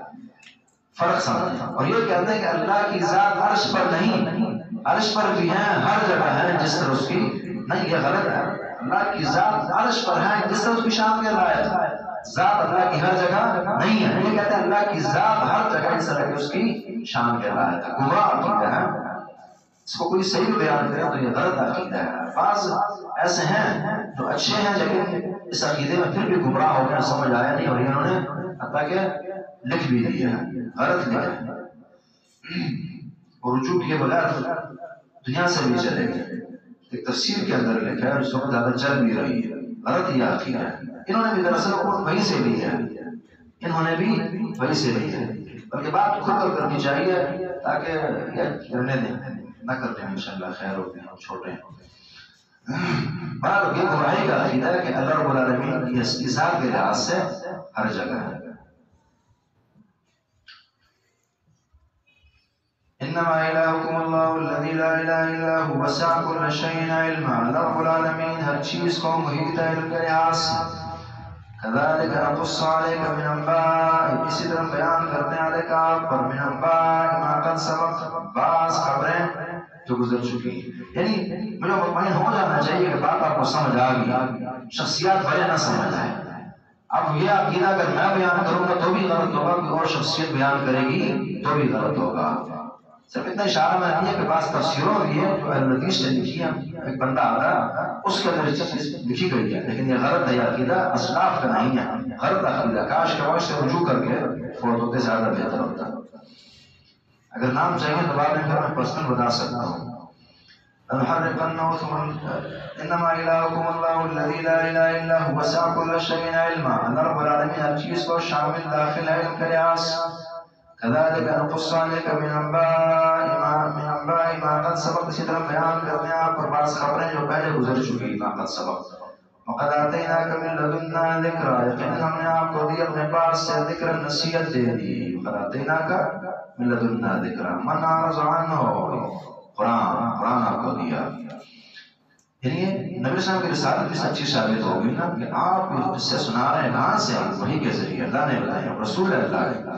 فرق سمجھیں۔ اور یہ کہتے ہیں کہ اللہ کی ذات عرش پر نہیں، عرش پر بھی ہے، ہر جگہ ہے جس طرح اس کی، نہیں، یہ غلط ہے۔ اللہ کی ذات عرش پر ہے جس طرح اس کی شان کے لائق ہے، ذات اللہ کی ہر جگہ نہیں ہے۔ یہ کہتے ہیں اللہ کی ذات ہر جگہ جس طرح اس کی شان کے لائق ہے، گمراہ عقیدہ ہے۔ اس کو کوئی صحیح بیان کرے تو یہ غلط عقیدہ ہے۔ بعض ایسے ہیں جو اچھے ہیں لیکن اس عقیدے میں پھر بھی گمراہ ہو گئے، سمجھ آیا نہیں، اور انہوں نے حتیٰ کہ لکھ بھی دیا ہے، غلط لکھا ہے، اور رجوع کے بغیر دنیا سے بھی چلے گئے۔ ایک تفسیر کے اندر لکھا ہے، اس وقت زیادہ چل بھی رہی ہے، غلط یہ عقیدہ ہے۔ انہوں نے بھی دراصل وہی سے لی ہے، انہوں نے بھی وہی سے لی ہے، بلکہ بات خود کرنی چاہیے تاکہ یہ رہنے دیں، نہ کرتے ہیں انشاءاللہ خیر ہوتے ہیں، چھوٹے ہیں۔ بہرحال یہ گمراہی کا عقیدہ ہے کہ اللہ رب العالمین کی ذات کے لحاظ سے ہر جگہ ہے۔ انما الہکم اللہ الذی لا الہ الا هو وسع کل شیء علما، اللہ رب العالمین ہر چیز کو محیط ہے علم کے لحاظ سے۔ کذالک نقص علیک من انباء، اسی طرح بیان کرتے ہیں علیک آپ پر من انباء ما قد سبق، بعض خبریں جو گزر چکی ہیں۔ یعنی مجھے مطمئن ہو جانا چاہیے کہ بات آپ کو سمجھ آ گئی، شخصیات بھلے نہ سمجھ آئے۔ اب یہ عقیدہ اگر میں بیان کروں گا تو بھی غلط ہوگا، کوئی اور شخصیت بیان کرے گی تو بھی غلط ہوگا۔ صرف اتنا اشارہ میں نہیں ہے کہ بعض تفسیروں میں یہ جو اہل حدیث نے لکھی ہے، ایک بندہ آتا ہے اس کے اندر چیز لکھی گئی ہے، لیکن یہ غلط ہے، یہ عقیدہ اسلاف کا نہیں ہے، غلط عقیدہ۔ کاش کہ وہ اس سے رجوع کر کے فوت ہوتے زیادہ بہتر ہوتا۔ اگر نام چاہیے تو بعد میں پھر میں پرسنل بتا سکتا ہوں۔ لنحرقنه ثم انما الہکم اللہ الذی لا الہ الا هو وسع کل شیء علما، اللہ رب العالمین ہر چیز کو شامل داخل ہے علم کے لحاظ۔ كذلك نقص عليك من انباء ما من انباء ما قد سبق، اسی طرح بیان کرتے ہیں آپ پر بعض خبریں جو پہلے گزر چکی، ما قد سبق۔ وقد آتيناك من لدنا ذکرا، یقینا ہم نے آپ کو دی اپنے پاس سے ذکر، نصیحت دے دی۔ وقد آتيناك من لدنا ذکرا، من اعرض عنه، قرآن قرآن آپ کو دیا۔ یعنی نبی صاحب کی رسالت اس اچھی ثابت ہو گئی نا کہ آپ اس سے سنا رہے ہیں، کہاں سے؟ وحی کے ذریعے اللہ نے بتایا، رسول اللہ ہے۔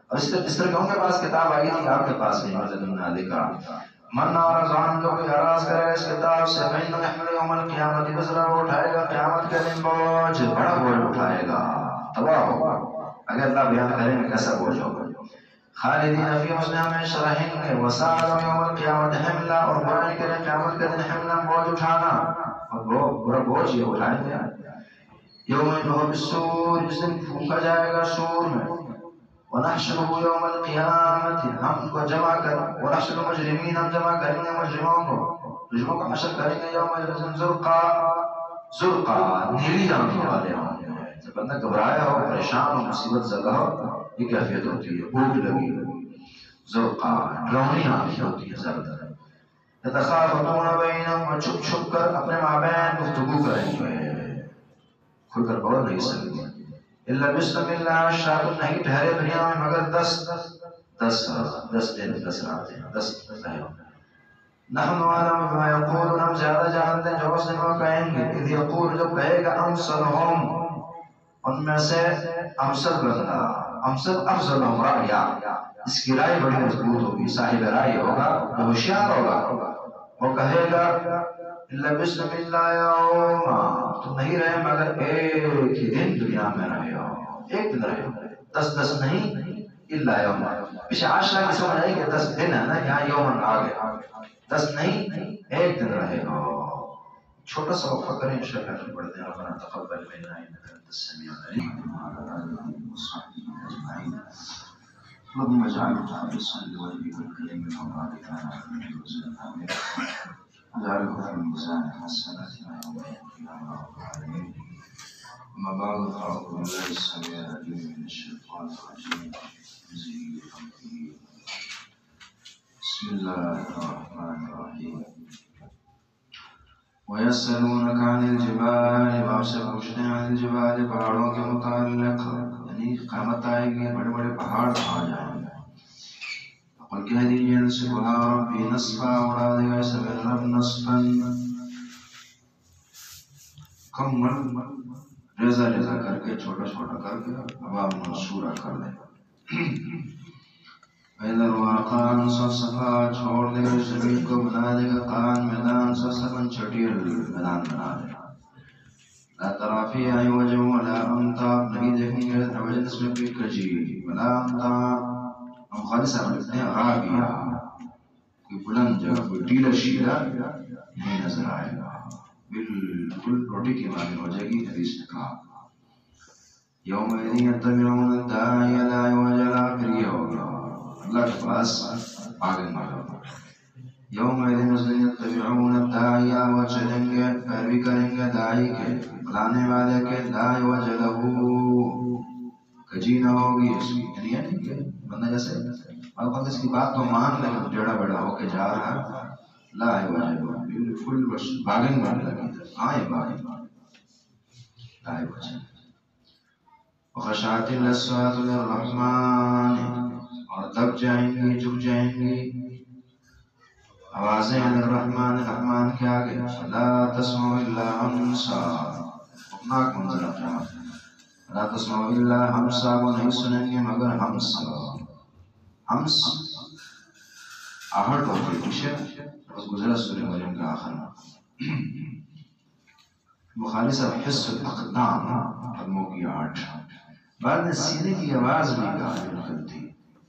اور اس طرح اس طرح ان کے پاس کتاب آئی تھی آپ کے پاس نہیں مزدنا ذکر من اعرض عنه جو کوئی اعراض کرے اس کتاب سے فإنه يحمل يوم القيامة وزرا اٹھائے گا قیامت کے دن بوجھ بڑا بوجھ اٹھائے گا تباہ ہوگا اگر اللہ بیان کرے میں کیسا بوجھ ہوگا خالدین فی اس میں ہمیشہ رہیں گے وسعد یوم القیامت حملا اور بیان کرے قیامت کے دن حملا بوجھ اٹھانا اور وہ برا بوجھ یہ اٹھائیں گے یوم انہو بالسور جس دن پھونکا جائے گا سور میں ونحشره يوم القيامة ہم کو جمع کر ونحشر المجرمین ہم جمع کریں گے مجرموں کو مجرموں کو حشر کریں گے یوم القیامة زرقا زرقا نیلی آنکھوں والے ہوں گے جب بندہ گھبرایا ہو پریشان ہو مصیبت زدہ ہو یہ کیفیت ہوتی ہے بھوک لگی زرقا ڈرونی آنکھیں ہوتی ہے زرد یتخافتون بینہم و چھپ چھپ کر اپنے مابین گفتگو کریں گے کھل کر بول نہیں سکتے اللہ بسم اللہ شاہ نہیں ٹھہرے دنیا میں مگر دس دس دس دن دس راتیں دس رہے نحن عالم بما یقول ہم زیادہ جانتے ہیں جو اس دن وہ کہیں گے اذ یقول جب کہے گا امثلہم ان میں سے امثل بندہ امثل افضلہم رائیا اس کی رائے بڑی مضبوط ہوگی صاحب رائے ہوگا وہ ہوشیار ہوگا وہ کہے گا اللہ بسم اللہ یوما تم نہیں رہے مگر ایک ہی دن دنیا میں رہے ہو ایک دن رہے ہو دس دس نہیں اللہ یوما پیچھے عاشرہ کی سمجھ آئی کہ دس دن ہے نا یہاں یومن آگے دس نہیں ایک دن رہے ہو چھوٹا سا وقفہ کریں انشاءاللہ پھر پڑھتے ہیں ربنا تقبل منا انک انت السمیع العلیم وعلى آلہ وصحبہ اجمعین اللهم اجعل خالصا لوجهك الكريم وبارك لنا فيه وزدنا منه اجعله في ميزان حسناتنا يوم القيامة رب العالمين أما بعد فأعوذ بالله السميع العليم من الشيطان الرجيم بسم الله الرحمن الرحيم ويسألونك عن الجبال آپ سے پوچھتے ہیں عن الجبال پہاڑوں کے متعلق یعنی قیامت آئے گی بڑے بڑے پہاڑ آ جائیں گے قل کہہ دیجئے ينسفها ربي نسفا اڑا دے گا اسے میرا رب نسفا کمل ریزہ ریزہ کر کے چھوٹا چھوٹا کر کے اباب منصورہ کر دے گا وَإِذَا الْوَاقَانُ صَفْصَفَا چھوڑ دے گا زمین کو بنا دے گا قان میدان صفصفاً چھٹیر میدان بنا دے گا لا ترى فيها عوجا ولا أمتا نہیں دیکھیں گے عوجا اس میں کوئی کجی ولا أمتا ہم خالص ہم لکھتے ہیں رابیا کوئی بلند جگہ کوئی ٹیلا شیلا نہیں نظر آئے گا بالکل روٹی کی معنی ہو جائے گی حدیث نے کہا یوم یتبعون الداعی لا عوج لا پھر یہ ہوگا اللہ کے پاس آگے مانا یوم یتبعون الداعی وہ چلیں گے پیروی کریں گے داعی کے بلانے والے کے لا عوج لہو کجی نہ ہوگی اس کی یعنی نہیں کہ بندہ جیسے اور خود اس کی بات تو مان لے ٹیڑا بڑا ہو کے جا رہا ہے لا عوج لہو بالکل بس باغن بن لگی آئے باغن لا عوج وخشعت الاصوات للرحمن اور دب جائیں گی جھک جائیں گی آوازیں للرحمن الرحمن کے آگے لا تسمع الا ہمسا اپناک منظر اپنا لا تسمع الا ہمسا وہ نہیں سنیں گے مگر ہمسا ہمس آہٹ ہوتی پیچھے بس گزرا سورہ مریم کا آخر بخاری صاحب حس الاقدام قدموں کی آہٹ بعد میں سینے کی آواز بھی قابل کرتی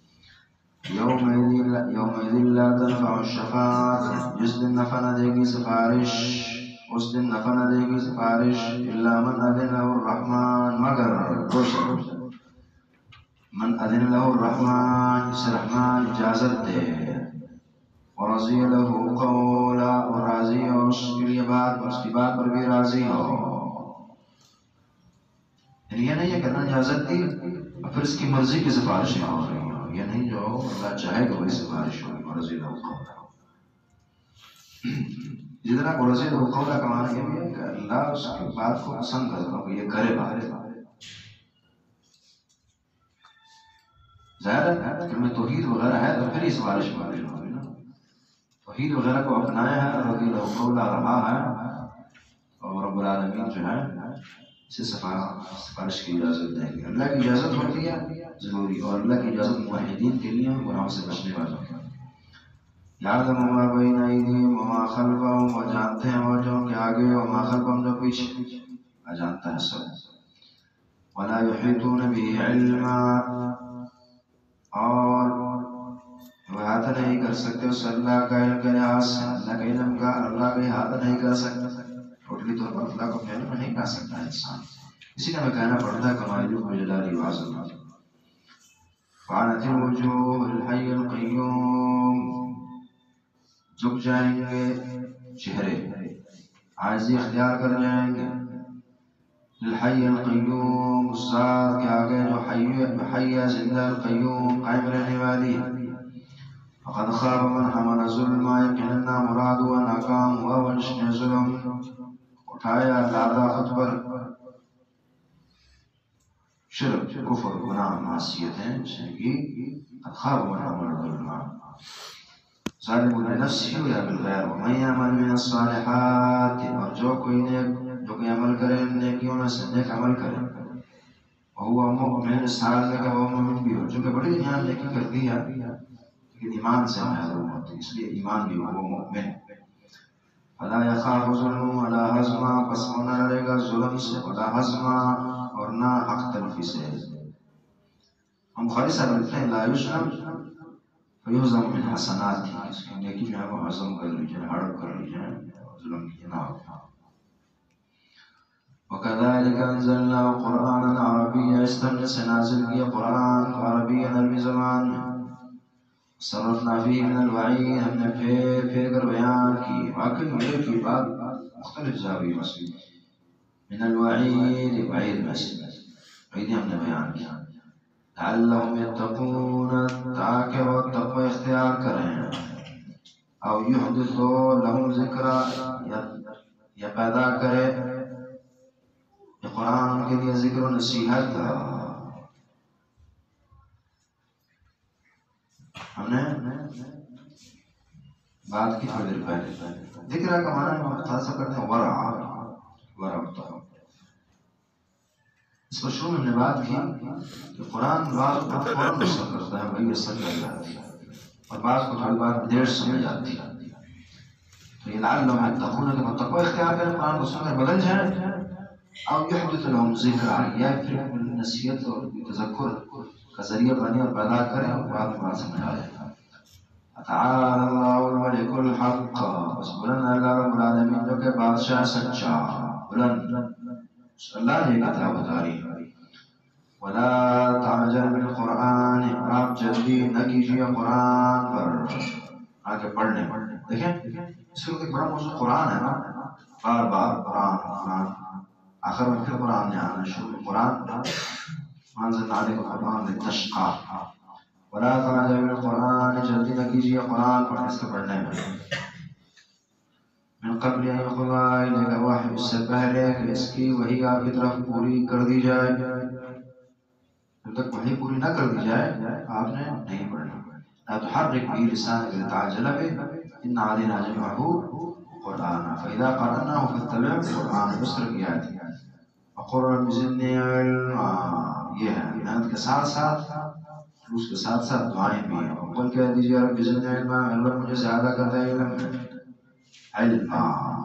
یوم لا تنفع الشفاعت جس دن نفع نہ دے گی سفارش اس دن نفع نہ دے گی سفارش الا من اذن له الرحمن مگر من اذن له الرحمن جس رحمان اجازت دے ورضی له قولا اور راضی ہو اس کے لیے بات اس کی بات پر بھی راضی ہو یہ نہیں ہے کہ اللہ اجازت دی اور پھر اس کی مرضی کی سفارشیں ہو رہی ہیں یہ نہیں جو اللہ چاہے گا وہی سفارش ہوگی ورضی له قولا جتنا ورضی له قولا کا معنی یہ ہے کہ اللہ اس کی بات کو پسند کرتا ہو یہ کرے بات ظاہر ہے کہ میں توحید وغیرہ ہے تو پھر ہی سفارش والی ہوگی نا توحید وغیرہ کو اپنایا ہے رضی له قولا رہا ہے اور رب العالمین جو ہے اسے سفارش کی اجازت دیں گے. اللہ کی اجازت ہوتی ہے ضروری، اور اللہ کی اجازت موحدین کے لیے گناہوں سے بچنے والوں کے. یعلم ما بین ایدیہم وما خلفہم، وہ جانتے ہیں وہ جو ان کے آگے، وما خلفہم جو پیچھے، اللہ جانتا ہے سب. ولا یحیطون به علما، اور وہ احاطہ نہیں کر سکتے اس اللہ کا علم کے لحاظ سے، اللہ کے علم کا اللہ کا احاطہ نہیں کر سکتا. ٹوٹلی طور پر اللہ کو علم نہیں کر سکتا انسان، اسی لیے ہمیں کہنا پڑتا ہے کمال جلالی وعظم. وعنت الوجوہ للحی القیوم، جھک جائیں گے چہرے، عاجزی اختیار کر جائیں گے. للحی القیوم، اس ذات کے آگے جو حی ہے، زندہ، القیوم قائم رہنے والی. فقد خاب من حمل ظلما، یقینا مراد و ناکام ہوا وہ جس نے ظلم اٹھایا لادا خود پر. شرک، کفر، گناہ، معصیتیں جن کی قد خاب من حمل ظلما، ظالم لنفسه یا بالغیر. ومن یعمل من الصالحات، اور جو کوئی نیک جو کوئی عمل کرے نیکیوں میں سے نیک عمل کرے، وہو مؤمن، اس حال میں کہ وہ مومن بھی ہو، چونکہ بڑی دنیا نیکی کرتی ہے لیکن ایمان سے محروم ہوتی، اس لیے ایمان بھی ہو وہ مومن. فلا یخاف ظلم ولا ہضما، پس وہ نہ ڈرے گا ظلم سے، ولا ہضما، اور نہ حق تلفی سے. ہم خالصہ بلتے ہیں لا یظلم فیہضم من حسنات، اس کی نیکی جو ہے وہ ہضم کر لی جائے، ہڑپ کر لی جائے، ظلم کی نہ ہو. وَكَذَلِكَ أَنزَلْنَاهُ قُرْآنًا عَرَبِيًّا، اس طرح سے نازل کیا قرآن عربی عربی زبان میں. صرفنا فيه من الوعید، ہم نے پھیر پھیر کر بیان کی، واقعی یہ کی بات مختلف زاویوں سے، من الوعید، وعید میں سے وعید ہم نے بیان کیا. لعلهم يتقون، تاکہ وہ تقوی اختیار کریں. او یحدث لهم ذکرا، یا پیدا کرے قرآن ان کے لیے ذکر و نصیحت. ہم نے بات کی تھوڑی دیر پہلے، ذکر کا معنی ہم خاصا کرتے ہیں ورع، ورع ہوتا ہے. اس پر شروع میں ہم نے بات کی کہ قرآن بعض کو فوراً اثر کرتا ہے، وہی اثر کر جاتی ہے، اور بعض کو تھوڑی بات دیر سمجھ جاتی ہے. تو یہ لعلهم يتقون کہ وہ تقوی اختیار کریں، قرآن کو سن کر بدل جائیں. او یحدث لهم ذکرا، یا پھر نصیحت اور تذکر کا ذریعہ بنے اور پیدا کریں اور بات بات سمجھ آئے. تعالی اللہ الملک الحق، بس بلند اللہ رب العالمین جو کہ بادشاہ سچا، بلند اللہ نے کتاب اتاری. ولا تعجل بالقرآن، آپ جلدی نہ کیجیے قرآن پر آگے پڑھنے. دیکھیں اس وقت ایک بڑا موضوع قرآن ہے نا، بار بار قرآن قرآن، آخر میں پھر قرآن نے آنا شروع. قرآن انزلنا علیک القرآن لتشقی، ولا تعجل بالقرآن، جلدی نہ کیجیے قرآن پر اس کے پڑھنے میں. من قبل ان یقضی الیک الوحی، اس سے پہلے کہ اس کی وحی آپ کی طرف پوری کر دی جائے. جب تک وحی پوری نہ کر دی جائے آپ نے نہیں پڑھنا. لا تحرک به لسانک لتعجل به، ان علینا جمعہ قرآن فاذا قرأناه فاتبع قرآن. اس طرح کی آیت ہے. وقل رب زدنی علما، یہ ہے محنت کے ساتھ ساتھ اس کے ساتھ ساتھ دعائیں بھی ہیں. وقل کہہ دیجیے رب زدنی علما، اللہ مجھے زیادہ کر دے علم علما.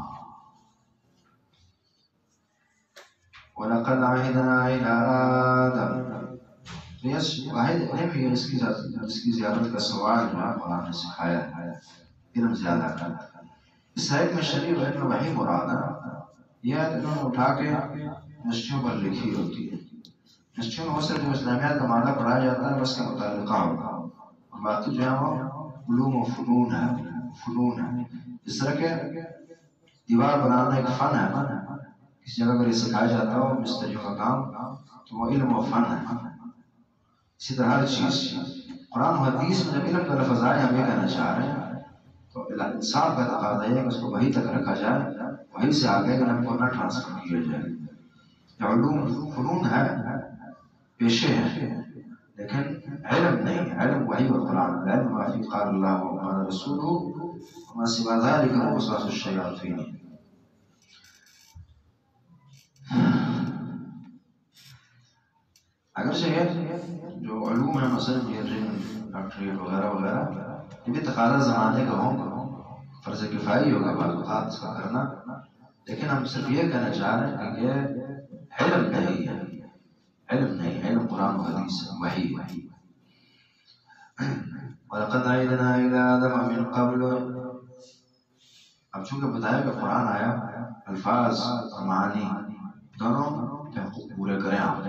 وَلَقَدْ عَهِدْنَا إِلَىٰ آدَمَ، یس واحد علم ہی ہے اس کی جس کی زیادت کا سوال جو ہے قرآن نے سکھایا ہے، علم زیادہ کرنا. اس آیت میں شریف علم وحی مراد ہے. یہ آیت انہوں نے اٹھا کے نشریوں پر لکھی ہوتی ہے. نشریوں میں سے جو اسلامیات کا مادہ پڑھایا جاتا ہے بس کا متعلقہ ہوگا، اور باقی جو ہے وہ علوم و فنون ہے، فنون ہے. جس طرح کہ دیوار بنانا ایک فن ہے نا، کسی جگہ اگر یہ سکھایا جاتا ہو مستریوں کا کام تو وہ علم و فن ہے. اسی طرح ہر چیز قرآن و حدیث میں جب علم کا لفظ آئے ہم یہ کہنا چاہ رہے ہیں تو انصاف کا تقاضا ہے کہ اس کو وہی تک رکھا جائے، وہی سے آگے علم کو نہ ٹرانسفر کیا جائے. علوم فنون ہے، پیشے ہیں، لیکن علم نہیں. علم وحی اور قرآن. علم ما فی قال اللہ وقال رسولہ وما سوى ذلك وسواس الشیاطین. اگرچہ یہ جو علوم ہیں مثلا ڈاکٹریٹ وغیرہ وغیرہ یہ بھی تقاضا زمانے کا ہوں، فرض کفائی ہوگا بعض اوقات اس کا کرنا، لیکن ہم صرف یہ کہنا چاہ رہے ہیں کہ یہ علم نہیں ہے، علم نہیں، علم قرآن و حدیث وحی وحی وَلَقَدْ عَهِدْنَا إِلَىٰ آدَمَ مِن قَبْلُ۔ اب چونکہ بتایا کہ قرآن آیا، الفاظ اور معانی دونوں کے حقوق پورے کریں آپ نے۔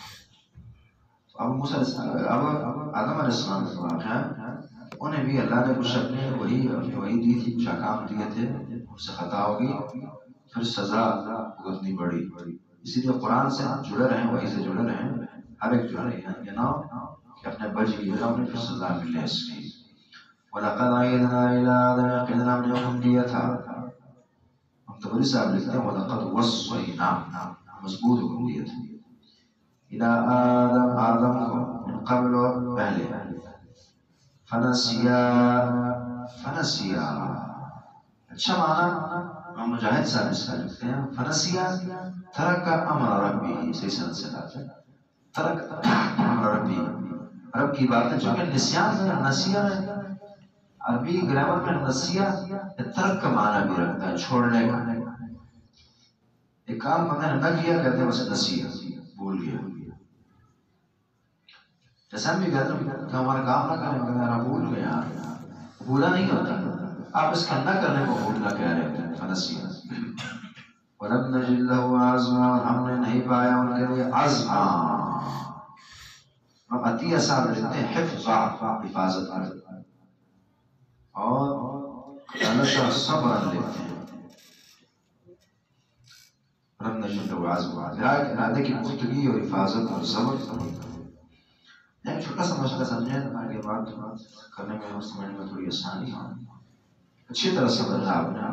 اب موسیٰ اب آدم علیہ السلام کا واقعہ ہے، انہیں بھی اللہ نے کچھ اپنے وہی وہی دی تھی، کچھ احکام دیے تھے، ان سے خطا ہوگی، پھر سزا بھگتنی پڑی۔ اسی لیے قرآن سے جڑے رہیں، وہی سے جڑے رہیں، ہر ایک جڑے رہیں، یہ نہ کہ اپنے بچ کی وجہ انہیں پھر سزا ملے اس کی۔ وَلَقَدْ عَهِدْنَا إِلَىٰ آدَمَ، یقیناً ہم نے حکم دیا تھا، ہم تبری صاحب لکھتے ہیں وَلَقَدْ وَصَّيْنَا، مضبوط حکم دیا تھا إِلَىٰ آدم، آدم کو من قبل پہلے، فنسیا فنسیا اچھا معنی مجاہد صاحب اس کا لکھتے ہیں فنسیا ترک امر ربی، صحیح سند سے لاتے ہیں ترک امر ربی، رب کی بات ہے، چونکہ نسیان میں نسیہ ہے، عربی گرامر میں نسیہ ترک کا معنی بھی رکھتا ہے، چھوڑنے کا، ایک کام میں نے نہ کیا کہتے ہیں اسے نسیہ، بھول گیا، جیسا بھی کہتے ہیں کہ ہمارا کام نہ کریں کہ میرا بھول گیا، بھولا نہیں ہوتا، آپ اس کا نہ کرنے کو بھولنا کہہ رہے ہیں فنسیہ۔ وَلَمْ نَجِدْ لَهُ عَزْمًا، اور ہم نے نہیں پایا ان کے لیے عزما، عطیہ صاحب لکھتے ہیں حفظا، حفاظت کرتا، اور اللہ صبر لکھتے ہیں وَلَمْ نَجِدْ لَهُ عَزْمًا، ارادے کی پختگی اور حفاظت اور صبر۔ ایک چھوٹا سا مسئلہ سمجھیں، آگے بات کرنے میں اور سمجھنے میں تھوڑی آسانی ہو، اچھی طرح سے بدلا آپ نے۔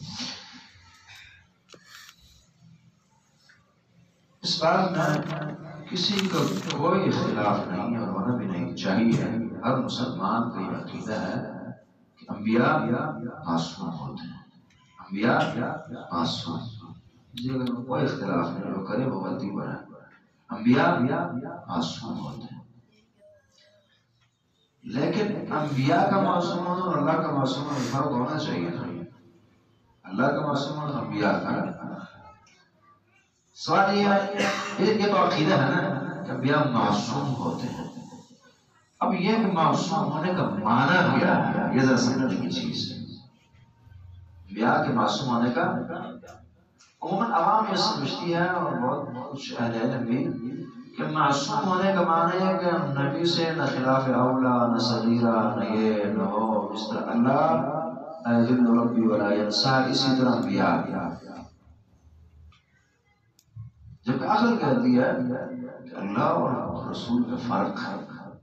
اس بات میں کسی کا کوئی اختلاف نہیں اور ہونا بھی نہیں چاہیے، ہر مسلمان کا یہ عقیدہ ہے کہ انبیاء معصوم ہوتے ہیں، انبیاء معصوم، جی اگر کوئی اختلاف نہیں، جو کرے وہ غلطی پر ہے، انبیاء معصوم ہوتے ہیں، لیکن انبیاء کا معصوم ہونا اور اللہ کا معصوم ہونا فرق ہونا چاہیے، اللہ کا معصوم ہونا انبیاء کا۔ سوال یہ ہے، یہ تو عقیدہ ہے نا کہ انبیاء معصوم ہوتے ہیں، اب یہ کہ معصوم ہونے کا معنی کیا ہے، یہ ذرا سمجھنے کی چیز ہے۔ انبیاء کے معصوم ہونے کا عموماً عوام یہ سمجھتی ہے اور بہت کچھ اہل علم بھی کہ معصوم ہونے کا معنی ہے کہ نبی سے نہ خلاف اولا، نہ صغیرہ، نہ یہ نہ ہو، اس طرح اللہ لا یضل ربی ولا ینسیٰ، اسی طرح انبیاء۔ جبکہ عقل کہتی ہے کہ اللہ اور رسول کا فرق ہے،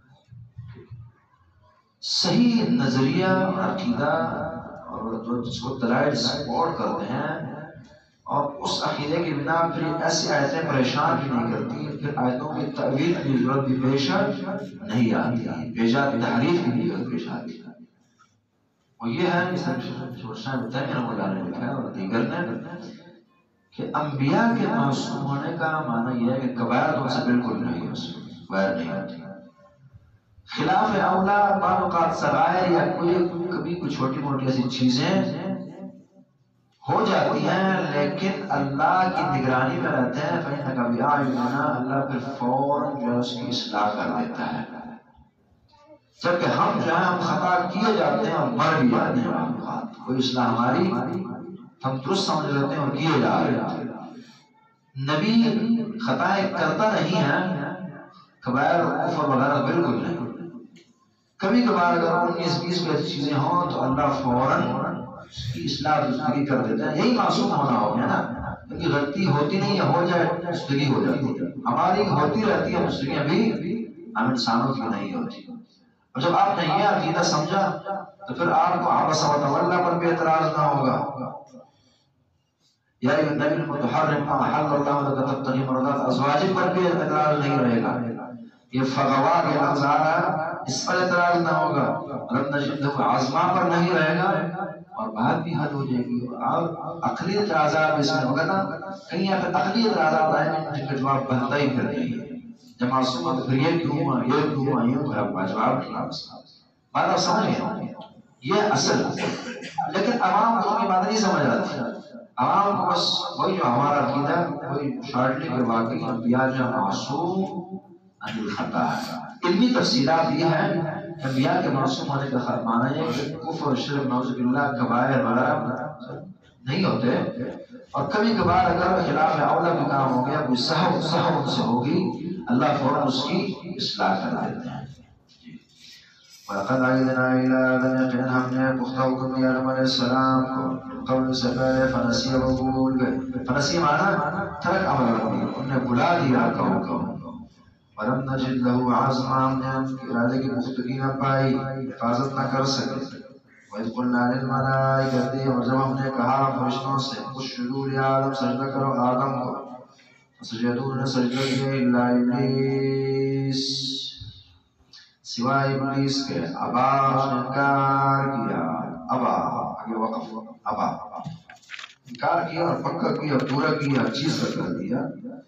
صحیح نظریہ اور عقیدہ اور جو جس کو دلائل سپورٹ کرتے ہیں، اور اس عقیدے کی بنا پھر ایسی آیتیں پریشان بھی نہیں کرتی، پھر آیتوں کی تعویل کی ضرورت بھی پیش نہیں آتی، بیجا تحریف کی بھی پیش آتی ہے۔ اور یہ ہے اس سوچنا بتائیں رحمۃ اللہ نے لکھا ہے اور دیگر نے کہ انبیاء کے معصوم ہونے کا معنی یہ ہے کہ کبائر ان سے بالکل نہیں ہو سکتی، کبائر نہیں ہوتی، خلاف اولا بعض اوقات صغائر یا کوئی کبھی کوئی چھوٹی موٹی ایسی چیزیں ہو جاتی ہیں، لیکن اللہ کی نگرانی میں رہتے ہیں، فإنك بأعيننا، اللہ پھر فوراً جو ہے اس کی اصلاح کر دیتا ہے، جبکہ ہم جو ہے ہم خطا کیے جاتے ہیں اور مر بھی جاتے ہیں، کوئی اصلاح ہماری ہم درست سمجھ لیتے ہیں اور کیے جا رہے ہیں۔ نبی خطائیں کرتا نہیں ہے، کبائر اور کفر وغیرہ بالکل نہیں، کبھی کبھار اگر انیس بیس میں ایسی چیزیں ہوں تو اللہ فوراً اس کی اصلاح درستگی کر دیتا ہے، یہی معصوم ہونا ہو گیا نا، کیونکہ غلطی ہوتی نہیں ہے، ہو جائے درستگی ہو جاتی ہے، ہماری ہوتی رہتی ہے درستگیاں بھی، ہم انسانوں کی نہیں ہوتی۔ اور جب آپ نے یہ عقیدہ سمجھا تو پھر آپ کو عبس و تولی پر بھی اعتراض نہ ہوگا، یا ایھا النبی المتحرم ما احل اللہ لک تبتغی مرضات ازواجک پر بھی اعتراض نہیں رہے گا، یہ فغوا کے لفظ آ رہا ہے اس پر اعتراض نہ ہوگا، رب نجد عظما پر نہیں رہے گا، اور بات بھی حل ہو جائے گی۔ اور عقلی اعتراضات اس میں ہوگا نا، کہیں یا پھر عقلی اعتراضات آئے جن کا جواب بنتا ہی پھر نہیں ہے، جب معصوم ہے تو پھر یہ کیوں ہوا یہ کیوں ہوا یہ پھر آپ جواب نہیں بات آپ سمجھ گئے یہ اصل لیکن عوام کو یہ بات نہیں سمجھ آتی عوام کو بس وہی جو ہمارا عقیدہ وہی شارٹلی کہ واقعی انبیاء جو معصوم عن الخطا ہے علمی تفصیلات یہ ہیں انبیاء کے معصوم ہونے کا معنی ہے کہ کفر شرک نعوذ باللہ کبائر وغیرہ نہیں ہوتے اور کبھی کبھار اگر خلاف اولا بھی کام ہو گیا کوئی سہو سہو ان سے ہوگی اللہ فوراً اس کی اصلاح کر دیتے ہیں وَلَقَدْ عَهِدْنَا إِلَىٰ آدَمَ یقیناً ہم نے پختہ حکم دیا آدم علیہ السلام کو قول سے پہلے فنسی وہ بھول گئے فنسی معنی ترک عمل ربی انہوں نے بلا دیا کہو کہو وَلَمْ نَجِدْ لَهُ عَزْمًا ہم نے ارادے کی پختگی نہ پائی حفاظت نہ کر سکے وَإِذْ قُلْنَا لِلْمَلَائِكَةِ اور جب ہم نے کہا فرشتوں سے اسجدوا لآدم سجدہ کرو آدم کو فسجدوا نے سجدہ کیا الا ابلیس سوائے ابلیس کے ابا انکار کیا ابا آگے وقف ابا انکار کیا اور پکا کیا پورا کیا چیز کا کر دیا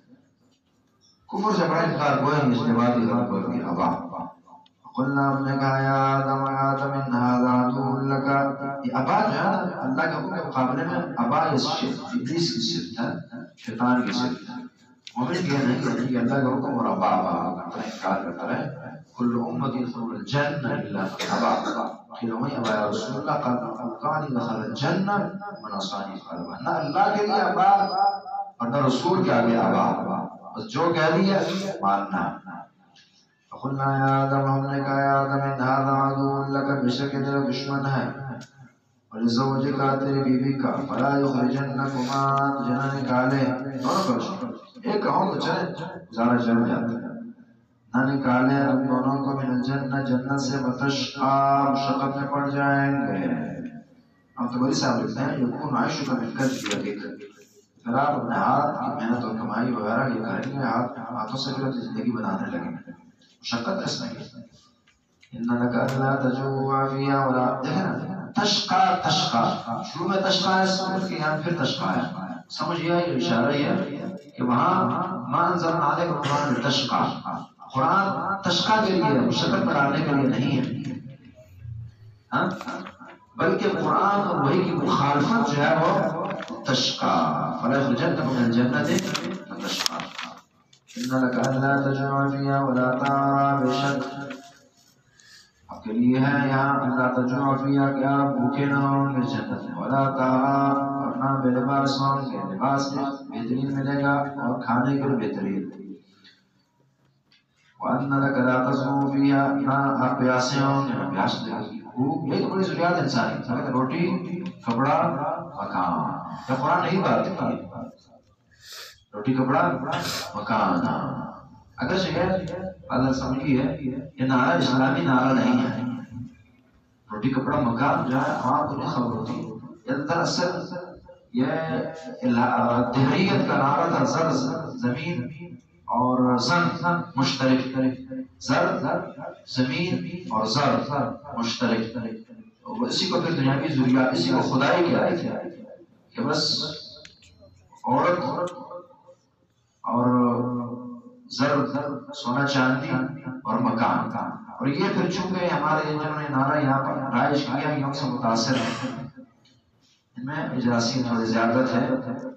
کفر سے بڑا انکار کوئی نہیں اس نے بات ہی غلط کر دیا ابا قلنا ہم نے کہا یا آدم آدم ان هذا عدو لك یہ ابا جو ہے اللہ کے حکم کے مقابلے میں ابا یہ ابلیس کی صفت ہے شیطان کی صفت ہے مومن یہ نہیں ہے کہ اللہ کا حکم اور ابا ابا انکار کرتا رہے كل أمة يدخلون الجنة إلا أبا قيل ومن أبا يا رسول الله قال أطاعني دخل الجنة من عصاني فقد أبا نہ اللہ کے لیے ابا اور نہ رسول کے آگے ابا بس جو کہہ دیا ماننا فقلنا يا آدم ہم نے کہا یا آدم ان هذا عدو لك بشک تیرا دشمن ہے ولزوجك تیری بیوی کا فلا يخرجنكما جنہ نکالے دونوں کا ایک کہوں تو چلے زیادہ چل جاتا ہے نہ نکالے ہم دونوں کو من الجنہ جنت سے بتشقا مشقت میں پڑ جائیں گے ہم تو بڑی صاحب لکھتے ہیں یکون عائشہ کا مل کر دیا دیکھ پھر آپ اپنے ہاتھ کی محنت اور کمائی وغیرہ یہ کریں گے ہاتھ ہاتھوں سے پھر زندگی بنانے لگیں گے مشقت اس میں ان لک الا تجوع فيها ولا دیکھیں تشقا تشقا شروع میں تشقا ہے سورت کے یہاں پھر تشقا ہے سمجھئے یہ اشارہ یہ کہ وہاں ما انزلنا علیک القرآن تشقا قرآن تشقا کے لیے مشقت میں ڈالنے کے لیے نہیں ہے ہاں بلکہ قرآن اور وحی کی مخالفت جو ہے وہ تشقا فلا يخرجنك من الجنة تشقا ان لك الا تجوع فيها ولا تعرى بشك آپ کے لیے ہے یہاں اللہ تجوع فيها کہ آپ بھوکے نہ ہوں گے جنت میں ولا تعرى اور نہ بے لباس ہوں گے لباس بہترین ملے گا اور کھانے کے لیے بہترین وَأَنَّ لَكَ لَا تَزْمُوا فِيهَا نہ آپ پیاسے ہوں گے نہ پیاس لے گی یہ تو بڑی ضروریات انسانی ہے روٹی کپڑا مکان یہ قرآن نہیں بات کی روٹی کپڑا مکان اگر یہ اگر سمجھیے یہ نعرہ اسلامی نعرہ نہیں ہے روٹی کپڑا مکان جو ہے عوام کو نہیں خبر ہوتی یہ دراصل یہ دہریت کا نعرہ تھا زر زمین اور زن مشترک زر زمین اور زر مشترک اسی کو پھر دنیاوی ضروریات اسی کو خدائی کیا ہے کہ بس عورت اور زر سونا چاندی اور مکان اور یہ پھر چونکہ ہمارے جنہوں نے نعرہ یہاں پر رائج کیا یہ ان سے متاثر ہے ان میں اجلاسی تھوڑی زیادت ہے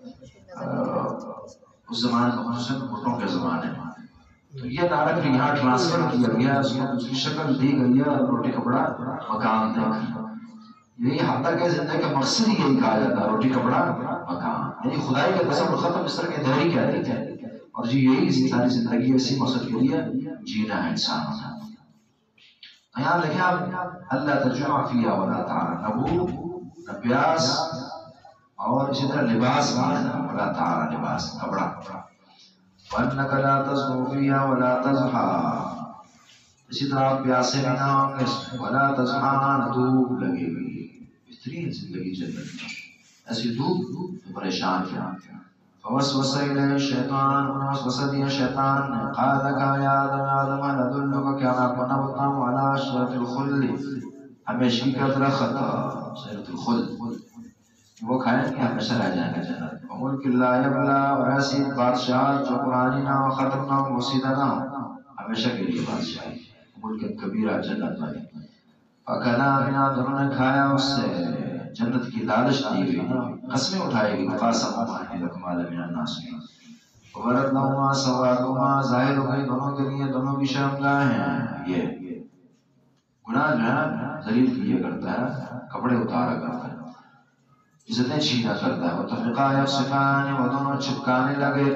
اس زمانے میں خصوصاً بھٹوں کے زمانے میں تو یہ نعرہ پھر یہاں ٹرانسفر کیا گیا اس کو دوسری شکل دی گئی ہے روٹی کپڑا مکان دے یہی حتی کہ زندگی کا مقصد ہی یہی کہا جاتا ہے روٹی کپڑا مکان یعنی خدائی کا تصور ختم اس طرح کے دہری کہتے تھے اور جی یہی ساری زندگی اسی مقصد کے لیے جینا ہے انسان کا یہاں لکھیں آپ اللہ تجوع فیہا ولا تعری نہ بھوک نہ پیاس اور اسی طرح لباس ولا تعری لباس کپڑا وَأَنَّكَ لَا تَزْمُوا فِيهَا وَلَا تَزْحَىٰ اسی طرح آپ پیاسے بھی نہ ہوں گے ولا تضحیٰ نہ دھوپ لگے گی بہترین زندگی جنت میں ایسی دھوپ پریشان کیا فوسوس الیہ الشیطان وسوسہ دیا شیطان نے قال کہا یا آدم آدم هل ادلک کیا میں آپ کو نہ بتاؤں علی شجرۃ الخلد ہمیشگی کا درخت شجرۃ الخلد وہ کھائیں گے ہمیشہ رہ جائیں گے جنت میں۔ ملک لا یبلا، اور ایسی بادشاہ جو پرانی نہ ہو، ختم نہ ہو، موسیدہ نہ ہو، ہمیشہ کے لیے بادشاہی۔ ملک کبیرہ جنت میں فکلا منہا، دونوں نے کھایا اس سے، جنت کی لالچ دی ہوئی، قسمیں اٹھائے گی، قاسم انی لکما لمن الناصحین، وبرت لہما سوآتہما، ظاہر ہو گئی دونوں کے لیے دونوں کی شرمگاہیں ہیں۔ یہ گناہ جو ہے ذلیل کیا کرتا ہے، کپڑے اتارا کرتا ہے، عزتیں چھینا کرتا ہے۔ وطفقا یخصفان، وہ دونوں چپکانے لگے،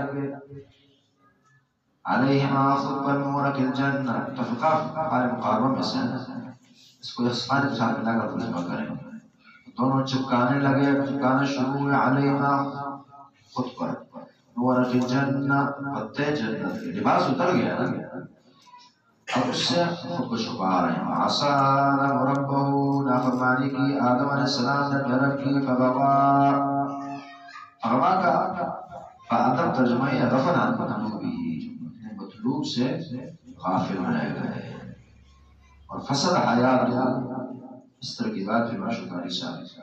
علیہما خود پر نورک الجنہ، تفقا فعال مقاربہ میں سے اس کو یخصفان کے ساتھ ملا کر ترجمہ کریں گے۔ دونوں چپکانے لگے، چپکانا شروع ہوئے، علیہما خود پر، نورک الجنہ پتے جنت کے، لباس اتر گیا نا، اب اس سے خود کو چھپا رہے ہیں۔ عصا آدم ربہ، نافرمانی کی آدم علیہ السلام نے رب کی، فغوا، فغوا کا فادب ترجمہ ہے غفل عن مطلوبہ، مطلوب سے غافل رہ گئے، اور فسد حیات، اس طرح کی بات بھی معشوقہ صاحب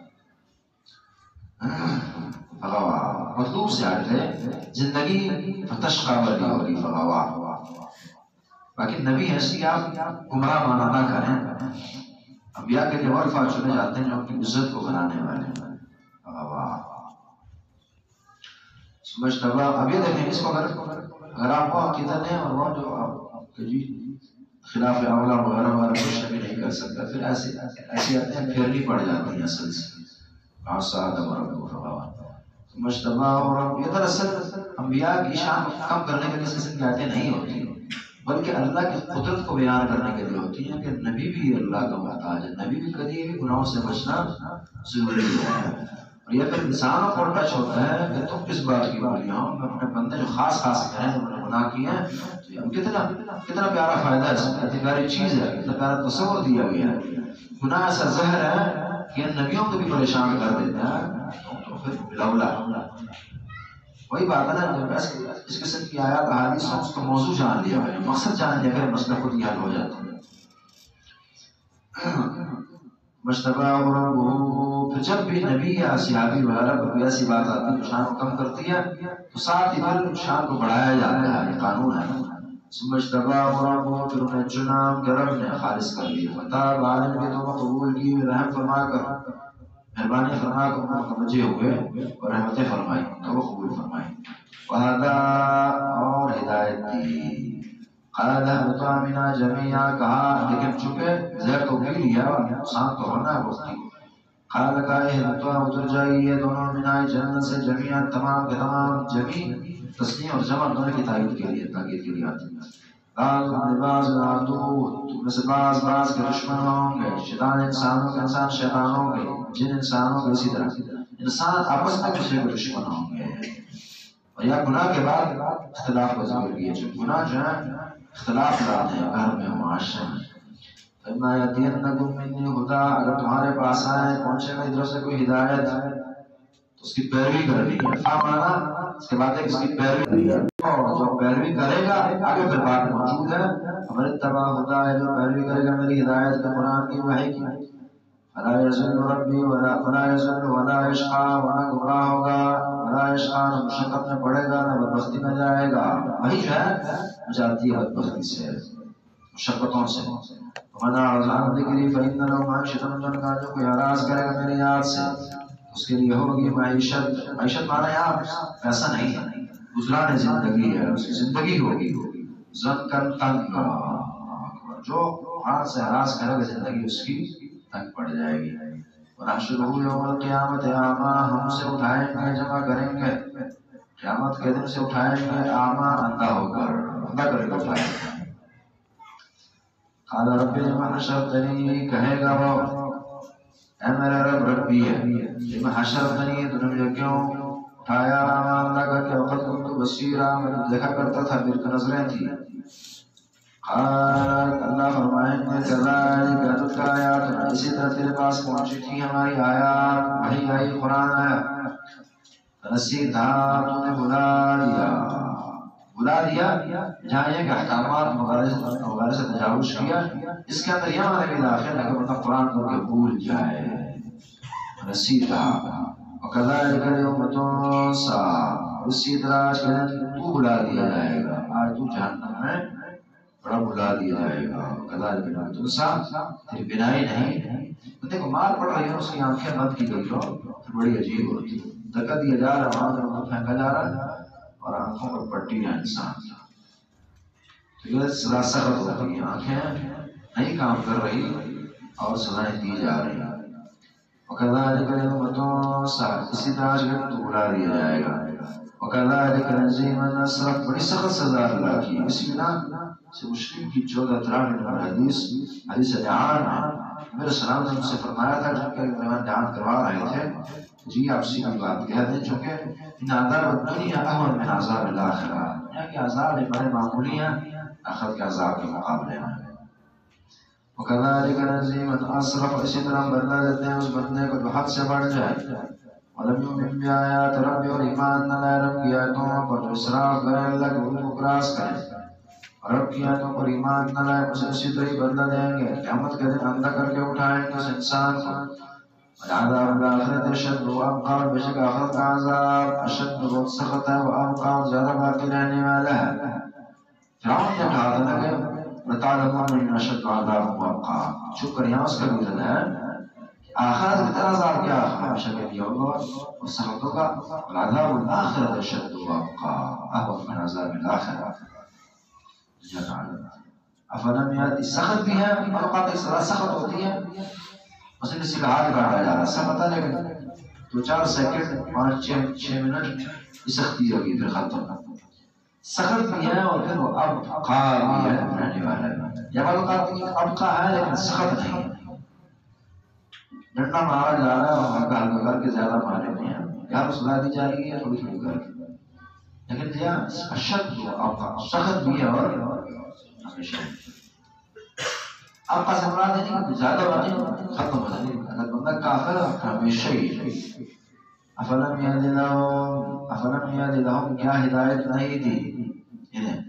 فغوا، مطلوب سے ہٹ گئے، زندگی فتشقى ولی ولی فغوا، باقی نبی ہے اس لیے آپ گمراہ مانا نہ کریں، انبیاء کے لیے اور فاج چنے جاتے ہیں جو ان کی عزت کو بنانے والے ہیں۔ سمجھتا اب یہ دیکھیں اس کو اگر اگر آپ وہ عقیدہ نہیں اور وہ جو آپ کے جی خلاف اولا وغیرہ وغیرہ کچھ بھی نہیں کر سکتا، پھر ایسی ایسی آتے پھیرنی پڑ جاتی ہیں اصل سے۔ مجتبہ اور یہ دراصل انبیاء کی شان کم کرنے کے لیے اس قسم کی آیتیں نہیں ہوتی، بلکہ اللہ کی قدرت کو بیان کرنے کے لیے ہوتی ہیں کہ نبی بھی اللہ کا محتاج ہے، نبی بھی کبھی بھی گناہوں سے بچنا ضروری ہے۔ اور یہ پھر انسانوں کو ٹچ ہوتا ہے کہ تم کس بات کی بولی ہو، میں اپنے بندے جو خاص خاص ہیں جو نے گناہ کیے ہیں، کتنا کتنا پیارا فائدہ ہے، اس میں اتنی پیاری چیز ہے، کتنا پیارا تصور دیا گیا ہے۔ گناہ ایسا زہر ہے کہ نبیوں کو بھی پریشان کر دیتا ہے، تو پھر لولا وہی بات ہے نا، جب اس قسم کی آیات احادیث سے اس کا موضوع جان لیا ہے، مقصد جان لیا ہے، مسئلہ خود ہی حل ہو جاتا ہے۔ مجتبہ ربہ، پھر جب بھی نبی یا صحابی وغیرہ پر کوئی ایسی بات آتی ہے جو شان کو کم کرتی ہے تو ساتھ ہی پھر شان کو بڑھایا جاتا ہے، یہ قانون ہے۔ مجتبہ ربہ، پھر انہیں چنا کہ رب نے خالص کر لیا، فتاب علیہم، کہ توبہ قبول کی، رحم فرما کر مہربانی فرما کر متوجہ ہوئے اور رحمتیں فرمائی، توبہ قبول فرمائی، وہدا، اور ہدایت دی۔ قال اهبطوا منا جميعا، کہا لیکن چونکہ زہر تو پی لیا، نقصان تو ہونا ہے وقتی۔ قال کا اهبطوا، اتر جائیے دونوں منا جنت سے، جميعا تمام کے تمام، جمی تسنیہ اور جمع دونوں کی تائید کے لیے تاکید کے لیے آتی ہے۔ بعض لباس عدو، تم میں سے بعض بعض کے دشمن ہوں گے، شیطان انسانوں کے انسان شیطانوں کے، جن انسانوں کے، اسی طرح انسان آپس میں دوسرے کے دشمن ہوں گے۔ اور یا گناہ کے بعد اختلاف کا ذکر کیا، جو گناہ جو ہے اختلاف لاتے ہیں گھر میں، معاشرے میں۔ فَإِمَّا يَأْتِيَنَّكُم مِّنِّي هُدًى، اگر تمہارے پاس آئے، پہنچے میری طرف سے کوئی ہدایت تو اس کی پیروی کرنی ہے۔ فَمَانَا، اس کے بعد ایک اس کی پیروی کرنی ہے، اور جو پیروی کرے گا آگے پھر بات موجود ہے، ہمارے اتباع ہدایٰ، جو پیروی کرے گا میری ہدایت کا، قرآن کی، وحی کی، فَلَا يَضِلُّ رَبِّي وَلَا يَضِلُّ وَلَا يَشْقَىٰ، وَنَا گمراہ ہوگا، وَلَا يَشْقَىٰ، نہ مشقت میں پڑے گا، نہ بدبختی میں جائے گا۔ وہی جو ہے جاتی ہے بدبختی سے، مشقتوں سے۔ وَمَنْ أَعْرَضَ عَنْ ذِكْرِي فَإِنَّ لَهُ مَعِيشَةً ضَنكًا، جو کوئی اعراض کرے گا میری یاد سے اس کے لیے ہوگی معیشت، معیشت مانا یہاں پیسہ نہیں ہے، گزران زندگی ہے، اس کی زندگی ہوگی ضنکاً، تنگ، جو ہاتھ سے اعراض کرے گا زندگی اس کی تنگ پڑ جائے گی۔ وَنَحْشُرُهُ يَوْمَ الْقِيَامَةِ أَعْمَىٰ، ہم اسے اٹھائیں گے، جمع کریں گے قیامت کے دن سے، اٹھائیں گے اعمیٰ، اندھا ہو کر، اندھا کر کے اٹھائیں گے۔ قال رب لم حشرتنی، کہے گا وہ اے میرا رب، ربی ہے، لم حشرتنی، تو نے مجھے کیوں اٹھایا، اندھا کر کے، وقت كنت بصیرا، میں دیکھا کرتا تھا، میری تو نظریں تھی۔ قال، اللہ فرمائیں گے كذلك أتتك آیاتنا، اسی طرح تیرے پاس پہنچی تھی ہماری آیات، وحی آئی، قرآن آیا، فنسیتها، تو نے بھلا دیا، بھلا دیا، جہاں یہ کہ احکامات وغیرہ سے تجاوز کیا، اس کے اندر یہ معنی بھی داخل ہے کہ بندہ قرآن کو کہ بھول جائے، نسیتها، وَكَذَلِكَ الْيَوْمَ تُنسَى، اسی طرح آج کے دن تو بلا دیا جائے گا، آج تو جہنم میں بڑا بلا دیا جائے گا. وَكَذَلِكَ الْيَوْمَ تُنسَى، تیری بنائی نہیں. دیکھو مار پڑ رہی ہے، اس کی آنکھیں بند کی گئی ہو تو بڑی عجیب ہوتی ہے. دھکا دیا جا رہا ہے، وہاں سے پھینکا جا رہا ہے اور آنکھوں پر پٹی ہے انسان. تو یہ سزا سخت ہوتی ہے، آنکھیں نہیں کام کر رہی اور سزائیں دی جا رہی ہیں. وَكَذَلِكَ الْيَوْمَ تُنسَى، اسی طرح آج تو بلا دیا جائے گا. وَكَذَلِكَ نَجْزِي مَنْ أَسْرَفَ، بڑی سخت سزا اللہ کی. اسی بنا سے مسلم کی چودہ تراوی نمبر حدیث حدیث دعان ہے. میرے سلام نے مجھ سے فرمایا تھا جب کہ میں دعان کروا رہے تھے، جی آپ سیدھی بات کہہ دیں چونکہ ان عذاب الدنیا اہون من عذاب الآخرہ، یہاں کے عذاب بڑے معمولی ہیں آخرت کے عذاب کے مقابلے میں. وَكَذَلِكَ نَجْزِي مَنْ أَسْرَفَ، اسی طرح ہم بدلہ دیتے ہیں اس بندے کو جو حد سے بڑھ جائے. وَلَمْ يُؤْمِنْ بِآيَاتِ رَبِّهِ، اور ایمان نہ لائے رب کی آیتوں پر، جو اسراف کرے اللہ کے حکم کو کراس کرے اور رب کی آیتوں پر ایمان نہ لائے، اسے اسی طرح بدلہ دیں گے. قیامت کے دن اندھا کر کے اٹھائیں گے اس انسان کو. وَعَذَابُ الْآخِرَةِ أَشَدُّ وَأَبْقَىٰ، بے شک آخرت کا عذاب اشد بہت سخت ہے، وَأَبْقَىٰ اور زیادہ باقی رہنے والا ہے. فرعون نے کہا تھا نا کہ وَتَعْلَمُونَ مِنْ أَشَدُّ عَذَابٍ وَأَبْقَىٰ، شکر یہاں اس کا بھی دل ہے. آخرت کا عذاب کیا ہے؟ شکر یہ ہوگا اور سخت ہوگا. وَعَذَابُ الْآخِرَةِ أَشَدُّ وَأَبْقَىٰ أَهْوَنُ مِنْ عَذَابِ الْآخِرَةِ. افلم یاد سخت بھی ہے، اوقات اس طرح سخت ہوتی ہے، مثلا کسی کا ہاتھ کاٹا جا رہا ہے سخت ہے، لیکن دو چار سیکنڈ پانچ چھ چھ منٹ یہ سختی ہوگی پھر ختم. سخت بھی ہے اور پھر وہ اب قا بھی ہے، رہنے والا ہے. یا بعض اوقات اب کا ہے لیکن سخت نہیں ہے. ڈنڈا مارا جا رہا ہے اور ہلکا ہلکا کر کے زیادہ مارے نہیں ہیں، یا سزا دی جا رہی ہے تھوڑی تھوڑی کر کے. لیکن یہ اشد اب کا سخت بھی ہے اور ہمیشہ آپ کا سمرا دینے کا زیادہ باتیں ختم ہو جاتی. اگر بندہ کافر ہمیشہ ہی افلم یاد لہم افلم یاد لہم، کیا ہدایت نہیں دی انہیں.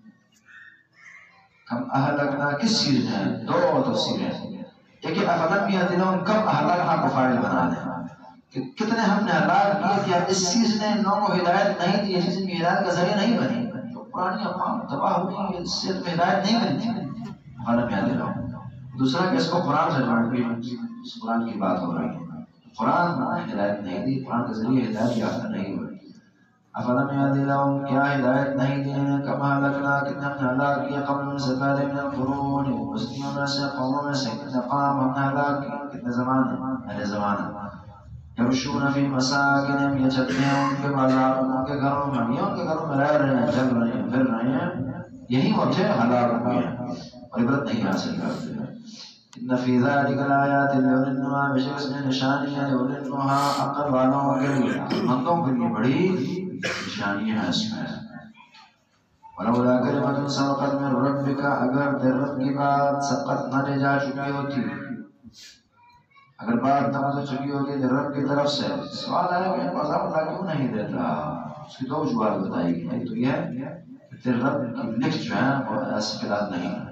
کم اہلکنا کس چیز نے، دو تفسیریں. ایک افلم یاد لہم کم اہلکنا کو فاعل بنا دیں کہ کتنے ہم نے ہلاک کیے، کیا اس چیز نے ان لوگوں کو ہدایت نہیں دی، اس چیز کی ہدایت کا ذریعہ نہیں بنی. پرانی اقوام تباہ ہوئی، اس سے ہدایت نہیں بنی تھی. افلم یاد لہم. دوسرا کہ اس کو قرآن سے جوڑ کے اس قرآن کی بات ہو رہی ہے. قرآن ہدایت نہیں دی، قرآن کے ذریعے ہدایت یافتہ نہیں ہوئی. افلم یاد لہم، کیا ہدایت نہیں دی کما اہلکنا، کتنے ہم نے ہلاک کیا قبل ان سے پہلے من القرون، بستیوں میں سے قوموں میں سے کتنے قوم ہم نے ہلاک کیا، کتنے زمانے اہل زمانہ. یمشون فی مساکنہم، یہ چلتے ہیں ان کے بازار ان کے گھروں میں، یہ ان کے گھروں میں رہ رہے ہیں، چل رہے ہیں، پھر رہے ہیں، یہی وہ تھے ہلاک ہوئے ہیں اور عبرت نہیں حاصل کرتے ہیں. ان فی ذلک الآیات لأولئک، بے شک اس میں نشانیاں لأولئک عقل والوں کے لیے، مندوں کے لیے بڑی نشانیاں ہیں اس میں. ولولا کلمۃ سبقت من ربک، اگر تیرے رب کی بات سبقت نہ لے جا چکی ہوتی، اگر بات نہ گزر چکی ہوتی تیرے رب کی طرف سے. سوال ہے کہ عذاب اللہ کیوں نہیں دیتا؟ اس کی دو وجوہات بتائی گئی. ایک تو یہ کہ تیرے رب کی لکھ جو ہے وہ ایسی خلاف نہیں ہے.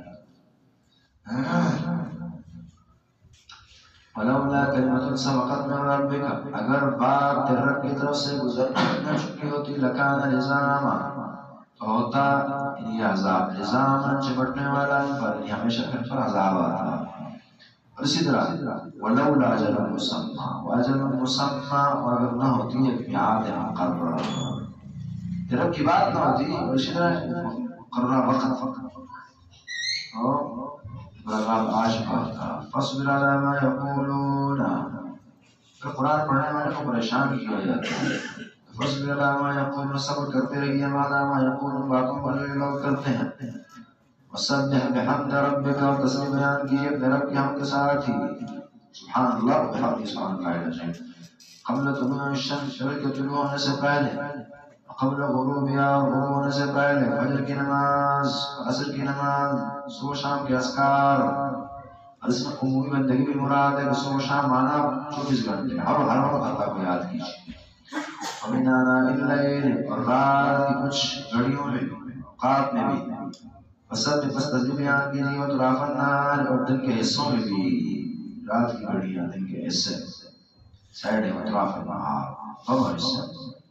ولولا کلمۃ سبقت من ربک، اگر بات تیرے رب کی طرف سے گزر نہ چکی ہوتی، لکان لزاما، تو ہوتا یہ عذاب لزاما چپٹنے والا پر، یہ ہمیشہ پھر پر عذاب آتا. اور اسی طرح ولولا اجل مسمى، واجل مسمى، اور اگر نہ ہوتی ایک میعاد مقررہ، تیرے رب کی بات نہ ہوتی، اور اسی طرح مقررہ وقت برغاب عاشقہ کا. فاصبر علی ما یقولون، پھر قرآن پڑھنے والے کو پریشان کیا جاتا ہے. فاصبر علی ما یقولون، صبر کرتے رہیے علی ما یقولون، باتوں پر جو لوگ کرتے ہیں. وسبح بحمد ربک، اور تسبیح بیان کیجیے اپنے رب کی حمد کے ساتھ ہی. سبحان اللہ وبحمدہ سبحان اللہ العظیم. قبل طلوع الشمس، سورج کے طلوع ہونے سے پہلے، قبل غروبها، غروب ہونے سے پہلے، فجر کی نماز، عصر کی نماز، صبح شام کے اذکار. اور اس میں عمومی بندگی بھی مراد ہے کہ صبح شام مانا چوبیس گھنٹے، ہر ہر وقت اللہ کو یاد کیجیے. ومن آناء اللیل، اور رات کی کچھ گھڑیوں میں، اوقات میں بھی. وسبح، بس تسبیح بیان کیجیے. واطراف النہار، اور دن کے حصوں میں بھی، رات کی گھڑیاں دن کے حصے. سائڈ اطراف النہار دونوں حصے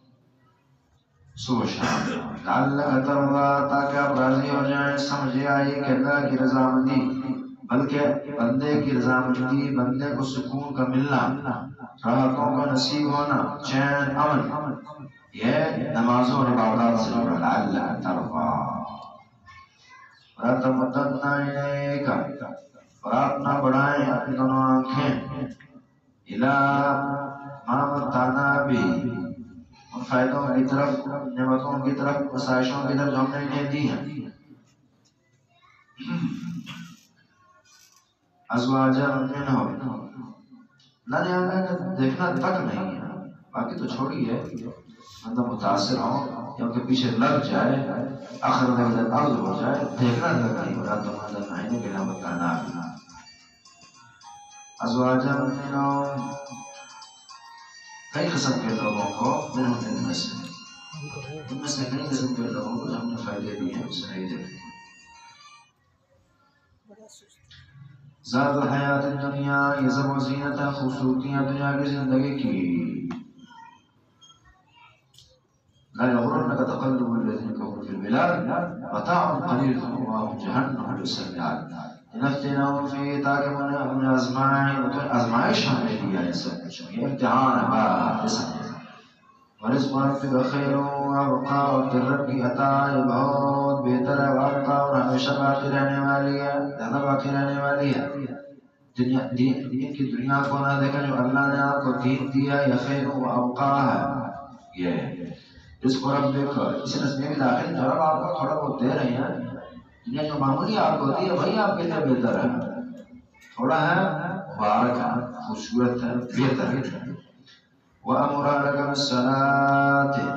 صبح شام لعلک ترضی تاکہ آپ راضی ہو جائیں سمجھے آئی کہ اللہ کی رضامندی بلکہ بندے کی رضامندی بندے کو سکون کا ملنا راحتوں کا نصیب ہونا چین امن یہ نمازوں اور عبادات سے جڑا لعلک ترضی وَلَا تَمُدَّنَّ إِلَيْكَ اور آپ نہ بڑھائیں اپنی دونوں آنکھیں إِلَىٰ مَا مَتَّعْنَا بِهِ ان فائدوں کی طرف نعمتوں کی طرف آسائشوں کی طرف جو ہم نے انہیں دی ہیں ازواجا منہم اللہ نے ہمیں دیکھنا تک نہیں ہے باقی تو چھوڑی ہے بندہ متاثر ہو یا ان کے پیچھے لگ جائے آخر میں عرض ہو جائے دیکھنا تک نہیں ہوتا تو مدد نہیں کہ نعمت کا نام ازواجا منہم کئی قسم کے لوگوں کو منہم ان میں سے ان میں سے کئی قسم کے لوگوں کو ہم نے فائدے دیے ہیں اسے نہیں دیکھیں ذات الحیات الدنیا یہ سب و زینت خوبصورتیاں دنیا کی زندگی کی لا يغرنك تقلب الذين كفروا في البلاد متاع قليل ثم مأواهم جهنم وبئس المهاد لنفتنهم فيه تاکہ انہیں آزمائیں تو آزمائش ہم نے دیا ہے سب کچھ یہ امتحان ہے بات سمجھے ورزق ربک خیر وابقا اور پھر رب کی عطا یہ بہت بہتر ہے وابقا اور ہمیشہ باقی رہنے والی ہے زیادہ باقی رہنے والی ہے دنیا دین کی دنیا کو نہ دیکھیں جو اللہ نے آپ کو دین دیا یہ خیر وابقا ہے یہ رزق ربک اسی نسبے میں داخل جو رب آپ کو تھوڑا بہت دے رہے ہیں دنیا جو معمولی آپ کو دی ہے وہی آپ کے لیے بہتر ہے تھوڑا ہے مبارک ہے خوبصورت ہے بہتر ہے وَأَمُرَ لَكَ بِالصَّلَاةِ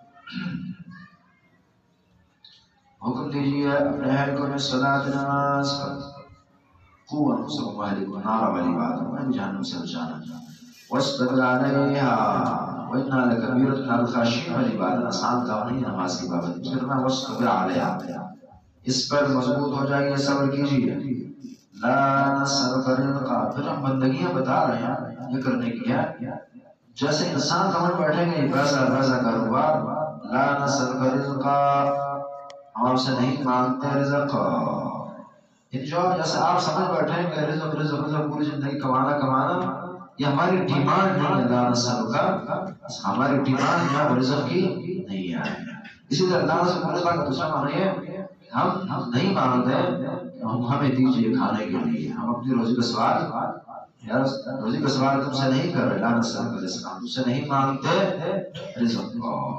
حکم دیجیے اپنے اہل کو بالصلاة نماز قوة انفسکم واہلکم نارا والی بات ہے میں جہنم سے بچانا وَاسْتَقْلَ عَلَيْهَا وَإِنَّا لَكَبِيرَةٌ عَلَى الْخَاشِعِينَ والی بات آسان کام نہیں نماز کی بابت کرنا وَاسْتَقْلَ عَلَيْهَا اس پر مضبوط ہو جائیے صبر کیجیے لا نسألک رزقا پھر ہم بندگیاں بتا رہے ہیں یہ کرنے کی ہے جیسے انسان سمجھ بیٹھیں گے پیسہ پیسہ کاروبار لا نسألک رزقا ہم آپ سے نہیں مانگتے رزق ان جو جیسے آپ سمجھ بیٹھیں گے رزق رزق رزق پوری زندگی کمانا کمانا یہ ہماری ڈیمانڈ نہیں ہے لا نسألک ہماری ڈیمانڈ جو ہے رزق کی نہیں ہے اسی طرح اللہ سے پورے کا دوسرا معنی ہے ہم ہم نہیں مانگتے ہم ہمیں دیجیے کھانے کے لیے ہم اپنی روزی کا سوال یار روزی کا سوال تم سے نہیں کر رہے لا نسألک رزقا ہم تم سے نہیں مانگتے رزق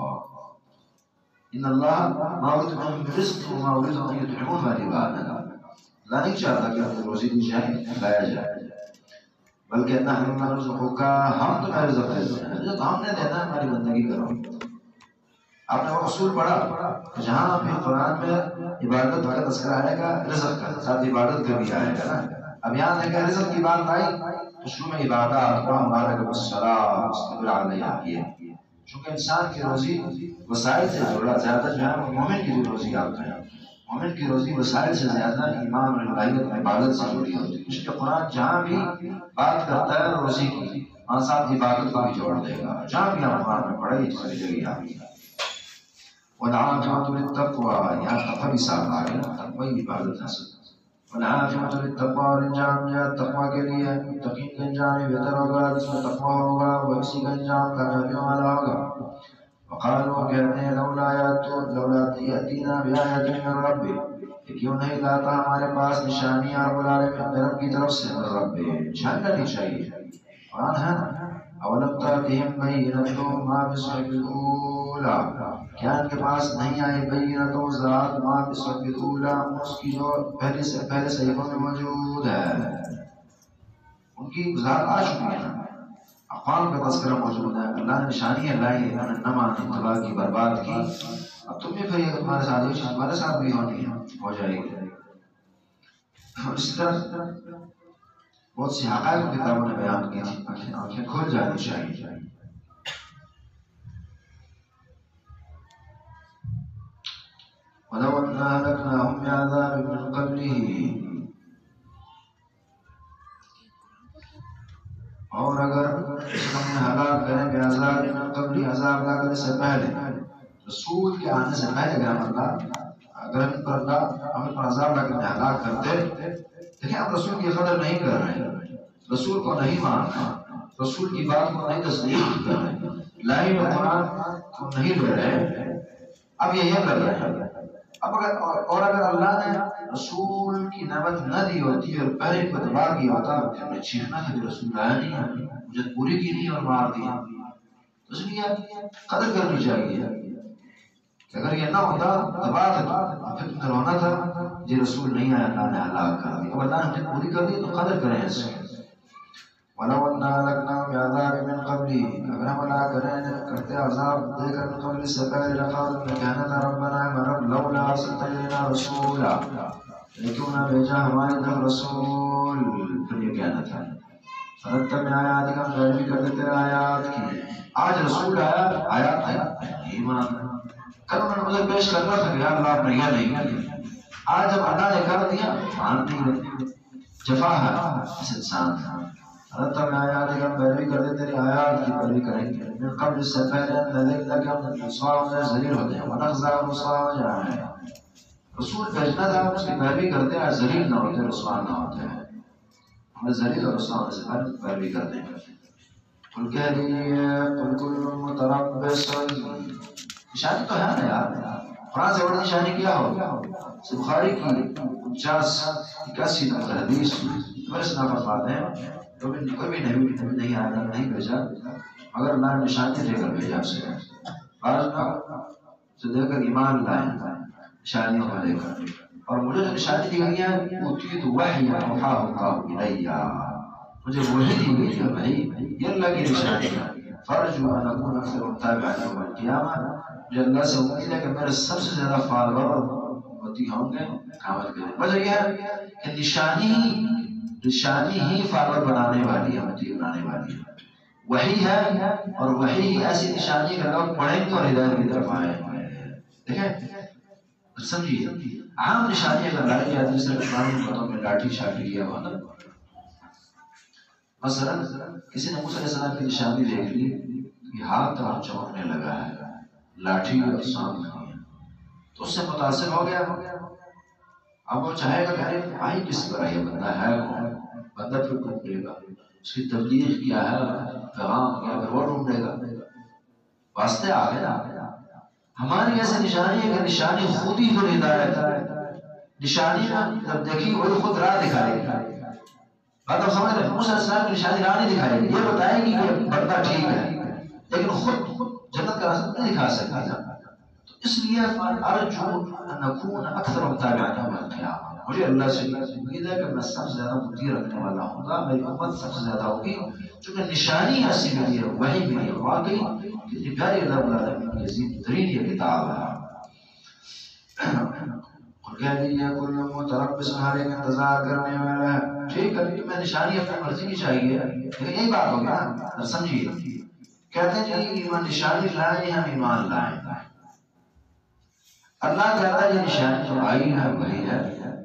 ان اللہ ما اريد منهم برزق وما اريد ان يطعمون والی بات ہے اللہ نہیں چاہتا کہ ہم روزی دی جائے کھلایا جائے بلکہ نحن نرزقک ہم تمہیں رزق دیتے ہیں رزق ہم نے دینا ہے ہماری بندگی کرو آپ نے وہ اصول پڑھا جہاں بھی قرآن میں عبادت کا تذکرہ آئے گا رزق کا ساتھ عبادت کا بھی آئے گا نا اب یہاں دیکھیں رزق کی بات آئی تو شروع میں عبادات کو ہمارا کہ الصلاۃ مستقبل علیہ یہ چونکہ انسان کی روزی وسائل سے جڑا زیادہ جو ہے وہ مومن کی روزی آپ ہے مومن کی روزی وسائل سے زیادہ ایمان اور الہیت میں عبادت سے جڑی ہوتی ہے اس لیے قرآن جہاں بھی بات کرتا ہے روزی کی وہاں ساتھ عبادت کو بھی جوڑ دے گا جہاں بھی آپ قرآن میں پڑھے اس کی جگہ آپ والعاقبۃ للتقوی یہاں تقوی بھی ساتھ آ گیا تقوی عبادت حاصل والعاقبۃ للتقوی اور انجام جو تقوی کے لیے متقین کا انجام بہتر ہوگا جس میں تقوی ہوگا وہ اسی کا انجام کامیابی والا ہوگا وقالوا کہتے ہیں لولا یاتو لولا یاتینا بآیۃ من ربہ کیوں نہیں لاتا ہمارے پاس نشانیاں رب العالمین اپنے رب کی طرف سے من رب نشانی لانی چاہیے قرآن ہے نا اولم تأتهم بینۃ ما فی الصحف الاولی کیا ان کے پاس نہیں آئی بینۃ و ذات ما فی الصحف الاولی اس کی جو پہلے سے پہلے صحیفوں میں موجود ہے ان کی ذات آ چکی ہے اقوام کا تذکرہ موجود ہے اللہ نے نشانیاں لائی ہے انہوں نے نہ مانی تباہ کی برباد کی اب تم بھی پھر یہ تمہارے ساتھ یہ چیز تمہارے ساتھ بھی ہونی ہے ہو جائے گی اس طرح بہت سی حقائق کتابوں نے بیان کی تھی آنکھیں کھل جانی چاہیے وَلَوْ أَنَّا أَهْلَكْنَاهُمْ بِعَذَابٍ مِّن قَبْلِهِ اور اگر ہم نے بعذاب من قبل عذاب لا کرنے سے پہلے رسول کے آنے سے پہلے اگر ہم اللہ اگر ہم پر اللہ ہمیں پر عذاب لا کرنے ہلاک کرتے لیکن ہم رسول کی قدر نہیں کر رہے رسول کو نہیں مان رہے رسول کی بات کو نہیں تصدیق کر رہے لائی و قرآن کو نہیں لے رہے اب یہ یہ کر رہے ہیں اب اگر اور اگر اللہ نے رسول کی نعمت نہ دی ہوتی اور پہلے کو اتباع کیا ہوتا ہم نے چیخنا تھا کہ رسول آیا نہیں ہے مجھے پوری کی نہیں اور مار دیا تو اس لیے قدر کرنی چاہیے اگر یہ نہ ہوتا تباہ تھا پھر تمہیں رونا تھا یہ رسول نہیں آیا اللہ نے ہلاک کر دیا اب اللہ نے ہمیں پوری کر دی تو قدر کریں اس کی وَلَوْ أَنَّا أَهْلَكْنَاهُمْ بِعَذَابٍ مِّن قَبْلِهِ اگر ہم اللہ کریں کرتے عذاب دے کر من قبل سے پہلے لقالوا لكانت ربنا اے رب لولا ارسلت إلينا رسولا لیکن نہ بھیجا ہماری طرف رسول پھر یہ کہنا تھا فنتبع آیاتک ہم پیروی کرتے تیرے آیات کی آج رسول آیا آیات آیا ایمان کل انہوں نے مجھے پیش کرنا تھا کہ یا اللہ آپ نے یہ نہیں آج جب اللہ نے کر دیا مان نہیں رہے جفا ہے اس انسان کا اللہ تعالیٰ آیات ہم پیروی کرتے تیری آیات کی پیروی کریں گے من قبل اس سے پہلے نظر لگے ہم رسوا ہو جائے ذلیل ہو جائے ونخزا رسوا ہو جائے رسول بھیجنا تھا اس کی پیروی کرتے ہیں ذلیل نہ ہوتے رسوا نہ ہوتے ہیں ہمیں ذلیل اور رسوا ہونے سے پہلے پیروی کرتے ہیں قل کہہ دیجیے قل کل متربص نشانی تو ہے نا یار قرآن سے بڑی نشانی کیا ہوگا بخاری کی پچاس اکاسی نمبر حدیث میرے سنا فرماتے ہیں کوئی بھی نبی نبی نہیں آیا نہیں بھیجا مگر اللہ نے نشانی دے کر بھیجا اسے بعض سے دے کر ایمان لائے نشانیوں میں دے کر اور مجھے جو نشانی دی گئی ہے اوتیت وحی اوحاہ اللہ الیہ مجھے وحی دی گئی ہے بھائی یہ اللہ کی نشانی ہے فرجو ان اکون اکثر متابعا یوم القیامہ مجھے اللہ سے امید ہے کہ میرے سب سے زیادہ فالوور امتی ہوں گے قیامت کے دن وجہ یہ ہے کہ نشانی نشانی ہی فالوور بنانے والی ہے امتی بنانے والی ہے وحی ہے اور وحی ایسی نشانی کہ لوگ پڑھیں گے اور ہدایت کی طرف آئیں دیکھیں سمجھیے عام نشانی اگر لائی جاتی ہے صرف قرآن باتوں میں لاٹھی شاٹھی لیا ہوا نا مثلا کسی نے موسیٰ علیہ السلام کی نشانی دیکھ لی کہ ہاتھ اور چمکنے لگا ہے لاٹھی اور سام نہیں ہے تو اس سے متاثر ہو گیا اب وہ چاہے گا کہ آئی کس طرح یہ بندہ ہے کون بندہ پھر ڈھونڈے گا اس کی تبلیغ کیا ہے پیغام کیا ہے وہ ڈھونڈے گا واسطے آ گیا ہماری ایسے نشانی ہے کہ نشانی خود ہی پھر ہدایت ہے نشانی جب دیکھی وہی خود راہ دکھائے گی بات آپ سمجھ رہے ہیں موسیٰ علیہ السلام کی نشانی راہ نہیں دکھائے گی یہ بتائے گی کہ بندہ ٹھیک ہے لیکن خود جنت کا راستہ نہیں دکھا سکتا تو اس لیے ارجو ان اکون اکثر متابعا یوم القیامہ مجھے اللہ سے امید ہے کہ میں سب سے زیادہ مطیع رکھنے والا ہوں گا میری امت سب سے زیادہ ہوگی چونکہ نشانی ایسی ملی ہے وہی ملی ہے واقعی کتنی پیاری اللہ العالمین کی عظیم ترین یہ کتاب ہے کہہ دیجیے کل متربص ہر ایک انتظار کرنے والا ہے ٹھیک ہے میں نشانی اپنی مرضی کی چاہیے لیکن یہی بات ہوگی نا سمجھیے کہتے ہیں جی ایمان نشانی لائیں ہم ایمان لائیں اللہ کہتا ہے یہ نشانی جو آئی ہے وہی ہے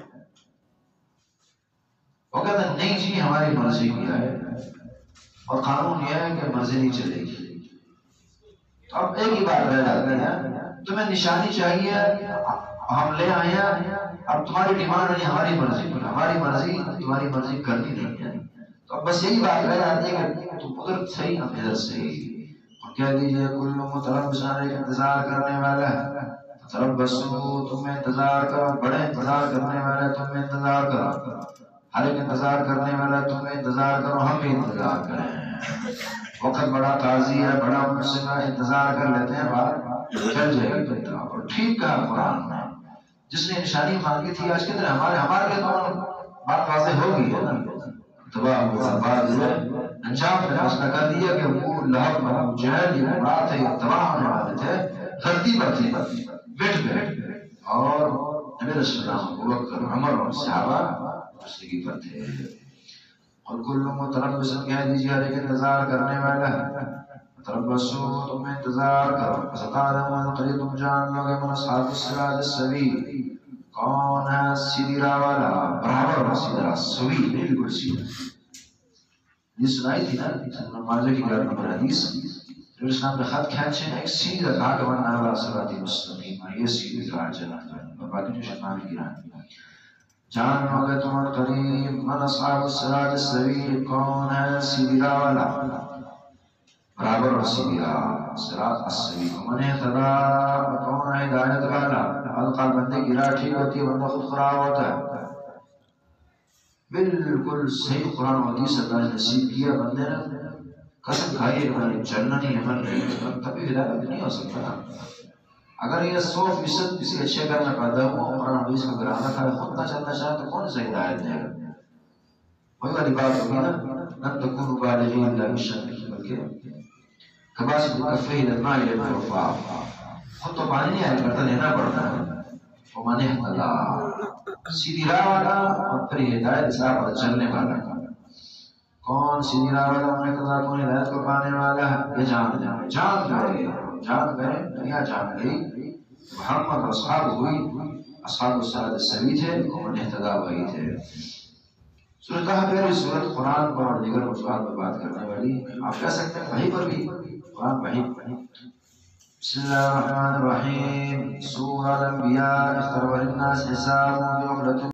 وہ کہتا ہے نہیں جی ہماری مرضی کیا ہے اور قانون یہ ہے کہ مرضی نہیں چلے گی تو اب ایک ہی بات رہ جاتی ہے تمہیں نشانی چاہیے ہم لے آئے ہیں اب تمہاری ڈیمانڈ نہیں ہماری مرضی ہماری مرضی تمہاری مرضی کرنی نہیں ہے تو اب بس یہی بات رہ جاتی ہے کہ تم ادھر صحیح ہم ادھر صحیح اور کہہ دیجیے کل متربص ایک انتظار کرنے والا ہے تربصوا تم انتظار کرو بڑے انتظار کرنے والے تم انتظار کرو ہر ایک انتظار کرنے والا تم انتظار کرو ہم بھی انتظار کریں وقت بڑا قاضی ہے بڑا مسئلہ انتظار کر لیتے ہیں بات چل جائے گی اور ٹھیک کہا قرآن میں جس نے نشانی مانگی تھی آج کتنے ہمارے ہمارے تو بات واضح ہو گئی ہے نا تباہ ہوا بعد جو انجام نے فیصلہ کر دیا کہ وہ لہب ابو جہل یہ مراد ہے یہ تباہ ہونے والے تھے دھرتی پر تھی بیٹھ گئے اور نبی رسول اللہ ابو بکر عمر اور صحابہ رسول پر تھے اور کل متربص کہہ دیجیے ہر ایک انتظار کرنے والا ہے تربصوا تم انتظار کرو فستعلمون قریب تم جان لوگے من اصحاب الصراط السوی کون ہے سیدھی راہ والا برابر اور سیدھا راہ سوی بالکل سیدھا یہ سنائی تھی نا ماجہ کی گرد نمبر حدیث پھر اسلام نے خط کھینچے ایک سیدھا کہا کہ ورنہ علی صراط مستقیم، یہ سیدھی راہ جنت ہے، اور باقی جو شیطان کی راہ ہے۔ جان ہوگے تم قریب من اصحاب الصراط السوی، کون ہے سیدھی راہ والا برابر اور سیدھی راہ صراط السوی، من اہتدی کون ہے ہدایت والا۔ القال بندے کی راہ ٹھیک ہوتی ہے، بندہ خود خراب ہوتا ہے۔ بالکل صحیح قرآن و حدیث اللہ نے نصیب کیا بندے نے، قسم کھائی کہ میں جنتی عمل نہیں، تبھی ہدایت نہیں ہو سکتا۔ اگر یہ سو فیصد کسی اچھے گھر میں پیدا ہوا قرآن حدیث کا گرانا کھائے خود نہ چلنا چاہے تو کون سے ہدایت دے گا؟ وہی والی بات ہوگی نا، لن تکونوا بالغین الا بالشق، بلکہ کباسط کفیہ الی الماء لیبلغوا، خود تو پانی نہیں حل کرتا، لینا پڑتا ہے۔ ومن اہتدی، سیدھی راہ والا اور پھر ہدایت اسلام پر چلنے والا۔ کون سیدھی راہ والا؟ من اہتدی، کون ہدایت کو پانے والا ہے؟ یہ جان جائے، جان گئے جان گئے دنیا جان گئی محمد اور اصحاب ہوئی، اصحاب الصراط السوی تھے، ومن اہتدی وہی تھے۔ سورۃ کہف پہلی سورت قرآن پر اور دیگر موضوعات پر بات کرنے والی، آپ کہہ سکتے ہیں وحی پر بھی، قرآن وحی۔ بسم اللہ الرحمن الرحیم، سورۃ الانبیاء، اقترب للناس حسابهم بغفلة